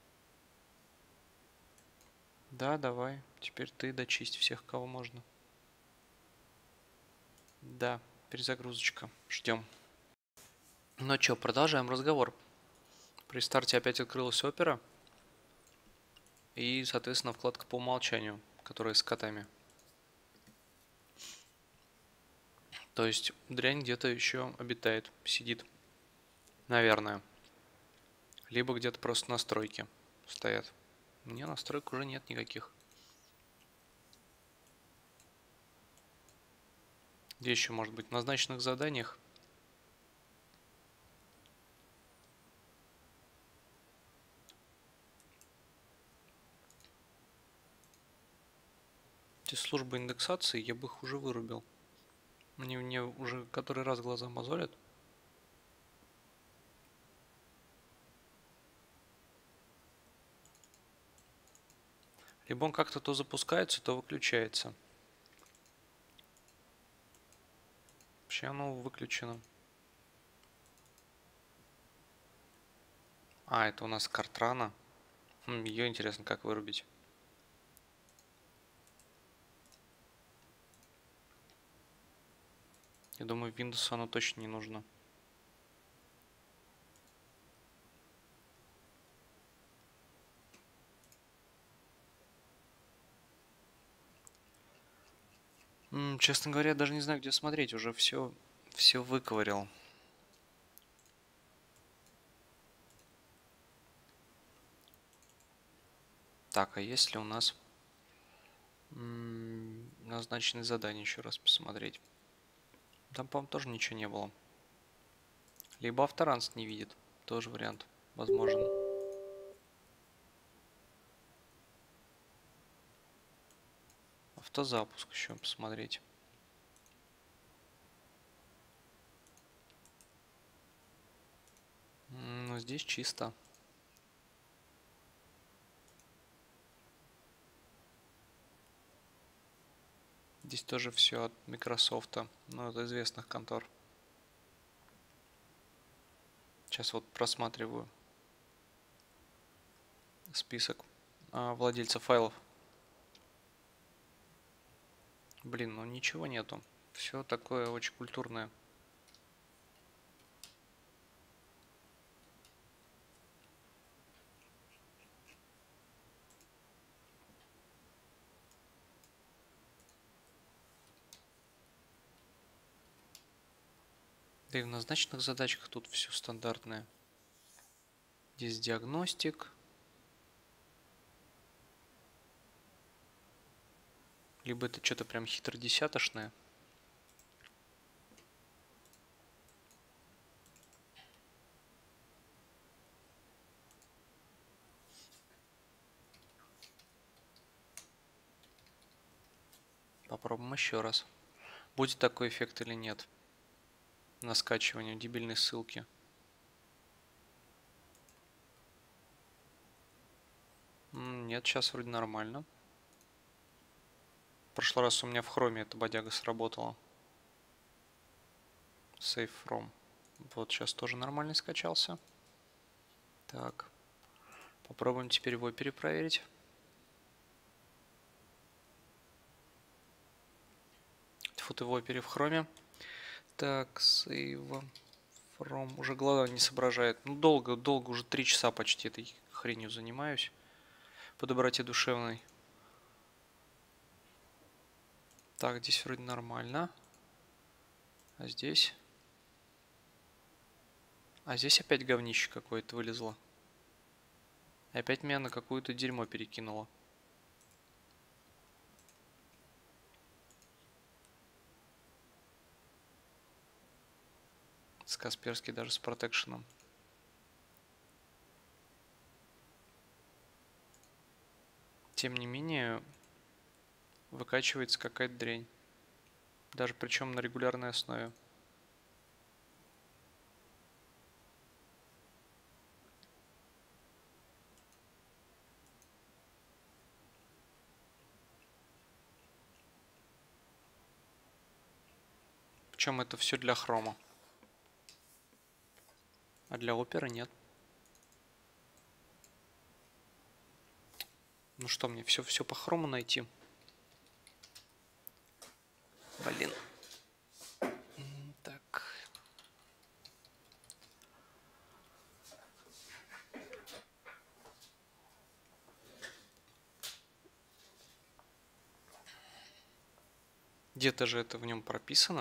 Да, давай. Теперь ты дочисть всех, кого можно. Да, перезагрузочка. Ждем. Ну что, продолжаем разговор. При старте опять открылась опера. И, соответственно, вкладка по умолчанию, которая с котами. То есть дрянь где-то еще обитает, сидит. Наверное. Либо где-то просто настройки стоят. Не, настроек уже нет никаких. Где еще может быть? В назначенных заданиях. Эти службы индексации, я бы их уже вырубил. Мне уже который раз глаза мозолят. Либо он как-то то запускается, то выключается. Вообще оно выключено. А, это у нас картрана. Ее интересно как вырубить. Я думаю, Windows оно точно не нужно. Честно говоря, даже не знаю, где смотреть. Уже все выковырял. Так, а есть ли у нас назначенные задания еще раз посмотреть? Там, по-моему, тоже ничего не было. Либо авторанс не видит. Тоже вариант. Возможен. Автозапуск еще посмотреть. Ну, здесь чисто. Здесь тоже все от Microsoft. Ну, от известных контор. Сейчас вот просматриваю список владельцев файлов. Блин, ну ничего нету. Все такое очень культурное. Да и в назначенных задачках тут все стандартное. Здесь диагностик. Либо это что-то прям хитродесятошное. Попробуем еще раз. Будет такой эффект или нет? На скачивание дебильной ссылки. Нет, сейчас вроде нормально. В прошлый раз у меня в хроме эта бодяга сработала. Save from. Вот сейчас тоже нормально скачался. Так. Попробуем теперь его перепроверить. Тьфу ты, в опере в хроме. Так, save from. Уже голова не соображает. Ну, долго, уже 3 часа почти этой хренью занимаюсь. По доброте душевной. Так, здесь вроде нормально. А здесь? А здесь опять говнище какое-то вылезло. Опять меня на какую-то дерьмо перекинуло. С Касперский даже с протекшеном. Тем не менее, выкачивается какая-то дрянь. Даже причем на регулярной основе. Причем это все для хрома. А для оперы нет. Ну что, мне все по хрому найти? Блин. Так. Где-то же это в нем прописано.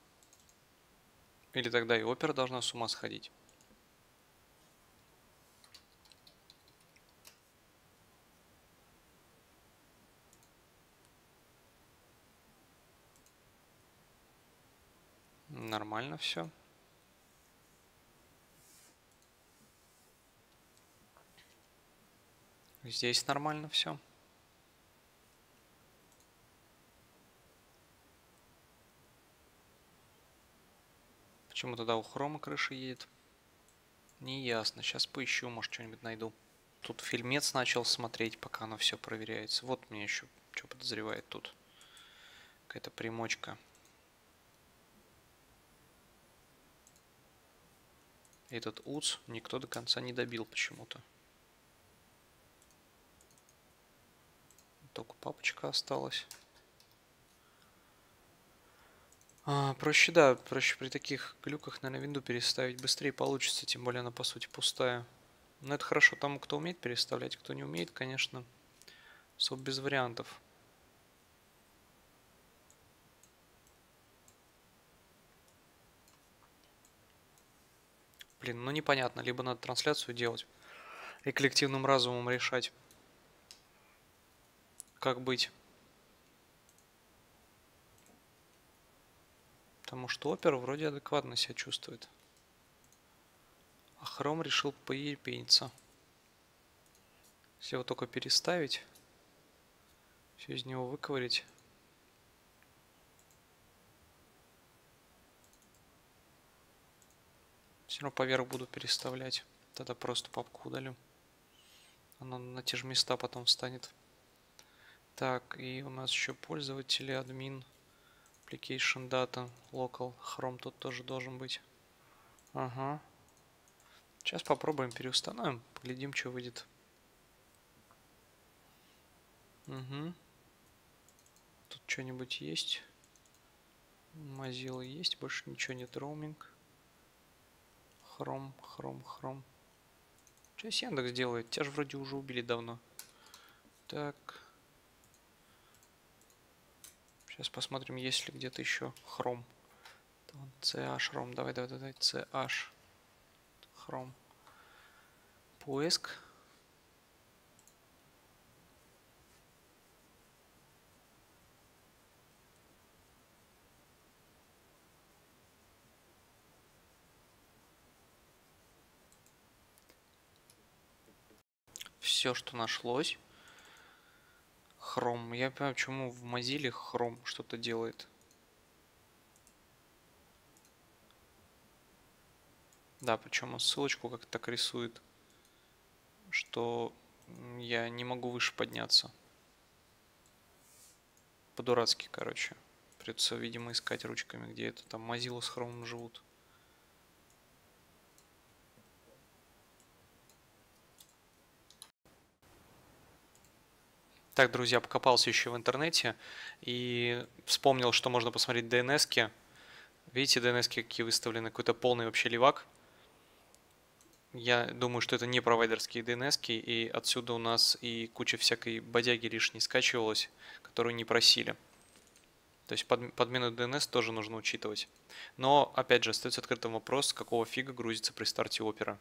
Или тогда и опера должна с ума сходить. Нормально все. Здесь нормально все. Почему тогда у хрома крыша едет? Не ясно. Сейчас поищу, может что-нибудь найду. Тут фильмец начал смотреть, пока оно все проверяется. Вот мне еще что подозревает тут. Какая-то примочка. Этот УЦ никто до конца не добил почему-то. Только папочка осталась. Проще, да, проще при таких глюках, наверное, винду переставить быстрее получится, тем более она по сути пустая. Но это хорошо тому, кто умеет переставлять, кто не умеет, конечно, особо без вариантов. Блин, ну непонятно, либо надо трансляцию делать и коллективным разумом решать, как быть. Потому что опера вроде адекватно себя чувствует. А хром решил поебениться. Если его только переставить, все из него выковырять. Все равно поверх буду переставлять. Тогда просто папку удалю. Оно на те же места потом встанет. Так, и у нас еще пользователи, админ, application data, local, Chrome тут тоже должен быть. Ага. Сейчас попробуем переустановим, поглядим, что выйдет. Угу. Тут что-нибудь есть? Mozilla есть, больше ничего нет. Roaming. Chrome. Что Яндекс делает? Тебя же вроде уже убили давно. Так. Сейчас посмотрим, есть ли где-то еще Chrome. CH Chrome. Давай. CH Chrome. Поиск. Все, что нашлось. Chrome. Я понимаю, почему в Mozilla Chrome что-то делает. Да, причем он ссылочку как-то так рисует, что я не могу выше подняться. По-дурацки, короче. Придется, видимо, искать ручками, где это там Mozilla с Chrome живут. Так, друзья, покопался еще в интернете и вспомнил, что можно посмотреть DNS-ки. Видите, DNS-ки какие выставлены? Какой-то полный вообще левак. Я думаю, что это не провайдерские DNS-ки, и отсюда у нас и куча всякой бодяги лишней скачивалась, которую не просили. То есть подмену DNS тоже нужно учитывать. Но, опять же, остается открытым вопрос, с какого фига грузится при старте Opera.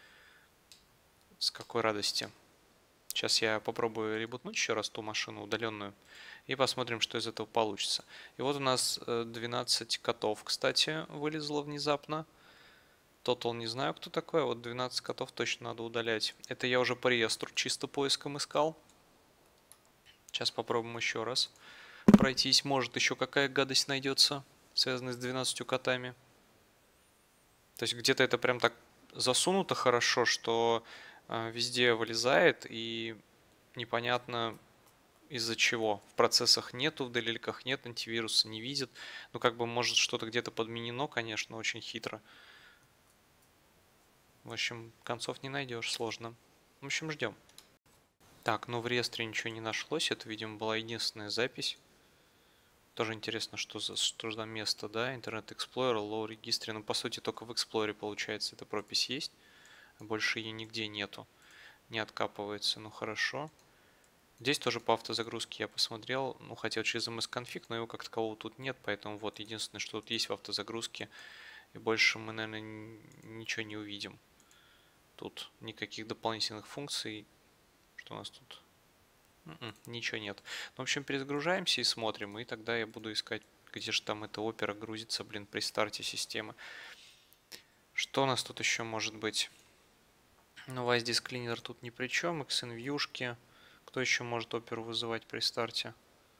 С какой радости. Сейчас я попробую ребутнуть еще раз ту машину удаленную и посмотрим, что из этого получится. И вот у нас 12 котов, кстати, вылезло внезапно. Total не знаю, кто такой, а вот 12 котов точно надо удалять. Это я уже по реестру чисто поиском искал. Сейчас попробуем еще раз пройтись. Может, еще какая гадость найдется, связанная с 12 котами. То есть где-то это прям так засунуто хорошо, что везде вылезает и непонятно из-за чего. В процессах нету, в далеках нет, антивируса не видит. Ну, как бы, может, что-то где-то подменено, конечно, очень хитро. В общем, концов не найдешь, сложно. В общем, ждем. Так, ну в реестре ничего не нашлось. Это, видимо, была единственная запись. Тоже интересно, что за место, да? Internet Explorer, Low регистре. Ну, по сути, только в Explorer, получается, эта пропись есть. А больше ее нигде нету. Не откапывается. Ну, хорошо. Здесь тоже по автозагрузке я посмотрел. Ну, хотел через MS-конфиг, но его как такового тут нет. Поэтому вот единственное, что тут есть в автозагрузке. И больше мы, наверное, ничего не увидим. Тут никаких дополнительных функций. Что у нас тут? Ничего нет. Ну, в общем, перезагружаемся и смотрим. И тогда я буду искать, где же там эта опера грузится, блин, при старте системы. Что у нас тут еще может быть? Ну, Vice Cleaner тут ни при чем. XNViewшки. Кто еще может оперу вызывать при старте?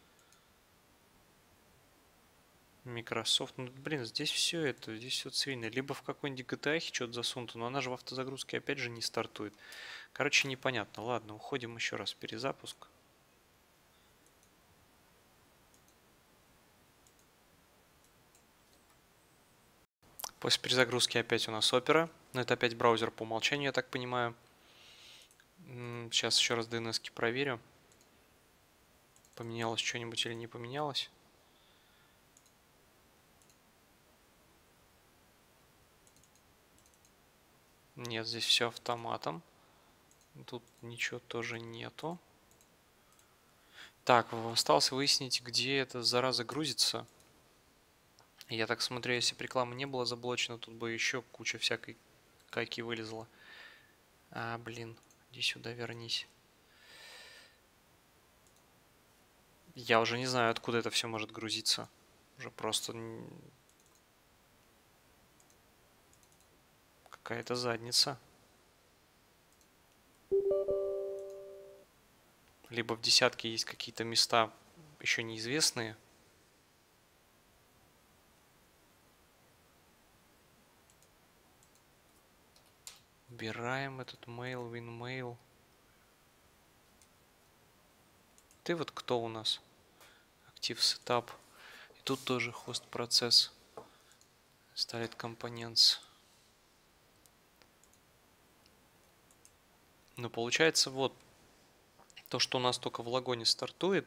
Microsoft. Ну, блин, здесь все это, здесь все цивильное. Либо в какой-нибудь GTA что-то засунуто, но она же в автозагрузке опять же не стартует. Короче, непонятно. Ладно, уходим еще раз. Перезапуск. После перезагрузки опять у нас опера. Но это опять браузер по умолчанию, я так понимаю. Сейчас еще раз DNS-ки проверю. Поменялось что-нибудь или не поменялось. Нет, здесь все автоматом. Тут ничего тоже нету. Так, осталось выяснить, где эта зараза грузится. Я так смотрю, если бы рекламы не было заблочено, тут бы еще куча всякой кайки вылезла. А, блин, иди сюда, вернись. Я уже не знаю, откуда это все может грузиться. Уже просто какая-то задница. Либо в десятке есть какие-то места еще неизвестные. Убираем этот mail, winmail. Ты вот кто у нас? Active Setup. И тут тоже хост процесс. Started Components. Ну, получается, вот то, что у нас только в лагоне стартует.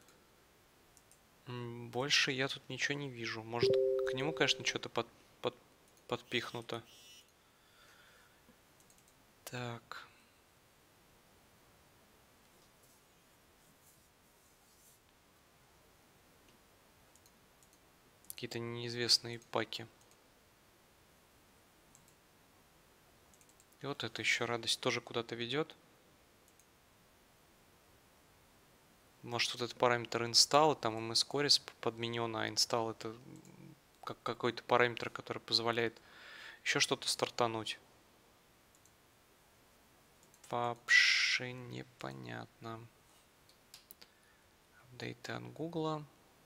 Больше я тут ничего не вижу. Может, к нему, конечно, что-то подпихнуто. Так. Какие-то неизвестные паки. И вот это еще радость тоже куда-то ведет. Может, вот этот параметр install, там mscores подменен, а install это как какой-то параметр, который позволяет еще что-то стартануть. Вообще непонятно. Апдейты от Гугла.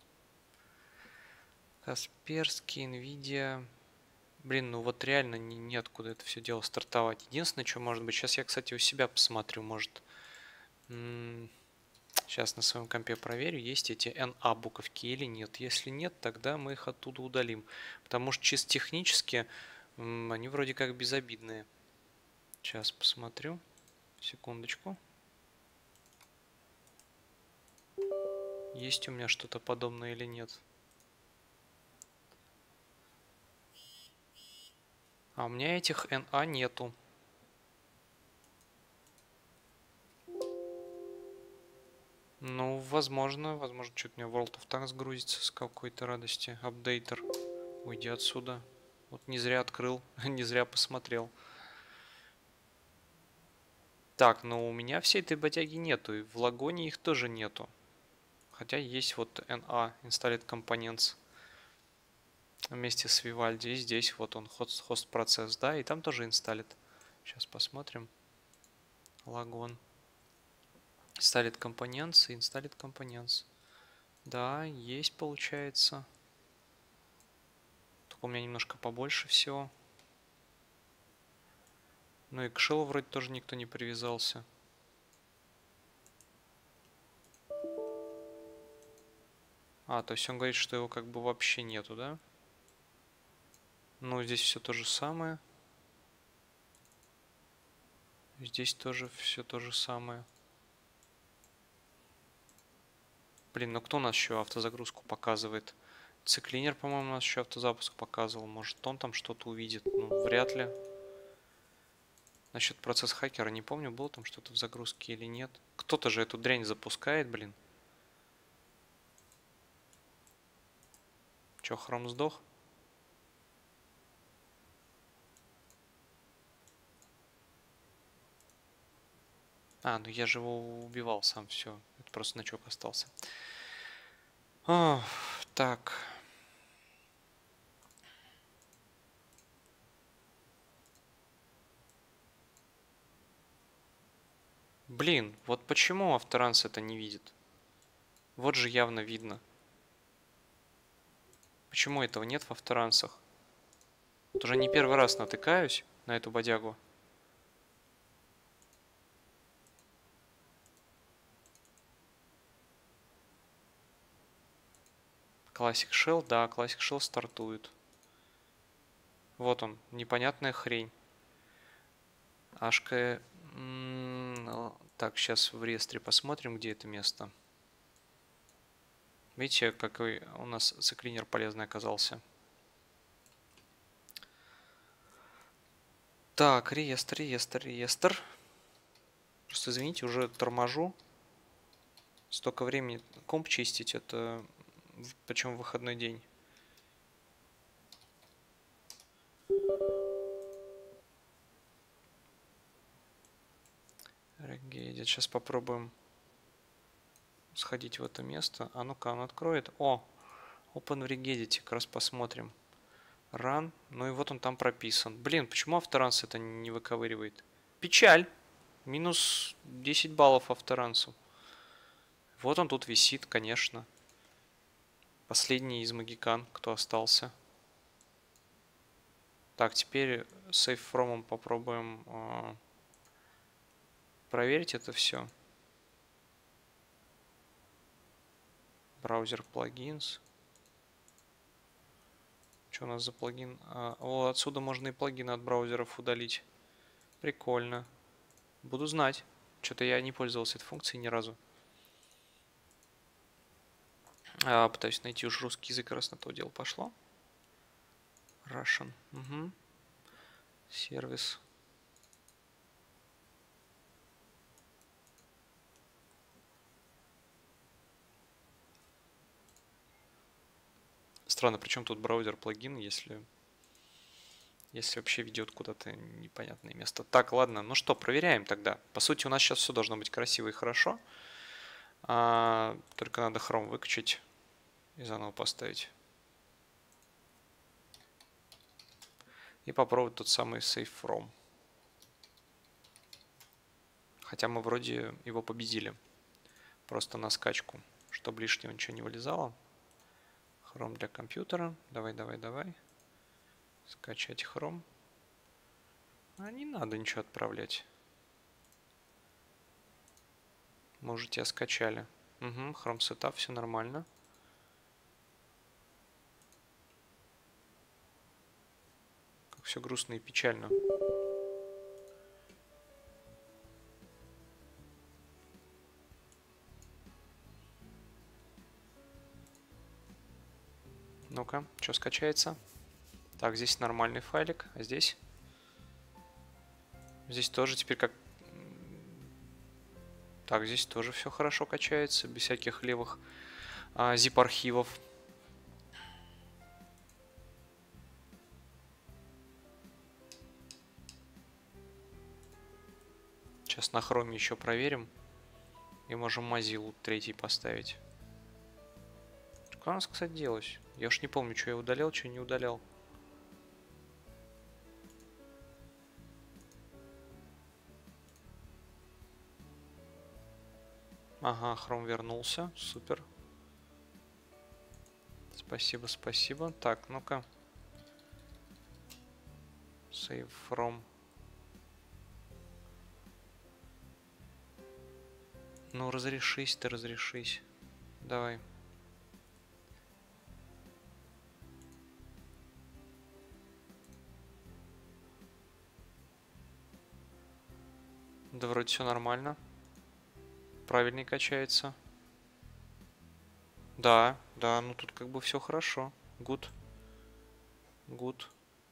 Касперский, Nvidia. Блин, ну вот реально неоткуда это все дело стартовать. Единственное, что может быть, сейчас я, кстати, у себя посмотрю, может... Сейчас на своем компе проверю, есть эти NA буковки или нет. Если нет, тогда мы их оттуда удалим. Потому что чисто технически они вроде как безобидные. Сейчас посмотрю. Секундочку. Есть у меня что-то подобное или нет. А у меня этих NA нету. Ну, возможно, что-то у меня World of Tanks грузится с какой-то радости. Апдейтер. Уйди отсюда. Вот не зря открыл, не зря посмотрел. Так, но у меня всей этой ботяги нету, и в лагоне их тоже нету. Хотя есть вот NA, Installed Components, вместе с Vivaldi. И здесь вот он, хост процесс, да, и там тоже Installed. Сейчас посмотрим. Лагон. Installed Components и Installed Components. Да, есть, получается. Только у меня немножко побольше всего. Ну и к Shell вроде тоже никто не привязался. А, то есть он говорит, что его как бы вообще нету, да? Ну, здесь все то же самое. Здесь тоже все то же самое. Блин, ну кто у нас еще автозагрузку показывает? Циклинер, по-моему, у нас еще автозапуск показывал. Может, он там что-то увидит? Ну, вряд ли. Насчет процесс хакера не помню, было там что-то в загрузке или нет. Кто-то же эту дрянь запускает, блин. Че, хром сдох? А, ну я же его убивал сам, все. Это просто значок остался. Так. Блин, вот почему авторанс это не видит? Вот же явно видно. Почему этого нет в авторансах? Вот уже не первый раз натыкаюсь на эту бодягу. Classic Shell, да, Classic Shell стартует. Вот он, непонятная хрень. Ашка... Так, сейчас в реестре посмотрим, где это место. Видите, какой у нас циклинер полезный оказался. Так, реестр. Просто извините, уже торможу. Столько времени комп чистить, это причем в выходной день. Regedit. Сейчас попробуем сходить в это место. А ну-ка, он откроет. О, Open в Regedit. Как раз посмотрим. Run. Ну и вот он там прописан. Блин, почему авторанс это не выковыривает? Печаль. Минус 10 баллов авторансу. Вот он тут висит, конечно. Последний из магикан, кто остался. Так, теперь Save From попробуем проверить это все. Браузер плагинс. Что у нас за плагин? О, отсюда можно и плагины от браузеров удалить. Прикольно. Буду знать. Что-то я не пользовался этой функцией ни разу. Пытаюсь найти уж русский язык, раз на то дело пошло. Russian. Угу. Сервис. Странно, причем тут браузер плагин, если вообще ведет куда-то непонятное место. Так, ладно, ну что, проверяем тогда. По сути, у нас сейчас все должно быть красиво и хорошо. Только надо Chrome выкачать и заново поставить. И попробовать тот самый Save From. Хотя мы вроде его победили. Просто на скачку, чтобы лишнего ничего не вылезало. Chrome для компьютера. Давай. Скачать Chrome. А не надо ничего отправлять. Мы уже тебя скачали. Угу, Chrome Setup, все нормально. Как все грустно и печально. Ну-ка, что скачается? Так, здесь нормальный файлик, а здесь? Здесь тоже теперь как... Так, здесь тоже все хорошо качается, без всяких левых zip-архивов. Сейчас на Chrome еще проверим. И можем Mozilla 3 поставить. Что у нас, кстати, делать? Я уж не помню, что я удалял, что не удалял. Ага, Chrome вернулся. Супер. Спасибо. Так, ну-ка. Save from. Ну, разрешись ты, разрешись. Давай. Да вроде все нормально. Правильный качается. Да, да, ну тут как бы все хорошо. Good, good.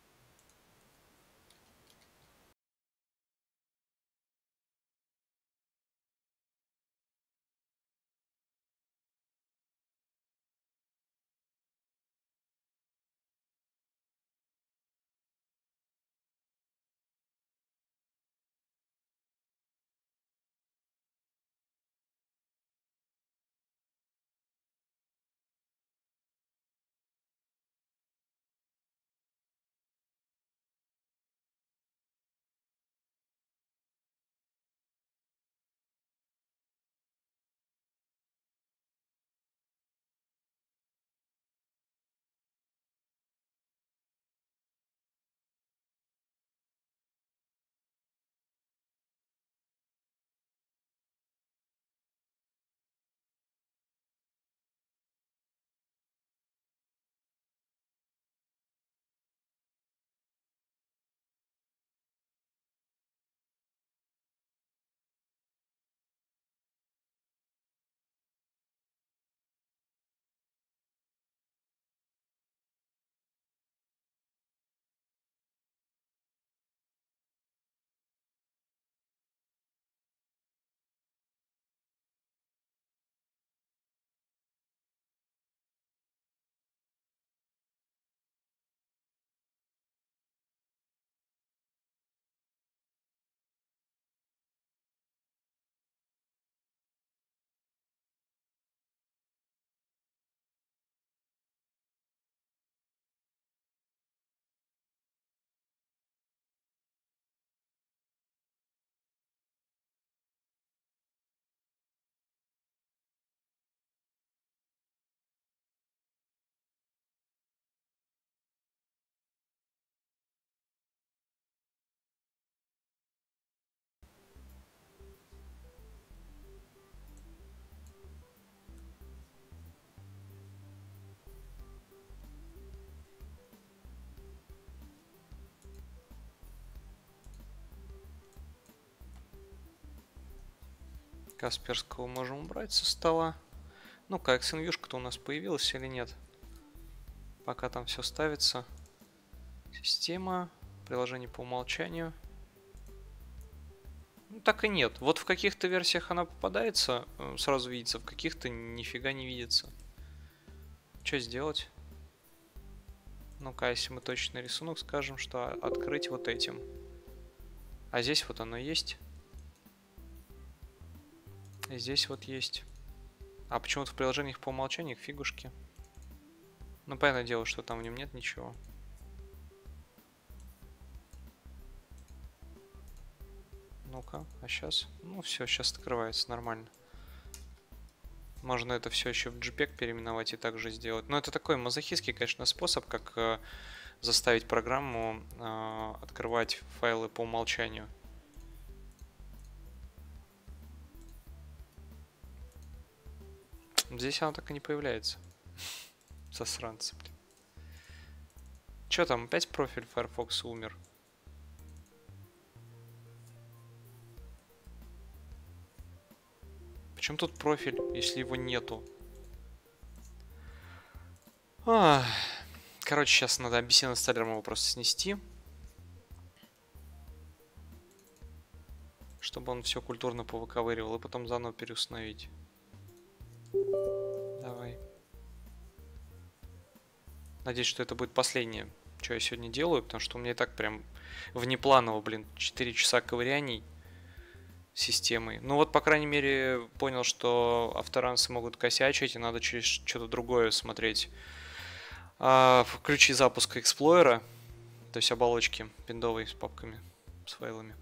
Касперского можем убрать со стола. Ну-ка, XNView-шка-то у нас появилась или нет? Пока там все ставится. Система, приложение по умолчанию. Ну, так и нет. Вот в каких-то версиях она попадается, сразу видится, в каких-то нифига не видится. Что сделать? Ну-ка, если мы точный рисунок скажем, что открыть вот этим. А здесь вот оно есть. И здесь вот есть. А почему-то в приложениях по умолчанию фигушки. Ну, понятное дело, что там в нем нет ничего. Ну-ка, а сейчас? Ну, все, сейчас открывается нормально. Можно это все еще в JPEG переименовать и также сделать. Но это такой мазохистский, конечно, способ, как заставить программу открывать файлы по умолчанию. Здесь оно так и не появляется. Засранцы, блин. Че там, опять профиль Firefox умер? Почему тут профиль, если его нету? Короче, сейчас надо объяснить инсталлером его просто снести. Чтобы он все культурно повыковыривал и потом заново переустановить. Давай. Надеюсь, что это будет последнее, что я сегодня делаю, потому что у меня и так прям внепланово, блин, 4 часа ковыряний системой. Ну вот, по крайней мере, понял, что авторансы могут косячить, и надо через что-то другое смотреть. Включи запуск Explorer, то есть оболочки пиндовой с папками, с файлами.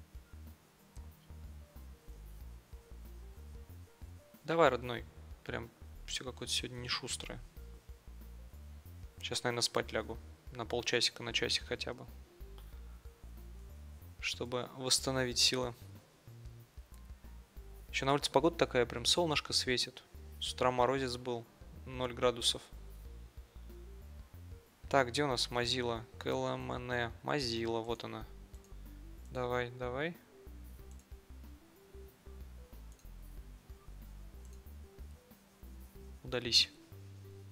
Давай, родной. Прям все какое-то сегодня не шустрое. Сейчас, наверное, спать лягу. На полчасика, на часик хотя бы. Чтобы восстановить силы. Еще на улице погода такая, прям солнышко светит. С утра морозец был. 0 градусов. Так, где у нас Mozilla? КЛМН. Mozilla, вот она. Давай, давай. Удались.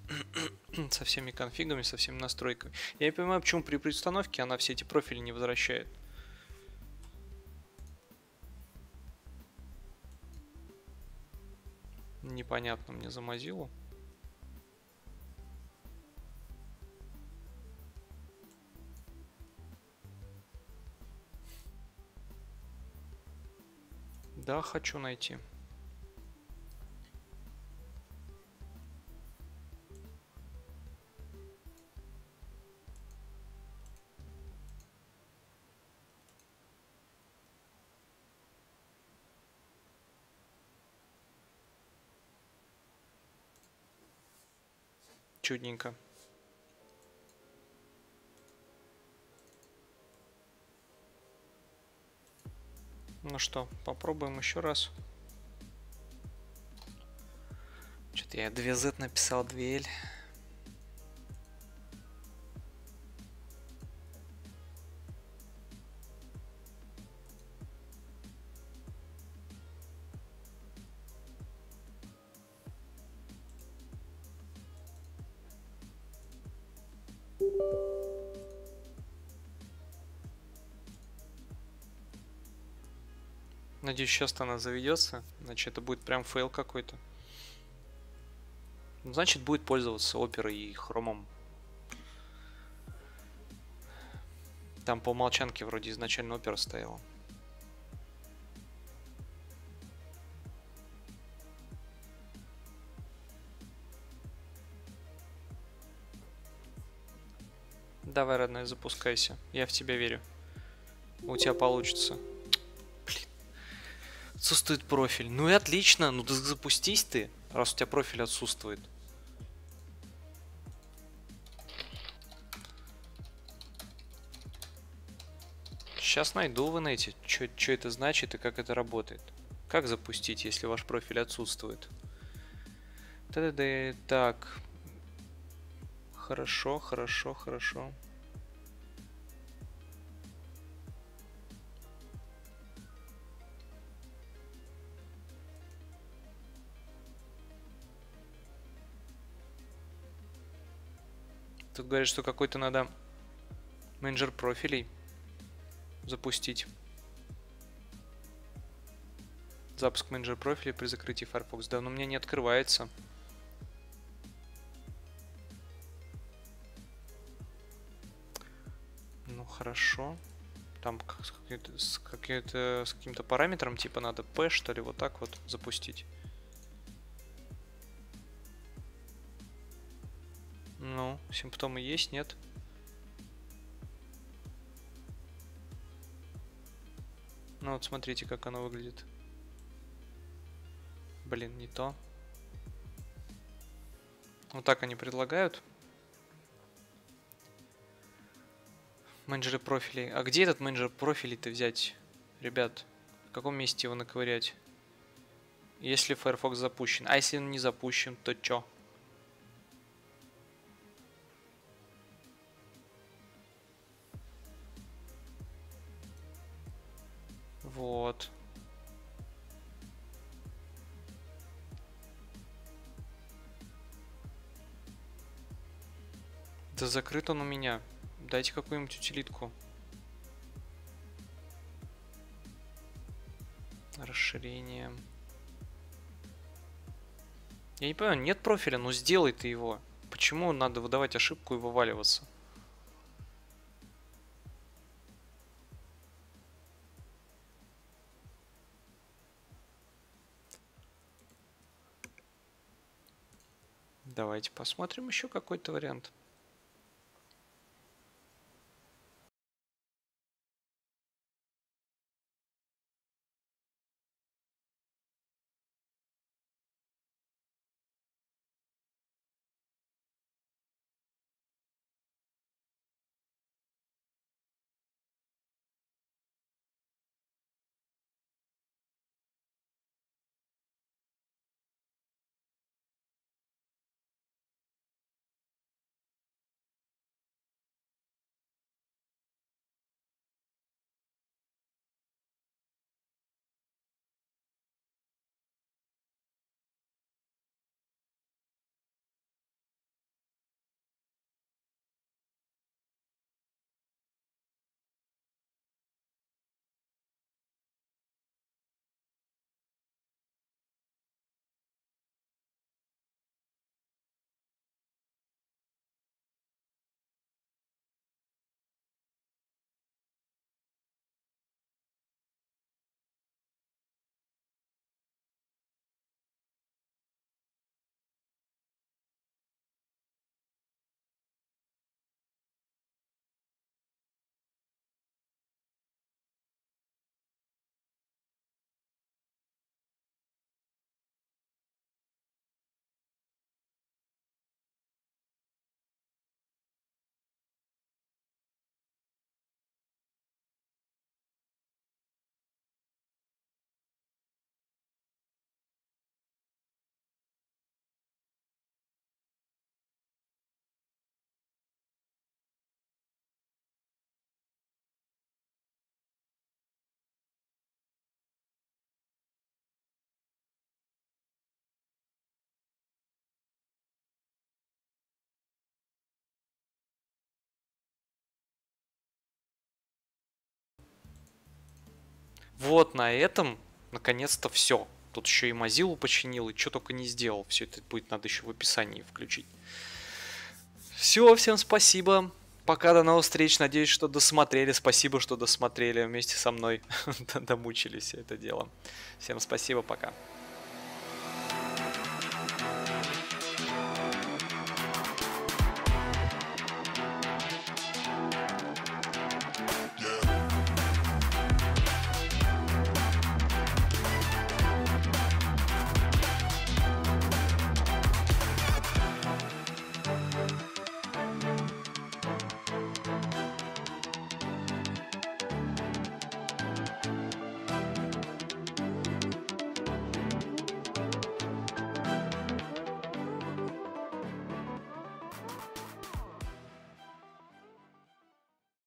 Со всеми конфигами, со всеми настройками. Я не понимаю, почему при переустановке она все эти профили не возвращает. Непонятно мне за Mozilla. Да, хочу найти. Чудненько. Ну что, попробуем еще раз. Что-то я 2Z написал, 2L. Надеюсь, сейчас она заведется, иначе это будет прям фейл какой-то. Значит, будет пользоваться оперой и хромом. Там по умолчанке вроде изначально опера стояла. Давай, родной, запускайся. Я в тебя верю. У тебя получится. Блин. Отсутствует профиль. Ну и отлично. Ну да запустись ты, раз у тебя профиль отсутствует. Сейчас найду в инете, что это значит и как это работает. Как запустить, если ваш профиль отсутствует? Так. Хорошо, хорошо, хорошо. Тут говорят, что какой-то надо менеджер профилей запустить. Запуск менеджера профилей при закрытии Firefox. Да, но у меня не открывается. Ну хорошо. Там с каким-то параметром типа надо P, что ли, вот так вот запустить. Ну, симптомы есть, нет? Ну вот смотрите, как оно выглядит. Блин, не то. Вот так они предлагают. Менеджеры профилей. А где этот менеджер профилей-то взять? Ребят, в каком месте его наковырять? Если Firefox запущен. А если он не запущен, то чё? Вот. Да закрыт он у меня. Дайте какую-нибудь утилитку. Расширение. Я не понимаю, нет профиля, ну сделай ты его. Почему надо выдавать ошибку и вываливаться? Давайте посмотрим еще какой-то вариант. Вот на этом, наконец-то, все. Тут еще и Mozilla починил, и что только не сделал. Все это будет надо еще в описании включить. Все, всем спасибо. Пока, до новых встреч. Надеюсь, что досмотрели. Спасибо, что досмотрели вместе со мной. Домучились это дело. Всем спасибо, пока.